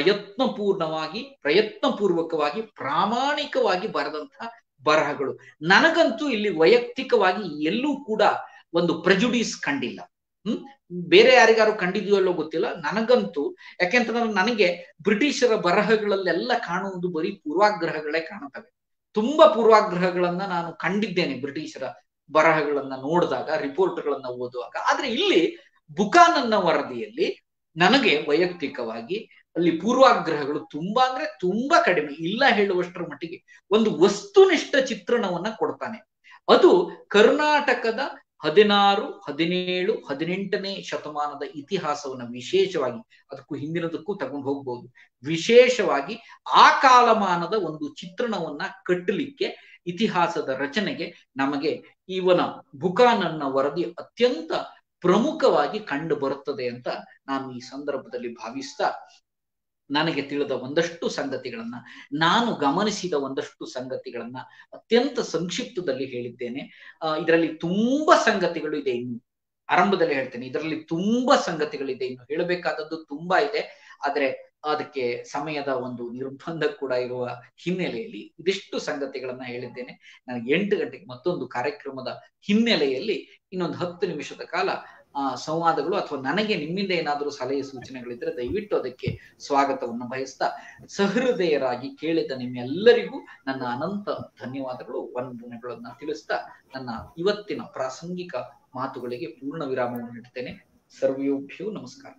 ಪ್ರಯತ್ನಪೂರ್ವಕವಾಗಿ, ಪ್ರಾಮಾಣಿಕವಾಗಿ ಬರೆದಂತಹ ಬರಹಗಳು. ನನಗಂತೂ ಇಲ್ಲಿ ವೈಯಕ್ತಿಕವಾಗಿ ಎಲ್ಲೂ ಕೂಡ ಒಂದು ಪ್ರೆಜುಡಿಸ್ ಕಂಡಿಲ್ಲ. ಬೇರೆ ಯಾರಿಗಾರು ಕಂಡಿದೆಯೋ ಅಲ್ಲೋ ಗೊತ್ತಿಲ್ಲ, ನನಗಂತೂ ಯಾಕೆಂತಂದ್ರೆ ನನಗೆ ಬ್ರಿಟಿಷರ ಬರಹಗಳಲ್ಲೆಲ್ಲ ಕಾಣುವುದು ಬರೀ ಪೂರ್ವಾಗ್ರಹಗಳೇ ಕಾಣುತ್ತವೆ. ತುಂಬಾ ಪೂರ್ವಾಗ್ರಹಗಳನ್ನ ನಾನು ಕಂಡಿದ್ದೇನೆ ಬ್ರಿಟಿಷರ ಬರಹಗಳನ್ನ ನೋಡಿದಾಗ, ರಿಪೋರ್ಟ್ಗಳನ್ನ ಓದುವಾಗ. ಆದ್ರೆ ಇಲ್ಲಿ ಬುಕಾನನ್ನ ವರದಿಯಲ್ಲಿ ನನಗೆ ವೈಯಕ್ತಿಕವಾಗಿ ಅಲ್ಲಿ ಪೂರ್ವಾಗ್ರಹಗಳು ತುಂಬಾ ಅಂದ್ರೆ ತುಂಬಾ ಕಡಿಮೆ, ಇಲ್ಲ ಹೇಳುವಷ್ಟರ ಮಟ್ಟಿಗೆ ಒಂದು ವಸ್ತುನಿಷ್ಠ ಚಿತ್ರಣವನ್ನ ಕೊಡ್ತಾನೆ. ಅದು ಕರ್ನಾಟಕದ 16, 17, 18ನೇ ಶತಮಾನದ ಇತಿಹಾಸವನ್ನ ವಿಶೇಷವಾಗಿ, ಅದಕ್ಕೂ ಹಿಂದಿನದಕ್ಕೂ ತಗೊಂಡು ಹೋಗ್ಬೋದು, ವಿಶೇಷವಾಗಿ ಆ ಕಾಲಮಾನದ ಒಂದು ಚಿತ್ರಣವನ್ನ ಕಟ್ಟಲಿಕ್ಕೆ, ಇತಿಹಾಸದ ರಚನೆಗೆ ನಮಗೆ ಇವನ ಬುಕಾನನ್ನ ವರದಿ ಅತ್ಯಂತ ಪ್ರಮುಖವಾಗಿ ಕಂಡು ಬರುತ್ತದೆ ಅಂತ ನಾನು ಈ ಸಂದರ್ಭದಲ್ಲಿ ಭಾವಿಸ್ತಾ, ನನಗೆ ತಿಳಿದ ಒಂದಷ್ಟು ಸಂಗತಿಗಳನ್ನ, ನಾನು ಗಮನಿಸಿದ ಒಂದಷ್ಟು ಸಂಗತಿಗಳನ್ನ ಅತ್ಯಂತ ಸಂಕ್ಷಿಪ್ತದಲ್ಲಿ ಹೇಳಿದ್ದೇನೆ. ಇದರಲ್ಲಿ ತುಂಬಾ ಸಂಗತಿಗಳು ಇದೆ, ಇನ್ನು ಆರಂಭದಲ್ಲಿ ಹೇಳ್ತೇನೆ, ಇದರಲ್ಲಿ ತುಂಬಾ ಸಂಗತಿಗಳಿದೆ, ಇನ್ನು ಹೇಳಬೇಕಾದದ್ದು ತುಂಬಾ ಇದೆ. ಆದ್ರೆ ಅದಕ್ಕೆ ಸಮಯದ ಒಂದು ನಿರ್ಬಂಧ ಕೂಡ ಇರುವ ಹಿನ್ನೆಲೆಯಲ್ಲಿ ಇದಿಷ್ಟು ಸಂಗತಿಗಳನ್ನ ಹೇಳಿದ್ದೇನೆ. ನನಗೆ 8 ಗಂಟೆಗೆ ಮತ್ತೊಂದು ಕಾರ್ಯಕ್ರಮದ ಹಿನ್ನೆಲೆಯಲ್ಲಿ ಇನ್ನೊಂದು 10 ನಿಮಿಷದ ಕಾಲ ಸಂವಾದಗಳು ಅಥವಾ ನನಗೆ ನಿಮ್ಮಿಂದ ಏನಾದರೂ ಸಲಹೆ ಸೂಚನೆಗಳಿದ್ರೆ ದಯವಿಟ್ಟು ಅದಕ್ಕೆ ಸ್ವಾಗತವನ್ನು ಬಯಸ್ತಾ, ಸಹೃದಯರಾಗಿ ಕೇಳಿದ ನಿಮ್ಮೆಲ್ಲರಿಗೂ ನನ್ನ ಅನಂತ ಧನ್ಯವಾದಗಳು, ವಂದನೆಗಳನ್ನ ತಿಳಿಸ್ತಾ ನನ್ನ ಇವತ್ತಿನ ಪ್ರಾಸಂಗಿಕ ಮಾತುಗಳಿಗೆ ಪೂರ್ಣ ವಿರಾಮವನ್ನು ನೀಡ್ತೇನೆ. ಸರ್ವಯೋಭ್ಯೋ ನಮಸ್ಕಾರ.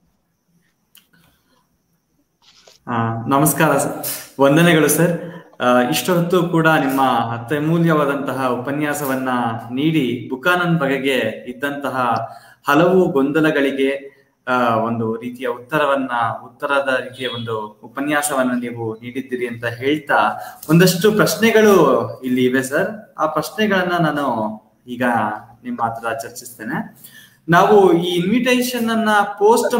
ನಮಸ್ಕಾರ, ವಂದನೆಗಳು ಸರ್. ಇಷ್ಟು ಹೊತ್ತು ಕೂಡ ನಿಮ್ಮ ಅತ್ಯಮೂಲ್ಯವಾದಂತಹ ಉಪನ್ಯಾಸವನ್ನ ನೀಡಿ ಬುಕಾನನ್ ಬಗೆಗೆ ಇದ್ದಂತಹ ಹಲವು ಗೊಂದಲಗಳಿಗೆ ಒಂದು ರೀತಿಯ ಉತ್ತರದ ರೀತಿಯ ಒಂದು ಉಪನ್ಯಾಸವನ್ನ ನೀವು ನೀಡಿದ್ದೀರಿ ಅಂತ ಹೇಳ್ತಾ, ಒಂದಷ್ಟು ಪ್ರಶ್ನೆಗಳು ಇಲ್ಲಿ ಇವೆ ಸರ್. ಆ ಪ್ರಶ್ನೆಗಳನ್ನ ನಾನು ಈಗ ನಿಮ್ಮ ಹತ್ರ ಚರ್ಚಿಸ್ತೇನೆ. ನಾವು ಈ ಇನ್ವಿಟೇಷನ್ ಅನ್ನ ಪೋಸ್ಟ್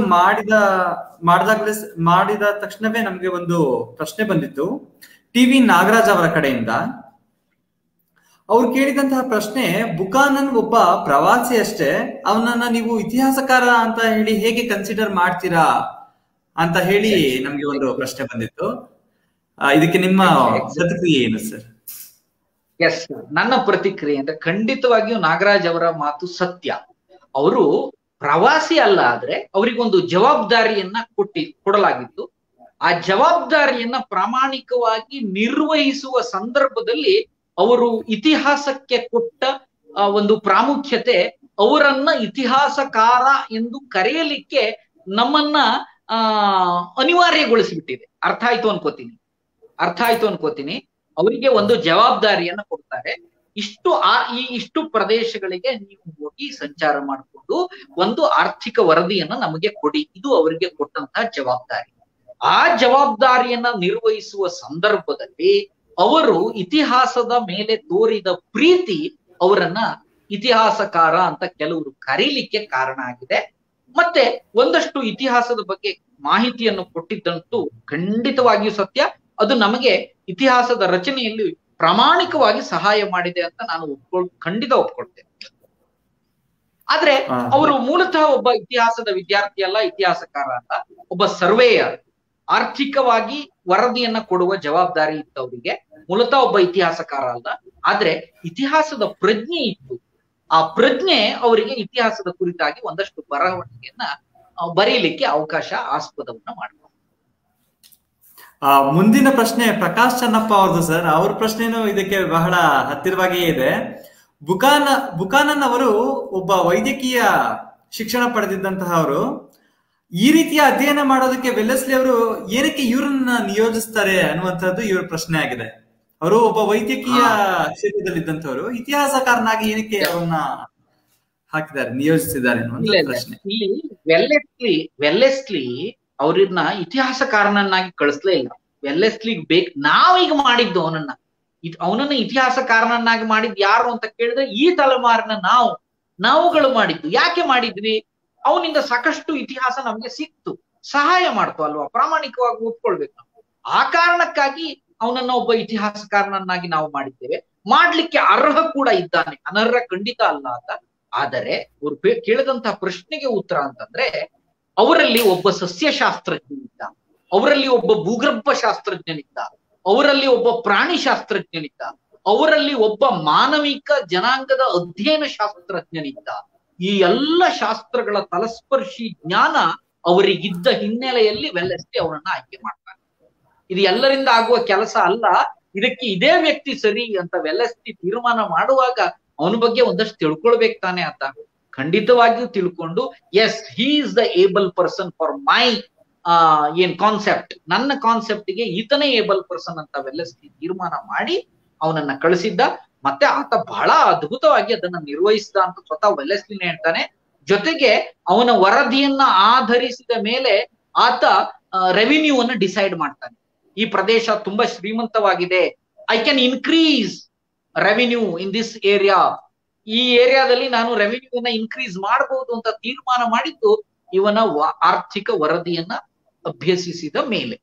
ಮಾಡಿದ ತಕ್ಷಣವೇ ನಮ್ಗೆ ಒಂದು ಪ್ರಶ್ನೆ ಬಂದಿತ್ತು ಟಿವಿ ನಾಗರಾಜ್ ಅವರ ಕಡೆಯಿಂದ. ಅವ್ರು ಕೇಳಿದಂತಹ ಪ್ರಶ್ನೆ, ಬುಕಾನನ್ ಒಬ್ಬ ಪ್ರವಾಸಿ ಅಷ್ಟೇ, ಅವನನ್ನ ನೀವು ಇತಿಹಾಸಕಾರ ಅಂತ ಹೇಳಿ ಹೇಗೆ ಕನ್ಸಿಡರ್ ಮಾಡ್ತೀರಾ ಅಂತ ಹೇಳಿ ನಮ್ಗೆ ಒಂದು ಪ್ರಶ್ನೆ ಬಂದಿತ್ತು. ಇದಕ್ಕೆ ನಿಮ್ಮ ಪ್ರತಿಕ್ರಿಯೆ ಏನು ಸರ್? ಎಸ್, ನನ್ನ ಪ್ರತಿಕ್ರಿಯೆ ಅಂದ್ರೆ ಖಂಡಿತವಾಗಿಯೂ ನಾಗರಾಜ್ ಅವರ ಮಾತು ಸತ್ಯ. ಅವರು ಪ್ರವಾಸಿ ಅಲ್ಲ, ಆದ್ರೆ ಅವರಿಗೊಂದು ಜವಾಬ್ದಾರಿಯನ್ನ ಕೊಡಲಾಗಿತ್ತು. ಆ ಜವಾಬ್ದಾರಿಯನ್ನ ಪ್ರಾಮಾಣಿಕವಾಗಿ ನಿರ್ವಹಿಸುವ ಸಂದರ್ಭದಲ್ಲಿ ಅವರು ಇತಿಹಾಸಕ್ಕೆ ಕೊಟ್ಟ ಒಂದು ಪ್ರಾಮುಖ್ಯತೆ ಅವರನ್ನ ಇತಿಹಾಸಕಾರ ಎಂದು ಕರೆಯಲಿಕ್ಕೆ ನಮ್ಮನ್ನ ಅನಿವಾರ್ಯಗೊಳಿಸಿಬಿಟ್ಟಿದೆ. ಅರ್ಥ ಆಯ್ತು ಅನ್ಕೋತೀನಿ. ಅವರಿಗೆ ಒಂದು ಜವಾಬ್ದಾರಿಯನ್ನ ಕೊಡ್ತಾರೆ. ಇಷ್ಟು ಪ್ರದೇಶಗಳಿಗೆ ನೀವು ಹೋಗಿ ಸಂಚಾರ ಮಾಡಿಕೊಂಡು ಒಂದು ಆರ್ಥಿಕ ವರದಿಯನ್ನ ನಮಗೆ ಕೊಡಿ, ಇದು ಅವರಿಗೆ ಕೊಟ್ಟಂತಹ ಜವಾಬ್ದಾರಿ. ಆ ಜವಾಬ್ದಾರಿಯನ್ನ ನಿರ್ವಹಿಸುವ ಸಂದರ್ಭದಲ್ಲಿ ಅವರು ಇತಿಹಾಸದ ಮೇಲೆ ತೋರಿದ ಪ್ರೀತಿ ಅವರನ್ನ ಇತಿಹಾಸಕಾರ ಅಂತ ಕೆಲವರು ಕರೀಲಿಕ್ಕೆ ಕಾರಣ ಆಗಿದೆ. ಮತ್ತೆ ಒಂದಷ್ಟು ಇತಿಹಾಸದ ಬಗ್ಗೆ ಮಾಹಿತಿಯನ್ನು ಕೊಟ್ಟಿದ್ದಂತೂ ಖಂಡಿತವಾಗಿಯೂ ಸತ್ಯ. ಅದು ನಮಗೆ ಇತಿಹಾಸದ ರಚನೆಯಲ್ಲಿ ಪ್ರಾಮಾಣಿಕವಾಗಿ ಸಹಾಯ ಮಾಡಿದೆ ಅಂತ ನಾನು ಖಂಡಿತ ಒಪ್ಕೊಳ್ತೇನೆ. ಆದ್ರೆ ಅವರು ಮೂಲತಃ ಒಬ್ಬ ಇತಿಹಾಸದ ವಿದ್ಯಾರ್ಥಿ ಅಲ್ಲ, ಇತಿಹಾಸಕಾರ ಅಲ್ಲ, ಒಬ್ಬ ಸರ್ವೇಯರ್. ಆರ್ಥಿಕವಾಗಿ ವರದಿಯನ್ನ ಕೊಡುವ ಜವಾಬ್ದಾರಿ ಇತ್ತು ಅವರಿಗೆ. ಮೂಲತಃ ಒಬ್ಬ ಇತಿಹಾಸಕಾರ ಅಲ್ಲ, ಆದ್ರೆ ಇತಿಹಾಸದ ಪ್ರಜ್ಞೆ ಇತ್ತು. ಆ ಪ್ರಜ್ಞೆ ಅವರಿಗೆ ಇತಿಹಾಸದ ಕುರಿತಾಗಿ ಒಂದಷ್ಟು ಬರವಣಿಗೆಯನ್ನ ಬರೀಲಿಕ್ಕೆ ಅವಕಾಶ, ಆಸ್ಪದವನ್ನ ಮಾಡಿದ್ರು. ಮುಂದಿನ ಪ್ರಶ್ನೆ ಪ್ರಕಾಶ್ ಚನ್ನಪ್ಪ ಅವ್ರದ್ದು ಸರ್. ಅವ್ರ ಪ್ರಶ್ನೆನೂ ಇದಕ್ಕೆ ಬಹಳ ಹತ್ತಿರವಾಗಿಯೇ ಇದೆ. ಬುಕಾನನ್ ಅವರು ಒಬ್ಬ ವೈದ್ಯಕೀಯ ಶಿಕ್ಷಣ ಪಡೆದಿದ್ದಂತಹವರು. ಈ ರೀತಿಯ ಅಧ್ಯಯನ ಮಾಡೋದಕ್ಕೆ ವೆಲ್ಲೆಸ್ಲಿ ಅವರು ಏನಕ್ಕೆ ಇವ್ರನ್ನ ನಿಯೋಜಿಸ್ತಾರೆ ಅನ್ನುವಂಥದ್ದು ಇವ್ರ ಪ್ರಶ್ನೆ ಆಗಿದೆ. ಅವರು ಒಬ್ಬ ವೈದ್ಯಕೀಯ ಕ್ಷೇತ್ರದಲ್ಲಿದ್ದಂಥವ್ರು, ಇತಿಹಾಸಕಾರನಾಗಿ ಏನಕ್ಕೆ ಅವನ್ನ ಹಾಕಿದ್ದಾರೆ, ನಿಯೋಜಿಸಿದ್ದಾರೆ ಅನ್ನುವಂಥ ಪ್ರಶ್ನೆ. ಇಲ್ಲಿ ವೆಲ್ಲೆಸ್ಲಿ ಅವ್ರನ್ನ ಇತಿಹಾಸಕಾರನನ್ನಾಗಿ ಕಳಿಸ್ಲೇ ಇಲ್ಲ. ವೆಲ್ಲೆಸ್ಲಿಗ್ ನಾವೀಗ ಮಾಡಿದ್ದು ಅವನನ್ನ ಇತಿಹಾಸಕಾರನನ್ನಾಗಿ ಮಾಡಿದ್ ಯಾರು ಅಂತ ಕೇಳಿದ್ರೆ ಈ ತಲೆಮಾರಿನ ನಾವುಗಳು ಮಾಡಿದ್ದು. ಯಾಕೆ ಮಾಡಿದ್ವಿ? ಅವನಿಂದ ಸಾಕಷ್ಟು ಇತಿಹಾಸ ನಮ್ಗೆ ಸಿಕ್ತು, ಸಹಾಯ ಮಾಡ್ತು ಅಲ್ವಾ, ಪ್ರಾಮಾಣಿಕವಾಗಿ ಒಪ್ಕೊಳ್ಬೇಕು ನಾವು. ಆ ಕಾರಣಕ್ಕಾಗಿ ಅವನನ್ನ ಒಬ್ಬ ಇತಿಹಾಸಕಾರನನ್ನಾಗಿ ನಾವು ಮಾಡಿದ್ದೇವೆ. ಮಾಡ್ಲಿಕ್ಕೆ ಅರ್ಹ ಕೂಡ ಇದ್ದಾನೆ, ಅನರ್ಹ ಖಂಡಿತ ಅಲ್ಲ ಅಂತ. ಆದರೆ ಅವ್ರು ಕೇಳಿದಂತಹ ಪ್ರಶ್ನೆಗೆ ಉತ್ತರ ಅಂತಂದ್ರೆ, ಅವರಲ್ಲಿ ಒಬ್ಬ ಸಸ್ಯಶಾಸ್ತ್ರಜ್ಞನಿದ್ದ, ಅವರಲ್ಲಿ ಒಬ್ಬ ಭೂಗರ್ಭ ಶಾಸ್ತ್ರಜ್ಞನಿದ್ದ, ಅವರಲ್ಲಿ ಒಬ್ಬ ಪ್ರಾಣಿ ಶಾಸ್ತ್ರಜ್ಞನಿದ್ದ, ಅವರಲ್ಲಿ ಒಬ್ಬ ಮಾನವಿಕ ಜನಾಂಗದ ಅಧ್ಯಯನ ಶಾಸ್ತ್ರಜ್ಞನಿದ್ದ. ಈ ಎಲ್ಲ ಶಾಸ್ತ್ರಗಳ ತಲಸ್ಪರ್ಶಿ ಜ್ಞಾನ ಅವರಿಗಿದ್ದ ಹಿನ್ನೆಲೆಯಲ್ಲಿ ವೆಲ್ಲೆಸ್ಲಿ ಅವರನ್ನ ಆಯ್ಕೆ ಮಾಡ್ತಾರೆ. ಇದು ಎಲ್ಲರಿಂದ ಆಗುವ ಕೆಲಸ ಅಲ್ಲ, ಇದಕ್ಕೆ ಇದೇ ವ್ಯಕ್ತಿ ಸರಿ ಅಂತ ವೆಲ್ಲೆಸ್ಲಿ ತೀರ್ಮಾನ ಮಾಡುವಾಗ ಅವನ ಬಗ್ಗೆ ಒಂದಷ್ಟು ತಿಳ್ಕೊಳ್ಬೇಕು ತಾನೆ ಆತ. ಖಂಡಿತವಾಗಿಯೂ ತಿಳ್ಕೊಂಡು as he is the able person for my ಏನ್ ಕಾನ್ಸೆಪ್ಟ್, ನನ್ನ ಕಾನ್ಸೆಪ್ಟ್ಗೆ ಈತನೇ ಏಬಲ್ ಪರ್ಸನ್ ಅಂತ ವೆಲ್ಲೆಸ್ಲಿ ತೀರ್ಮಾನ ಮಾಡಿ ಅವನನ್ನ ಕಳಿಸಿದ್ದ. ಮತ್ತೆ ಆತ ಬಹಳ ಅದ್ಭುತವಾಗಿ ಅದನ್ನ ನಿರ್ವಹಿಸಿದ ಅಂತ ಸ್ವತಃ ವೆಲ್ಲೆಸ್ಲಿನೇ ಹೇಳ್ತಾನೆ. ಜೊತೆಗೆ ಅವನ ವರದಿಯನ್ನ ಆಧರಿಸಿದ ಮೇಲೆ ಆತ ರೆವಿನ್ಯೂ ಅನ್ನ ಡಿಸೈಡ್ ಮಾಡ್ತಾನೆ. ಈ ಪ್ರದೇಶ ತುಂಬಾ ಶ್ರೀಮಂತವಾಗಿದೆ, I can increase revenue in this area, ಈ ಏರಿಯಾದಲ್ಲಿ ನಾನು ರೆವಿನ್ಯೂನ ಇನ್ಕ್ರೀಸ್ ಮಾಡಬಹುದು ಅಂತ ತೀರ್ಮಾನ ಮಾಡಿದ್ದು ಇವನ ಆರ್ಥಿಕ ವರದಿಯನ್ನ ಅಭ್ಯಸಿಸಿದ ಮೇಲೆ.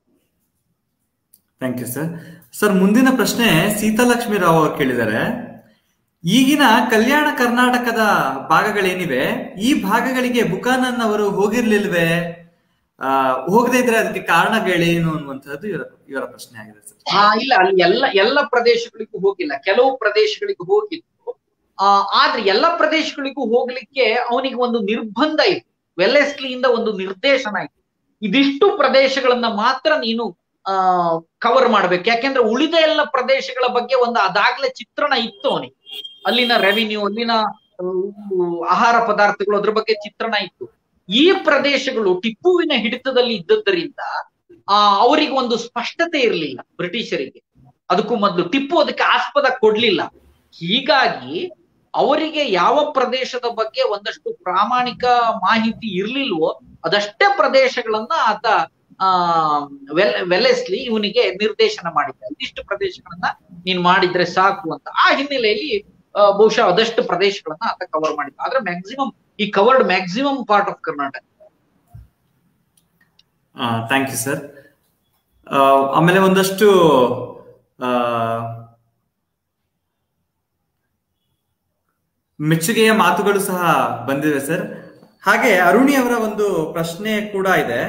Thank you sir. ಸರ್, ಮುಂದಿನ ಪ್ರಶ್ನೆ ಸೀತಾಲಕ್ಷ್ಮಿ ರಾವ್ ಅವರು ಕೇಳಿದ್ದಾರೆ. ಈಗಿನ ಕಲ್ಯಾಣ ಕರ್ನಾಟಕದ ಭಾಗಗಳೇನಿವೆ, ಈ ಭಾಗಗಳಿಗೆ ಬುಕಾನನ್ ಅವರು ಹೋಗಿರ್ಲಿಲ್ವೇ? ಹೋಗದೇ ಇದ್ರೆ ಅದಕ್ಕೆ ಕಾರಣಗಳೇನು ಅನ್ನುವಂಥದ್ದು ಇವರ ಪ್ರಶ್ನೆ ಆಗಿದೆ ಸರ್. ಇಲ್ಲ, ಅಲ್ಲಿ ಎಲ್ಲ ಪ್ರದೇಶಗಳಿಗೂ ಹೋಗಿಲ್ಲ, ಕೆಲವು ಪ್ರದೇಶಗಳಿಗೂ ಹೋಗಿತ್ತು. ಆದ್ರೆ ಎಲ್ಲ ಪ್ರದೇಶಗಳಿಗೂ ಹೋಗ್ಲಿಕ್ಕೆ ಅವನಿಗೆ ಒಂದು ನಿರ್ಬಂಧ ಇತ್ತು, ವೆಲ್ಲೆಸ್ಲಿಯಿಂದ ಒಂದು ನಿರ್ದೇಶನ ಇತ್ತು. ಇದಿಷ್ಟು ಪ್ರದೇಶಗಳನ್ನ ಮಾತ್ರ ನೀನು ಕವರ್ ಮಾಡ್ಬೇಕು, ಯಾಕೆಂದ್ರೆ ಉಳಿದ ಎಲ್ಲ ಪ್ರದೇಶಗಳ ಬಗ್ಗೆ ಒಂದು ಅದಾಗ್ಲೇ ಚಿತ್ರಣ ಇತ್ತು ಅವನಿಗೆ. ಅಲ್ಲಿನ ರೆವಿನ್ಯೂ, ಅಲ್ಲಿನ ಆಹಾರ ಪದಾರ್ಥಗಳು, ಅದ್ರ ಬಗ್ಗೆ ಚಿತ್ರಣ ಇತ್ತು. ಈ ಪ್ರದೇಶಗಳು ಟಿಪ್ಪುವಿನ ಹಿಡಿತದಲ್ಲಿ ಇದ್ದದ್ದರಿಂದ ಅವರಿಗೆ ಒಂದು ಸ್ಪಷ್ಟತೆ ಇರಲಿಲ್ಲ ಬ್ರಿಟಿಷರಿಗೆ. ಅದಕ್ಕೂ ಮೊದಲು ಟಿಪ್ಪು ಅದಕ್ಕೆ ಆಸ್ಪದ ಕೊಡ್ಲಿಲ್ಲ. ಹೀಗಾಗಿ ಅವರಿಗೆ ಯಾವ ಪ್ರದೇಶದ ಬಗ್ಗೆ ಒಂದಷ್ಟು ಪ್ರಾಮಾಣಿಕ ಮಾಹಿತಿ ಇರ್ಲಿಲ್ವೋ ಅದಷ್ಟೇ ಪ್ರದೇಶಗಳನ್ನ ಆತ ವೆಲ್ಲೆಸ್ಲಿ ಇವನಿಗೆ ನಿರ್ದೇಶನ ಮಾಡಿದ್ದ. ಇದಿಷ್ಟು ಪ್ರದೇಶಗಳನ್ನ ನೀನ್ ಮಾಡಿದ್ರೆ ಸಾಕು ಅಂತ. ಆ ಹಿನ್ನೆಲೆಯಲ್ಲಿ ಬಹುಶಃ ಅದಷ್ಟು ಪ್ರದೇಶಗಳನ್ನ ಆತ ಕವರ್ ಮಾಡಿದ್ದ. ಆದ್ರೆ ಮ್ಯಾಕ್ಸಿಮಮ್ ಈ covered maximum part of Karnataka. Thank you sir. ಆಮೇಲೆ ಒಂದಷ್ಟು ಮೆಚ್ಚುಗೆಯ ಮಾತುಗಳು ಸಹ ಬಂದಿವೆ ಸರ್. ಹಾಗೆ ಅರುಣಿ ಅವರ ಒಂದು ಪ್ರಶ್ನೆ ಕೂಡ ಇದೆ.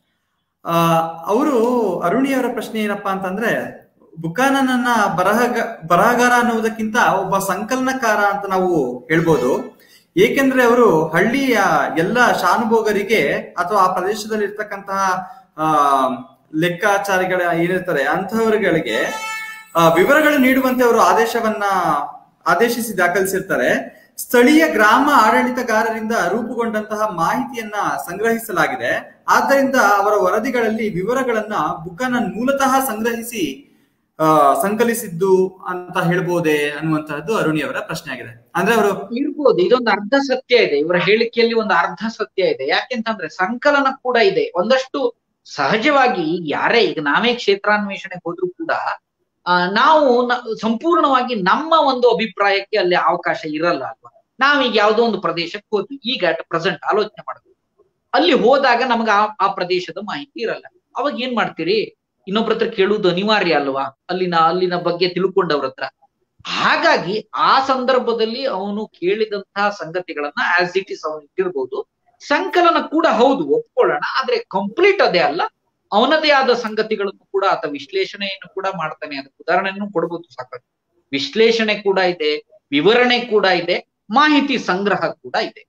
ಅರುಣಿಯವರ ಪ್ರಶ್ನೆ ಏನಪ್ಪಾ ಅಂತಂದ್ರೆ, ಬುಕಾನನ್ನ ಬರಹಗಾರ ಅನ್ನುವುದಕ್ಕಿಂತ ಒಬ್ಬ ಸಂಕಲನಕಾರ ಅಂತ ನಾವು ಹೇಳ್ಬೋದು. ಏಕೆಂದ್ರೆ ಅವರು ಹಳ್ಳಿಯ ಎಲ್ಲ ಶಾನುಭೋಗರಿಗೆ ಅಥವಾ ಆ ಪ್ರದೇಶದಲ್ಲಿ ಇರ್ತಕ್ಕಂತಹ ಲೆಕ್ಕಾಚಾರಿಗಳ ಏನಿರ್ತಾರೆ ಅಂತಹವರುಗಳಿಗೆ ವಿವರಗಳು ನೀಡುವಂತೆ ಅವರು ಆದೇಶಿಸಿ ದಾಖಲಿಸಿರ್ತಾರೆ. ಸ್ಥಳೀಯ ಗ್ರಾಮ ಆಡಳಿತಗಾರರಿಂದ ರೂಪುಗೊಂಡಂತಹ ಮಾಹಿತಿಯನ್ನ ಸಂಗ್ರಹಿಸಲಾಗಿದೆ. ಆದ್ದರಿಂದ ಅವರ ವರದಿಗಳಲ್ಲಿ ವಿವರಗಳನ್ನ ಬುಕಾನನ್ ಮೂಲತಃ ಸಂಕಲಿಸಿದ್ದು ಅಂತ ಹೇಳ್ಬೋದೇ ಅನ್ನುವಂತಹದ್ದು ಅರುಣಿ ಅವರ ಪ್ರಶ್ನೆ ಆಗಿದೆ. ಅಂದ್ರೆ ಅವರು ಇರ್ಬೋದು, ಇದೊಂದು ಅರ್ಧ ಸತ್ಯ ಇದೆ, ಇವರ ಹೇಳಿಕೆಯಲ್ಲಿ ಒಂದು ಅರ್ಧ ಸತ್ಯ ಇದೆ. ಯಾಕೆಂತಂದ್ರೆ ಸಂಕಲನ ಕೂಡ ಇದೆ ಒಂದಷ್ಟು. ಸಹಜವಾಗಿ ಯಾರೇ ಈಗ ನಾವೇ ಕ್ಷೇತ್ರಾನ್ವೇಷಣೆಗೆ ಹೋದ್ರೂ ಕೂಡ ನಾವು ಸಂಪೂರ್ಣವಾಗಿ ನಮ್ಮ ಒಂದು ಅಭಿಪ್ರಾಯಕ್ಕೆ ಅಲ್ಲಿ ಅವಕಾಶ ಇರಲ್ಲ ಅಲ್ವಾ. ನಾವೀಗ ಯಾವುದೋ ಒಂದು ಪ್ರದೇಶಕ್ಕೆ ಹೋದ್ವಿ, ಈಗ ಅಟ್ ಪ್ರೆಸೆಂಟ್ ಆಲೋಚನೆ ಮಾಡಬೇಕು. ಅಲ್ಲಿ ಹೋದಾಗ ನಮ್ಗೆ ಆ ಪ್ರದೇಶದ ಮಾಹಿತಿ ಇರಲ್ಲ. ಅವಾಗ ಏನ್ ಮಾಡ್ತೀರಿ? ಇನ್ನೊಬ್ರ ಹತ್ರ ಕೇಳುವುದು ಅನಿವಾರ್ಯ ಅಲ್ವಾ, ಅಲ್ಲಿನ ಬಗ್ಗೆ ತಿಳ್ಕೊಂಡವ್ರ ಹತ್ರ. ಹಾಗಾಗಿ ಆ ಸಂದರ್ಭದಲ್ಲಿ ಅವನು ಕೇಳಿದಂತಹ ಸಂಗತಿಗಳನ್ನ ಆಸ್ ಇಟ್ ಇಸ್ ಅವನು ಇಟ್ಟಿರ್ಬೋದು. ಸಂಕಲನ ಕೂಡ ಹೌದು, ಒಪ್ಕೊಳ್ಳೋಣ. ಆದ್ರೆ ಕಂಪ್ಲೀಟ್ ಅದೇ ಅಲ್ಲ, ಅವನದೇ ಆದ ಸಂಗತಿಗಳನ್ನು ಕೂಡ ಆತ ವಿಶ್ಲೇಷಣೆಯನ್ನು ಕೂಡ ಮಾಡ್ತಾನೆ. ಅದಕ್ಕೆ ಉದಾಹರಣೆಯನ್ನು ಕೊಡ್ಬೋದು ಸಾಕಷ್ಟು. ವಿಶ್ಲೇಷಣೆ ಕೂಡ ಇದೆ, ವಿವರಣೆ ಕೂಡ ಇದೆ, ಮಾಹಿತಿ ಸಂಗ್ರಹ ಕೂಡ ಇದೆ.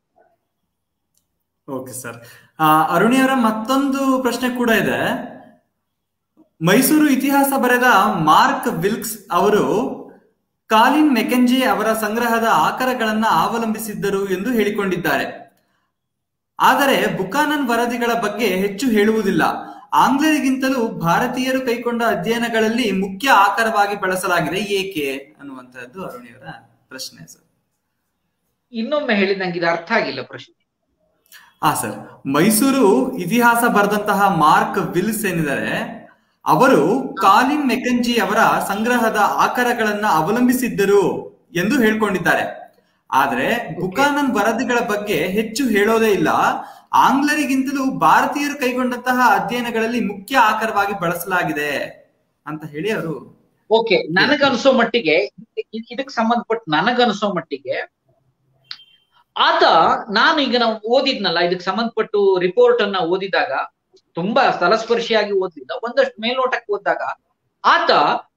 Okay sir. ಅರುಣಿಯವರ ಮತ್ತೊಂದು ಪ್ರಶ್ನೆ ಕೂಡ ಇದೆ. ಮೈಸೂರು ಇತಿಹಾಸ ಬರೆದ ಮಾರ್ಕ್ ವಿಲ್ಕ್ಸ್ ಅವರು ಕಾಲಿನ್ ಮೆಕೆಂಜಿ ಅವರ ಸಂಗ್ರಹದ ಆಕರಗಳನ್ನ ಅವಲಂಬಿಸಿದ್ದರು ಎಂದು ಹೇಳಿಕೊಂಡಿದ್ದಾರೆ. ಆದರೆ ಬುಕಾನನ್ ವರದಿಗಳ ಬಗ್ಗೆ ಹೆಚ್ಚು ಹೇಳುವುದಿಲ್ಲ. ಆಂಗ್ಲರಿಗಿಂತಲೂ ಭಾರತೀಯರು ಕೈಗೊಂಡ ಅಧ್ಯಯನಗಳಲ್ಲಿ ಮುಖ್ಯ ಆಕರವಾಗಿ ಬಳಸಲಾಗಿದೆ, ಏಕೆ ಅನ್ನುವಂತಹದ್ದು ಅರುಣಿಯವರ ಪ್ರಶ್ನೆ ಸರ್. ಇನ್ನೊಮ್ಮೆ ಹೇಳಿ, ನಂಗೆ ಇದು ಅರ್ಥ ಆಗಿಲ್ಲ ಪ್ರಶ್ನೆ. ಸರ್, ಮೈಸೂರು ಇತಿಹಾಸ ಬರೆದಂತಹ ಮಾರ್ಕ್ ವಿಲ್ಸ್ ಏನಿದ್ದಾರೆ, ಅವರು ಕಾಲಿನ್ ಮೆಕೆಂಜಿ ಅವರ ಸಂಗ್ರಹದ ಆಕರಗಳನ್ನ ಅವಲಂಬಿಸಿದ್ದರು ಎಂದು ಹೇಳ್ಕೊಂಡಿದ್ದಾರೆ. ಆದ್ರೆ ಬುಕಾನನ್ ವರದಿಗಳ ಬಗ್ಗೆ ಹೆಚ್ಚು ಹೇಳೋದೇ ಇಲ್ಲ. ಆಂಗ್ಲರಿಗಿಂತಲೂ ಭಾರತೀಯರು ಕೈಗೊಂಡಂತಹ ಅಧ್ಯಯನಗಳಲ್ಲಿ ಮುಖ್ಯ ಆಕರವಾಗಿ ಬಳಸಲಾಗಿದೆ ಅಂತ ಹೇಳಿ ಅವರು. ಓಕೆ, ನನಗನ್ಸೋ ಮಟ್ಟಿಗೆ, ಇದಕ್ಕೆ ಸಂಬಂಧಪಟ್ಟ ನನಗನ್ಸೋ ಮಟ್ಟಿಗೆ ಆತ, ನಾನು ಈಗ ನಾವು ಓದಿದ್ನಲ್ಲ, ಇದಕ್ಕೆ ಸಂಬಂಧಪಟ್ಟು ರಿಪೋರ್ಟ್ ಅನ್ನ ಓದಿದಾಗ ತುಂಬಾ ಸ್ಥಳಸ್ಪರ್ಶಿಯಾಗಿ ಓದಿಲ್ಲ, ಒಂದಷ್ಟು ಮೇಲ್ನೋಟಕ್ಕೆ ಓದಿದಾಗ ಆತ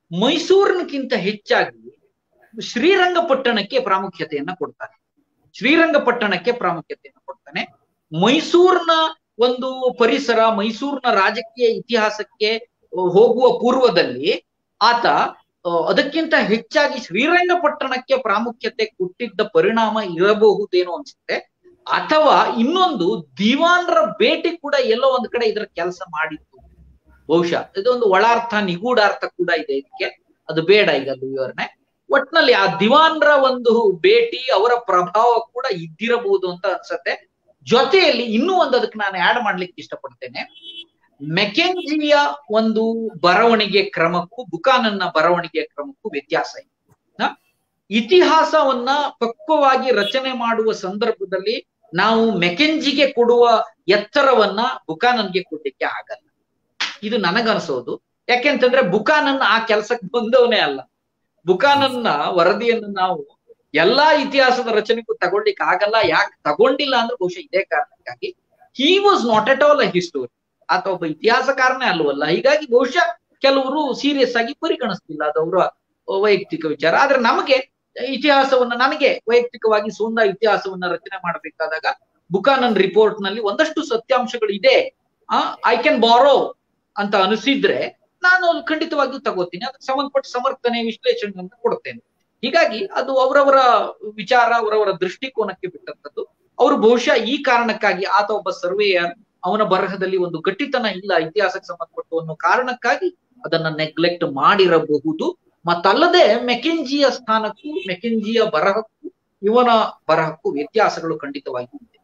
ಮೈಸೂರಿನಕ್ಕಿಂತ ಹೆಚ್ಚಾಗಿ ಶ್ರೀರಂಗಪಟ್ಟಣಕ್ಕೆ ಪ್ರಾಮುಖ್ಯತೆಯನ್ನ ಕೊಡ್ತಾನೆ. ಶ್ರೀರಂಗಪಟ್ಟಣಕ್ಕೆ ಪ್ರಾಮುಖ್ಯತೆಯನ್ನು ಕೊಡ್ತಾನೆ. ಮೈಸೂರಿನ ಒಂದು ಪರಿಸರ, ಮೈಸೂರಿನ ರಾಜಕೀಯ ಇತಿಹಾಸಕ್ಕೆ ಹೋಗುವ ಪೂರ್ವದಲ್ಲಿ ಆತ ಅದಕ್ಕಿಂತ ಹೆಚ್ಚಾಗಿ ಶ್ರೀರಂಗಪಟ್ಟಣಕ್ಕೆ ಪ್ರಾಮುಖ್ಯತೆ ಕೊಟ್ಟಿದ್ದ ಪರಿಣಾಮ ಇರಬಹುದೇನೋ ಅನ್ಸುತ್ತೆ. ಅಥವಾ ಇನ್ನೊಂದು, ದಿವಾನ್ರ ಭೇಟಿ ಕೂಡ ಎಲ್ಲೋ ಒಂದ್ ಕಡೆ ಇದರ ಕೆಲಸ ಮಾಡಿತ್ತು ಬಹುಶಃ. ಇದೊಂದು ಒಳಾರ್ಥ, ನಿಗೂಢಾರ್ಥ ಕೂಡ ಇದೆ ಇದಕ್ಕೆ, ಅದು ಬೇಡ ಈಗ ಅದು ವಿವರಣೆ. ಒಟ್ನಲ್ಲಿ ಆ ದಿವಾನ್ರ ಒಂದು ಭೇಟಿ, ಅವರ ಪ್ರಭಾವ ಕೂಡ ಇದ್ದಿರಬಹುದು ಅಂತ ಅನ್ಸತ್ತೆ. ಜೊತೆಯಲ್ಲಿ ಇನ್ನೂ ಒಂದು ಅದಕ್ಕೆ ನಾನು ಆಡ್ ಮಾಡ್ಲಿಕ್ಕೆ ಇಷ್ಟಪಡ್ತೇನೆ. ಮೆಕೆಂಜಿಯ ಒಂದು ಬರವಣಿಗೆ ಕ್ರಮಕ್ಕೂ ಬುಕಾನನ್ನ ಬರವಣಿಗೆಯ ಕ್ರಮಕ್ಕೂ ವ್ಯತ್ಯಾಸ ಇದೆ. ಇತಿಹಾಸವನ್ನ ಪಕ್ವವಾಗಿ ರಚನೆ ಮಾಡುವ ಸಂದರ್ಭದಲ್ಲಿ ನಾವು ಮೆಕೆಂಜಿಗೆ ಕೊಡುವ ಎತ್ತರವನ್ನ ಬುಕಾನನ್ಗೆ ಕೊಡ್ಲಿಕ್ಕೆ ಆಗಲ್ಲ. ಇದು ನನಗನ್ಸೋದು. ಯಾಕೆಂತಂದ್ರೆ ಬುಕಾನನ್ ಆ ಕೆಲಸಕ್ಕೆ ಬಂದವನೇ ಅಲ್ಲ. ಬುಕಾನನ್ನ ವರದಿಯನ್ನು ನಾವು ಎಲ್ಲಾ ಇತಿಹಾಸದ ರಚನೆಗೂ ತಗೊಳ್ಲಿಕ್ಕೆ ಆಗಲ್ಲ. ಯಾಕೆ ತಗೊಂಡಿಲ್ಲ ಅಂದ್ರೆ ಬಹುಶಃ ಇದೇ ಕಾರಣಕ್ಕಾಗಿ, he was not at all a history. ಆತ ಒಬ್ಬ ಇತಿಹಾಸಕಾರನೇ ಅಲ್ವಲ್ಲ. ಹೀಗಾಗಿ ಬಹುಶಃ ಕೆಲವರು ಸೀರಿಯಸ್ ಆಗಿ ಪರಿಗಣಿಸ್ತಿಲ್ಲ, ಅದು ಅವರ ವೈಯಕ್ತಿಕ ವಿಚಾರ. ಆದ್ರೆ ನಮಗೆ ಇತಿಹಾಸವನ್ನ, ನನಗೆ ವೈಯಕ್ತಿಕವಾಗಿ ಸೋಂದಾ ಇತಿಹಾಸವನ್ನ ರಚನೆ ಮಾಡಬೇಕಾದಾಗ ಬುಕಾನನ್ ರಿಪೋರ್ಟ್ ನಲ್ಲಿ ಒಂದಷ್ಟು ಸತ್ಯಾಂಶಗಳು ಇದೆ, ಐ ಕ್ಯಾನ್ ಬಾರೋ ಅಂತ ಅನಿಸಿದ್ರೆ ನಾನು ಖಂಡಿತವಾಗಿಯೂ ತಗೋತೀನಿ. ಅದಕ್ಕೆ ಸಂಬಂಧಪಟ್ಟ ಸಮರ್ಥನೆ, ವಿಶ್ಲೇಷಣೆಯನ್ನು ಕೊಡ್ತೇನೆ. ಹೀಗಾಗಿ ಅದು ಅವರವರ ವಿಚಾರ, ಅವರವರ ದೃಷ್ಟಿಕೋನಕ್ಕೆ ಬಿಟ್ಟಂತದ್ದು. ಅವರು ಬಹುಶಃ ಈ ಕಾರಣಕ್ಕಾಗಿ, ಆತ ಒಬ್ಬ ಸರ್ವೇಯರ್, ಅವನ ಬರಹದಲ್ಲಿ ಒಂದು ಗಟ್ಟಿತನ ಇಲ್ಲ ಇತಿಹಾಸಕ್ಕೆ ಸಂಬಂಧಪಟ್ಟು ಅನ್ನೋ ಕಾರಣಕ್ಕಾಗಿ ಅದನ್ನ ನೆಗ್ಲೆಕ್ಟ್ ಮಾಡಿರಬಹುದು. ಮತ್ತಲ್ಲದೆ ಮೆಕೆಂಜಿಯ ಸ್ಥಾನಕ್ಕೂ ಮೆಕೆಂಜಿಯ ಬರಹಕ್ಕೂ ಇವನ ಬರಹಕ್ಕೂ ವ್ಯತ್ಯಾಸಗಳು ಖಂಡಿತವಾಗಿ ಇದೆ.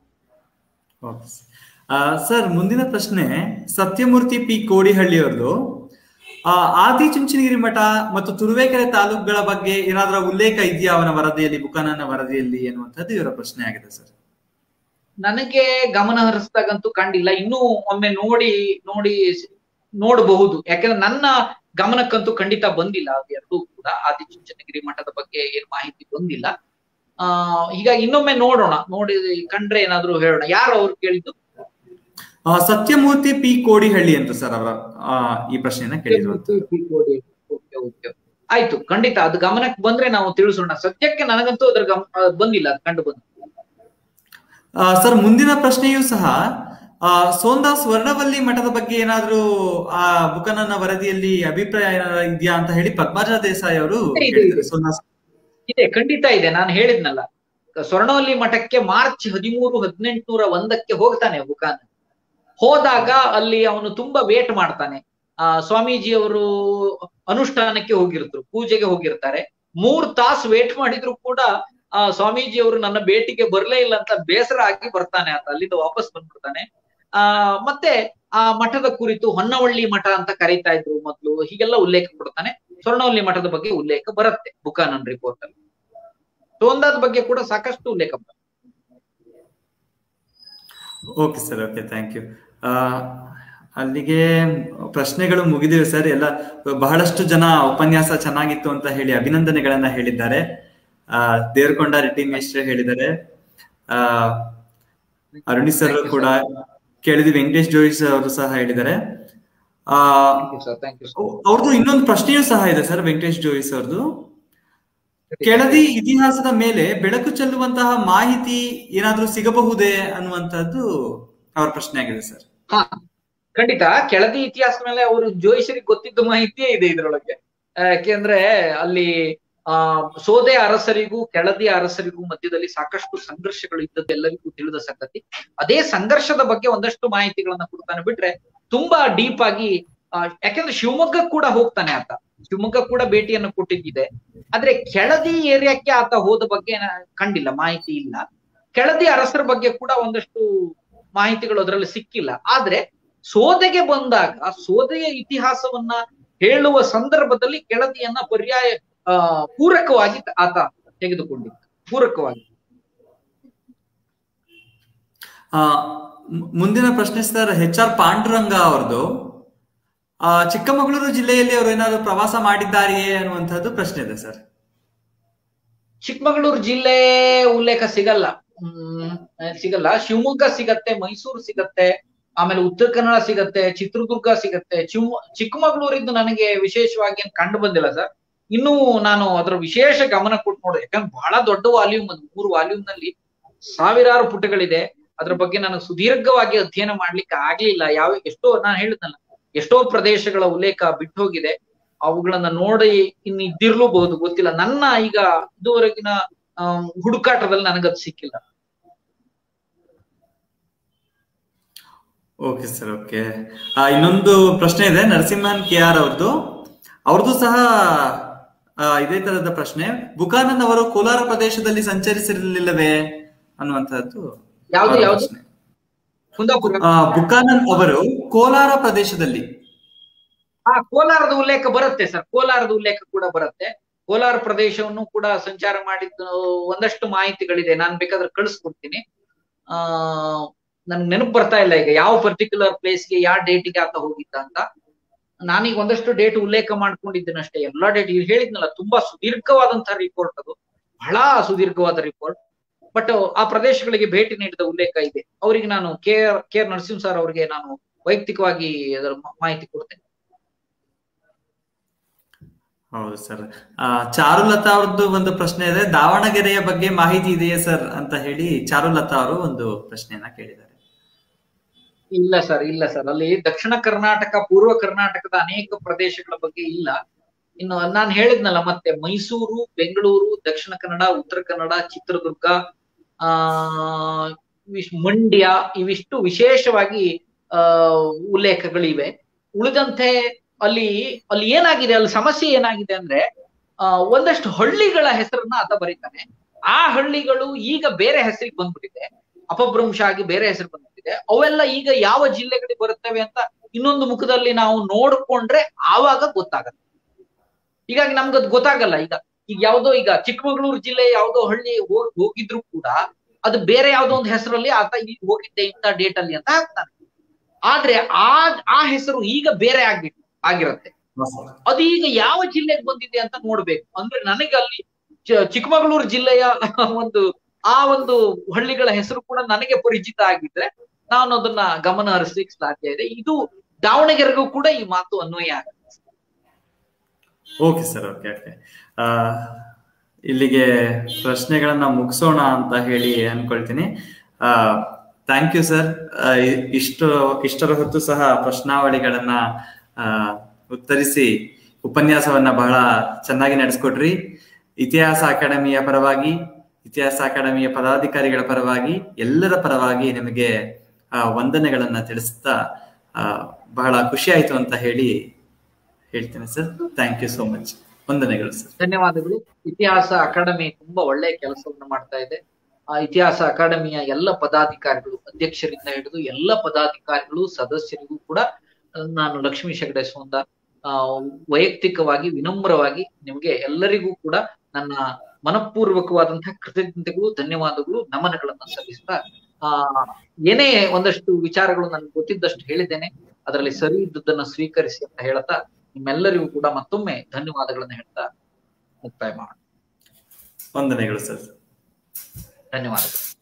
ಸರ್, ಮುಂದಿನ ಪ್ರಶ್ನೆ ಸತ್ಯಮೂರ್ತಿ ಪಿ ಕೋಡಿಹಳ್ಳಿಯವ್ರದ್ದು. ಆದಿಚುಂಚನಗಿರಿ ಮಠ ಮತ್ತು ತುರುವೇಕೆರೆ ತಾಲೂಕುಗಳ ಬಗ್ಗೆ ಏನಾದ್ರೂ ಉಲ್ಲೇಖ ಇದೆಯಾ ಅವನ ವರದಿಯಲ್ಲಿ, ಬುಕಾನನ ವರದಿಯಲ್ಲಿ ಎನ್ನುವಂಥದ್ದು ಇವರ ಪ್ರಶ್ನೆ ಆಗಿದೆ ಸರ್. ನನಗೆ ಗಮನ ಹರಿಸಿದಾಗಂತೂ ಕಂಡಿಲ್ಲ. ಇನ್ನೂ ಒಮ್ಮೆ ನೋಡಬಹುದು. ಯಾಕಂದ್ರೆ ನನ್ನ ಗಮನಕ್ಕಂತೂ ಖಂಡಿತ ಬಂದಿಲ್ಲ ಅದೆರಡೂ ಕೂಡ. ಆದಿಚುಂಚನಗಿರಿ ಮಠದ ಬಗ್ಗೆ ಏನ್ ಮಾಹಿತಿ ಬಂದಿಲ್ಲ. ಹೀಗಾಗಿ ಇನ್ನೊಮ್ಮೆ ನೋಡೋಣ, ನೋಡಿ ಕಂಡ್ರೆ ಏನಾದ್ರು ಹೇಳೋಣ. ಯಾರು ಅವ್ರು ಕೇಳಿದ್ದು? ಸತ್ಯಮೂರ್ತಿ ಪಿ ಕೋಡಿಹಳ್ಳಿ ಅಂತ ಸರ್ ಅವರ ಈ ಪ್ರಶ್ನೆಯನ್ನ ಕೇಳಿದ್ರು. ಆಯ್ತು, ಖಂಡಿತ ಅದು ಗಮನಕ್ಕೆ ಬಂದ್ರೆ ನಾವು ತಿಳಿಸೋಣ. ಸದ್ಯಕ್ಕೆ ನನಗಂತೂ ಅದ್ರ ಬಂದಿಲ್ಲ, ಅದು ಕಂಡು ಬಂದಿಲ್ಲ. ಸರ್, ಮುಂದಿನ ಪ್ರಶ್ನೆಯೂ ಸಹ ಸೋಂದಾ ಸ್ವರ್ಣವಲ್ಲಿ ಮಠದ ಬಗ್ಗೆ ಏನಾದ್ರೂ ಆ ಬುಕಾನನ್ನ ವರದಿಯಲ್ಲಿ ಅಭಿಪ್ರಾಯ ಇದೆಯಾ ಅಂತ ಹೇಳಿ ಪದ್ಮಜ ದೇಸಾಯಿ ಅವರು ಇದೆ, ಖಂಡಿತ ಇದೆ. ನಾನು ಹೇಳಿದ್ನಲ್ಲ, ಸ್ವರ್ಣವಲ್ಲಿ ಮಠಕ್ಕೆ ಮಾರ್ಚ್ 13, 1801 ಹೋಗ್ತಾನೆ ಬುಕಾನನ್. ಹೋದಾಗ ಅಲ್ಲಿ ಅವನು ತುಂಬಾ ವೇಟ್ ಮಾಡ್ತಾನೆ. ಸ್ವಾಮೀಜಿಯವರು ಅನುಷ್ಠಾನಕ್ಕೆ ಹೋಗಿರ್ತಾರೆ, ಪೂಜೆಗೆ ಹೋಗಿರ್ತಾರೆ. 3 ತಾಸು ವೇಟ್ ಮಾಡಿದ್ರು ಕೂಡ ಸ್ವಾಮೀಜಿಯವರು ನನ್ನ ಭೇಟಿಗೆ ಬರ್ಲೇ ಇಲ್ಲ ಅಂತ ಬೇಸರ ಆಗಿ ಬರ್ತಾನೆ. ಆತ ಅಲ್ಲಿಂದ ವಾಪಸ್ ಬಂದ್ಬಿಡ್ತಾನೆ. ಮತ್ತೆ ಆ ಮಠದ ಕುರಿತು ಹೊನ್ನವಳ್ಳಿ ಮಠ ಅಂತ ಕರೀತಾ ಇದ್ರು ಮೊದಲು, ಹೀಗೆಲ್ಲ ಉಲ್ಲೇಖ ಕೊಡ್ತಾನೆ. ಸ್ವರ್ಣವಲ್ಲಿ ಮಠದ ಬಗ್ಗೆ ಉಲ್ಲೇಖ ಬರುತ್ತೆ ಬುಕಾನನ್ ರಿಪೋರ್ಟ್ ಅಲ್ಲಿ. ಸೋಂದಾದ ಬಗ್ಗೆ ಕೂಡ ಸಾಕಷ್ಟು ಉಲ್ಲೇಖ ಬರುತ್ತೆ. Okay sir, okay, thank you. ಅಲ್ಲಿಗೆ ಪ್ರಶ್ನೆಗಳು ಮುಗಿದಿವೆ ಸರ್. ಎಲ್ಲ ಬಹಳಷ್ಟು ಜನ ಉಪನ್ಯಾಸ ಚೆನ್ನಾಗಿತ್ತು ಅಂತ ಹೇಳಿ ಅಭಿನಂದನೆಗಳನ್ನ ಹೇಳಿದ್ದಾರೆ. ದೇವರಕೊಂಡ ರೆಡ್ಡಿ ಮೇಸ್ಟ್ರೆ ಹೇಳಿದ್ದಾರೆ, ಅರುಣಿ ಸರ್ ಕೂಡ ಕೇಳಿದ್ವಿ, ವೆಂಕಟೇಶ್ ಜೋಯಿಸ್ ಅವರು ಸಹ ಹೇಳಿದ್ದಾರೆ. ಅವ್ರದ್ದು ಇನ್ನೊಂದು ಪ್ರಶ್ನೆಯೂ ಸಹ ಇದೆ ಸರ್, ವೆಂಕಟೇಶ್ ಜೋಯಿಸ್ ಅವ್ರದ್ದು. ಕೆಳದಿ ಇತಿಹಾಸದ ಮೇಲೆ ಬೆಳಕು ಚೆಲ್ಲುವಂತಹ ಮಾಹಿತಿ ಏನಾದ್ರೂ ಸಿಗಬಹುದೇ ಅನ್ನುವಂತದ್ದು ಅವರ ಪ್ರಶ್ನೆ ಆಗಿದೆ ಸರ್. ಖಂಡಿತ ಕೆಳದಿ ಇತಿಹಾಸದ ಮೇಲೆ ಅವರು ಜೋಯಿಸರಿಗೆ ಗೊತ್ತಿದ್ದ ಮಾಹಿತಿಯೇ ಇದೆ ಇದ್ರೊಳಗೆ. ಯಾಕೆಂದ್ರೆ ಅಲ್ಲಿ ಸೋದೆ ಅರಸರಿಗೂ ಕೆಳದಿ ಅರಸರಿಗೂ ಮಧ್ಯದಲ್ಲಿ ಸಾಕಷ್ಟು ಸಂಘರ್ಷಗಳು ಇದ್ದದ್ದು ಎಲ್ಲರಿಗೂ ತಿಳಿದ ಸಂಗತಿ. ಅದೇ ಸಂಘರ್ಷದ ಬಗ್ಗೆ ಒಂದಷ್ಟು ಮಾಹಿತಿಗಳನ್ನ ಕೊಡ್ತಾನೆ. ಬಿಟ್ರೆ ತುಂಬಾ ಡೀಪ್ ಆಗಿ, ಯಾಕೆಂದ್ರೆ ಶಿವಮೊಗ್ಗ ಕೂಡ ಹೋಗ್ತಾನೆ ಆತ, ಶಿವಮೊಗ್ಗ ಕೂಡ ಭೇಟಿಯನ್ನು ಕೊಟ್ಟಿದ್ದಿದೆ. ಆದ್ರೆ ಕೆಳದಿ ಏರಿಯಾಕ್ಕೆ ಆತ ಹೋದ ಬಗ್ಗೆ ಕಂಡಿಲ್ಲ, ಮಾಹಿತಿ ಇಲ್ಲ. ಕೆಳದಿ ಅರಸರ ಬಗ್ಗೆ ಕೂಡ ಒಂದಷ್ಟು ಮಾಹಿತಿಗಳು ಅದರಲ್ಲಿ ಸಿಕ್ಕಿಲ್ಲ. ಆದ್ರೆ ಸೋದೆಗೆ ಬಂದಾಗ, ಸೋದೆಯ ಇತಿಹಾಸವನ್ನ ಹೇಳುವ ಸಂದರ್ಭದಲ್ಲಿ ಕೆಳದಿಯನ್ನ ಪರ್ಯಾಯ ಪೂರಕವಾಗಿ ಆತ ತೆಗೆದುಕೊಂಡಿದ್ದ, ಪೂರಕವಾಗಿ. ಮುಂದಿನ ಪ್ರಶ್ನೆ ಸರ್, HR ಪಾಂಡುರಂಗ ಅವ್ರದ್ದು. ಚಿಕ್ಕಮಗಳೂರು ಜಿಲ್ಲೆಯಲ್ಲಿ ಅವರು ಏನಾದ್ರು ಪ್ರವಾಸ ಮಾಡಿದ್ದಾರೆಯೇ ಅನ್ನುವಂಥದ್ದು ಪ್ರಶ್ನೆ ಇದೆ ಸರ್. ಚಿಕ್ಕಮಗಳೂರು ಜಿಲ್ಲೆ ಉಲ್ಲೇಖ ಸಿಗಲ್ಲ. ಶಿವಮೊಗ್ಗ ಸಿಗತ್ತೆ, ಮೈಸೂರು ಸಿಗತ್ತೆ, ಆಮೇಲೆ ಉತ್ತರ ಕನ್ನಡ ಸಿಗತ್ತೆ, ಚಿತ್ರದುರ್ಗ ಸಿಗತ್ತೆ, ಚಿಕ್ಕಮಗಳೂರಿಂದ ನನಗೆ ವಿಶೇಷವಾಗಿ ಏನ್ ಕಂಡು ಬಂದಿಲ್ಲ ಸರ್. ಇನ್ನೂ ನಾನು ಅದರ ವಿಶೇಷ ಗಮನ ಕೊಟ್ಟು ನೋಡಿದೆ, ಯಾಕಂದ್ರೆ ಬಹಳ ದೊಡ್ಡ ವಾಲ್ಯೂಮ್ ಅದು, 3 ವಾಲ್ಯೂಮ್ ನಲ್ಲಿ ಸಾವಿರಾರು ಪುಟಗಳಿದೆ. ಅದ್ರ ಬಗ್ಗೆ ನನಗೆ ಸುದೀರ್ಘವಾಗಿ ಅಧ್ಯಯನ ಮಾಡ್ಲಿಕ್ಕೆ ಆಗ್ಲಿಲ್ಲ. ಎಷ್ಟೋ ನಾನು ಹೇಳಿದ್ನಲ್ಲ, ಎಷ್ಟೋ ಪ್ರದೇಶಗಳ ಉಲ್ಲೇಖ ಬಿಟ್ಟು ಹೋಗಿದೆ. ಅವುಗಳನ್ನ ನೋಡಿ ಇನ್ನು ಇದ್ದಿರ್ಲೂಬಹುದು, ಗೊತ್ತಿಲ್ಲ. ನನ್ನ ಈಗ ಇದುವರೆಗಿನ ಹುಡುಕಾಟದಲ್ಲಿ ನನಗದು ಸಿಕ್ಕಿಲ್ಲ. Okay sir, okay. ಇನ್ನೊಂದು ಪ್ರಶ್ನೆ ಇದೆ, ನರಸಿಂಹನ್ KR ಅವ್ರದ್ದು ಸಹ ಇದೇ ತರದ ಪ್ರಶ್ನೆ. ಬುಕಾನನ್ ಅವರು ಕೋಲಾರ ಪ್ರದೇಶದಲ್ಲಿ ಸಂಚರಿಸಿರಲಿಲ್ಲವೇ ಅನ್ನುವಂತಹದ್ದು ಪ್ರಶ್ನೆ. ಬುಕಾನನ್ ಅವರು ಕೋಲಾರ ಪ್ರದೇಶದಲ್ಲಿ ಕೋಲಾರದ ಉಲ್ಲೇಖ ಬರುತ್ತೆ ಸರ್, ಕೋಲಾರದ ಉಲ್ಲೇಖ ಕೂಡ ಬರುತ್ತೆ. ಕೋಲಾರ ಪ್ರದೇಶವನ್ನು ಕೂಡ ಸಂಚಾರ ಮಾಡಿದ್ದು ಒಂದಷ್ಟು ಮಾಹಿತಿಗಳಿದೆ, ನಾನು ಬೇಕಾದ್ರೆ ಕಳಿಸ್ಕೊಡ್ತೀನಿ. ನನ್ಗೆ ನೆನಪು ಬರ್ತಾ ಇಲ್ಲ ಈಗ ಯಾವ ಪರ್ಟಿಕ್ಯುಲರ್ ಪ್ಲೇಸ್ಗೆ ಯಾವ ಡೇಟಿಗೆ ಆತ ಹೋಗಿದ್ದ ಅಂತ. ನಾನೀಗ ಒಂದಷ್ಟು ಡೇಟ್ ಉಲ್ಲೇಖ ಮಾಡ್ಕೊಂಡಿದ್ದೇನೆ ಅಷ್ಟೇ. ಎಲ್ಲಾ ಡೇಟ್ ಹೇಳಿದ್ನಲ್ಲ, ತುಂಬಾ ಸುದೀರ್ಘವಾದಂತಹ ರಿಪೋರ್ಟ್, ಅದು ಬಹಳ ಸುದೀರ್ಘವಾದ ರಿಪೋರ್ಟ್. ಬಟ್ ಆ ಪ್ರದೇಶಗಳಿಗೆ ಭೇಟಿ ನೀಡಿದ ಉಲ್ಲೇಖ ಇದೆ. ಅವರಿಗೆ ನಾನು ಕೆ ನರಸಿಂಹ ಸರ್ ಅವರಿಗೆ ನಾನು ವೈಯಕ್ತಿಕವಾಗಿ ಅದರ ಮಾಹಿತಿ ಕೊಡ್ತೇನೆ. ಹೌದು ಸರ್. ಚಾರುಲತಾ ಅವ್ರದ್ದು ಒಂದು ಪ್ರಶ್ನೆ ಇದೆ, ದಾವಣಗೆರೆಯ ಬಗ್ಗೆ ಮಾಹಿತಿ ಇದೆಯೇ ಸರ್ ಅಂತ ಹೇಳಿ ಚಾರುಲತಾ ಅವರು ಒಂದು ಪ್ರಶ್ನೆಯನ್ನ ಕೇಳಿದ್ದಾರೆ. ಇಲ್ಲ ಸರ್, ಇಲ್ಲ ಸರ್. ಅಲ್ಲಿ ದಕ್ಷಿಣ ಕರ್ನಾಟಕ, ಪೂರ್ವ ಕರ್ನಾಟಕದ ಅನೇಕ ಪ್ರದೇಶಗಳ ಬಗ್ಗೆ ಇಲ್ಲ. ಇನ್ನು ನಾನು ಹೇಳಿದ್ನಲ್ಲ, ಮತ್ತೆ ಮೈಸೂರು, ಬೆಂಗಳೂರು, ದಕ್ಷಿಣ ಕನ್ನಡ, ಉತ್ತರ ಕನ್ನಡ, ಚಿತ್ರದುರ್ಗ, ಮಂಡ್ಯ, ಇವಿಷ್ಟು ವಿಶೇಷವಾಗಿ ಉಲ್ಲೇಖಗಳಿವೆ. ಉಳಿದಂತೆ ಅಲ್ಲಿ ಏನಾಗಿದೆ, ಅಲ್ಲಿ ಸಮಸ್ಯೆ ಏನಾಗಿದೆ ಅಂದ್ರೆ ಒಂದಷ್ಟು ಹಳ್ಳಿಗಳ ಹೆಸರನ್ನ ಆತ ಬರೀತಾನೆ. ಆ ಹಳ್ಳಿಗಳು ಈಗ ಬೇರೆ ಹೆಸರಿಗೆ ಬಂದ್ಬಿಟ್ಟಿದೆ, ಅಪಭ್ರಂಶ ಆಗಿ ಬೇರೆ ಹೆಸರು ಬಂದ್ಬಿಟ್ಟಿದೆ. ಅವೆಲ್ಲ ಈಗ ಯಾವ ಜಿಲ್ಲೆಗಳಿಗೆ ಬರುತ್ತವೆ ಅಂತ ಇನ್ನೊಂದು ಮುಖದಲ್ಲಿ ನಾವು ನೋಡ್ಕೊಂಡ್ರೆ ಆವಾಗ ಗೊತ್ತಾಗತ್ತೆ. ಹೀಗಾಗಿ ನಮ್ಗದ್ ಗೊತ್ತಾಗಲ್ಲ. ಈಗ ಯಾವ್ದೋ ಈಗ ಚಿಕ್ಕಮಗಳೂರು ಜಿಲ್ಲೆ ಯಾವ್ದೋ ಹಳ್ಳಿ ಹೋಗಿದ್ರು ಕೂಡ ಅದು ಬೇರೆ ಯಾವ್ದೋ ಒಂದು ಹೆಸರಲ್ಲಿ ಆತ ಇಲ್ಲಿ ಹೋಗಿದ್ದೆ ಇಂಥ ಡೇಟ್ ಅಲ್ಲಿ ಅಂತ ಹಾಕ್ತಾನೆ. ಆದ್ರೆ ಆ ಹೆಸರು ಈಗ ಬೇರೆ ಆಗಿರತ್ತೆ. ಅದು ಈಗ ಯಾವ ಜಿಲ್ಲೆಗೆ ಬಂದಿದೆ ಅಂತ ನೋಡ್ಬೇಕು. ಅಂದ್ರೆ ನನಗೆ ಅಲ್ಲಿ ಚಿಕ್ಕಮಗಳೂರು ಜಿಲ್ಲೆಯ ಒಂದು ಹಳ್ಳಿಗಳ ಹೆಸರು ಕೂಡ ನನಗೆ ಪರಿಚಿತ ಆಗಿದ್ರೆ ನಾನು ಅದನ್ನ ಗಮನ ಹರಿಸ್ಲಿಕ್ಕೆ ಸಾಧ್ಯ ಇದೆ. ಇದು ದಾವಣಗೆರೆಗೂ ಕೂಡ ಈ ಮಾತು ಅನ್ವಯ ಆಗುತ್ತೆ. Okay sir, okay. ಇಲ್ಲಿಗೆ ಪ್ರಶ್ನೆಗಳನ್ನ ಮುಗಿಸೋಣ ಅಂತ ಹೇಳಿ ಅನ್ಕೊಳ್ತೀನಿ. Thank you sir. ಇಷ್ಟರ ಹೊತ್ತು ಸಹ ಪ್ರಶ್ನಾವಳಿಗಳನ್ನ ಉತ್ತರಿಸಿ ಉಪನ್ಯಾಸವನ್ನ ಬಹಳ ಚೆನ್ನಾಗಿ ನಡೆಸ್ಕೊಟ್ರಿ. ಇತಿಹಾಸ ಅಕಾಡೆಮಿಯ ಪರವಾಗಿ, ಇತಿಹಾಸ ಅಕಾಡೆಮಿಯ ಪದಾಧಿಕಾರಿಗಳ ಪರವಾಗಿ, ಎಲ್ಲರ ಪರವಾಗಿ ನಿಮಗೆ ವಂದನೆಗಳನ್ನ ತಿಳಿಸ್ತಾ ಬಹಳ ಖುಷಿ ಆಯ್ತು ಅಂತ ಹೇಳ್ತೇನೆ sir. Thank you so much. ವಂದನೆಗಳು ಸರ್. ಧನ್ಯವಾದಗಳು. ಇತಿಹಾಸ ಅಕಾಡೆಮಿ ತುಂಬಾ ಒಳ್ಳೆಯ ಕೆಲಸವನ್ನು ಮಾಡ್ತಾ ಇದೆ. ಆ ಇತಿಹಾಸ ಅಕಾಡೆಮಿಯ ಎಲ್ಲ ಪದಾಧಿಕಾರಿಗಳು, ಅಧ್ಯಕ್ಷರಿಂದ ಹಿಡಿದು ಎಲ್ಲ ಪದಾಧಿಕಾರಿಗಳು, ಸದಸ್ಯರಿಗೂ ಕೂಡ ನಾನು ಲಕ್ಷ್ಮೀ ಹೆಗಡೆ ಸೋಂದ ವೈಯಕ್ತಿಕವಾಗಿ ವಿನಮ್ರವಾಗಿ ನಿಮ್ಗೆ ಎಲ್ಲರಿಗೂ ಕೂಡ ನನ್ನ ಮನಪೂರ್ವಕವಾದಂತಹ ಕೃತಜ್ಞತೆಗಳು, ಧನ್ಯವಾದಗಳು, ನಮನಗಳನ್ನ ಸಲ್ಲಿಸ್ತಾ ಏನೇ ಒಂದಷ್ಟು ವಿಚಾರಗಳು ನನ್ಗೆ ಗೊತ್ತಿದ್ದಷ್ಟು ಹೇಳಿದ್ದೇನೆ, ಅದರಲ್ಲಿ ಸರಿ ಇದ್ದುದನ್ನ ಸ್ವೀಕರಿಸಿ ಅಂತ ಹೇಳ್ತಾ ನಿಮ್ಮೆಲ್ಲರಿಗೂ ಕೂಡ ಮತ್ತೊಮ್ಮೆ ಧನ್ಯವಾದಗಳನ್ನ ಹೇಳ್ತಾ ಮುಕ್ತಾಯ ಮಾಡೋಣ. ವಂದನೆಗಳು ಸರ್. ಧನ್ಯವಾದಗಳು.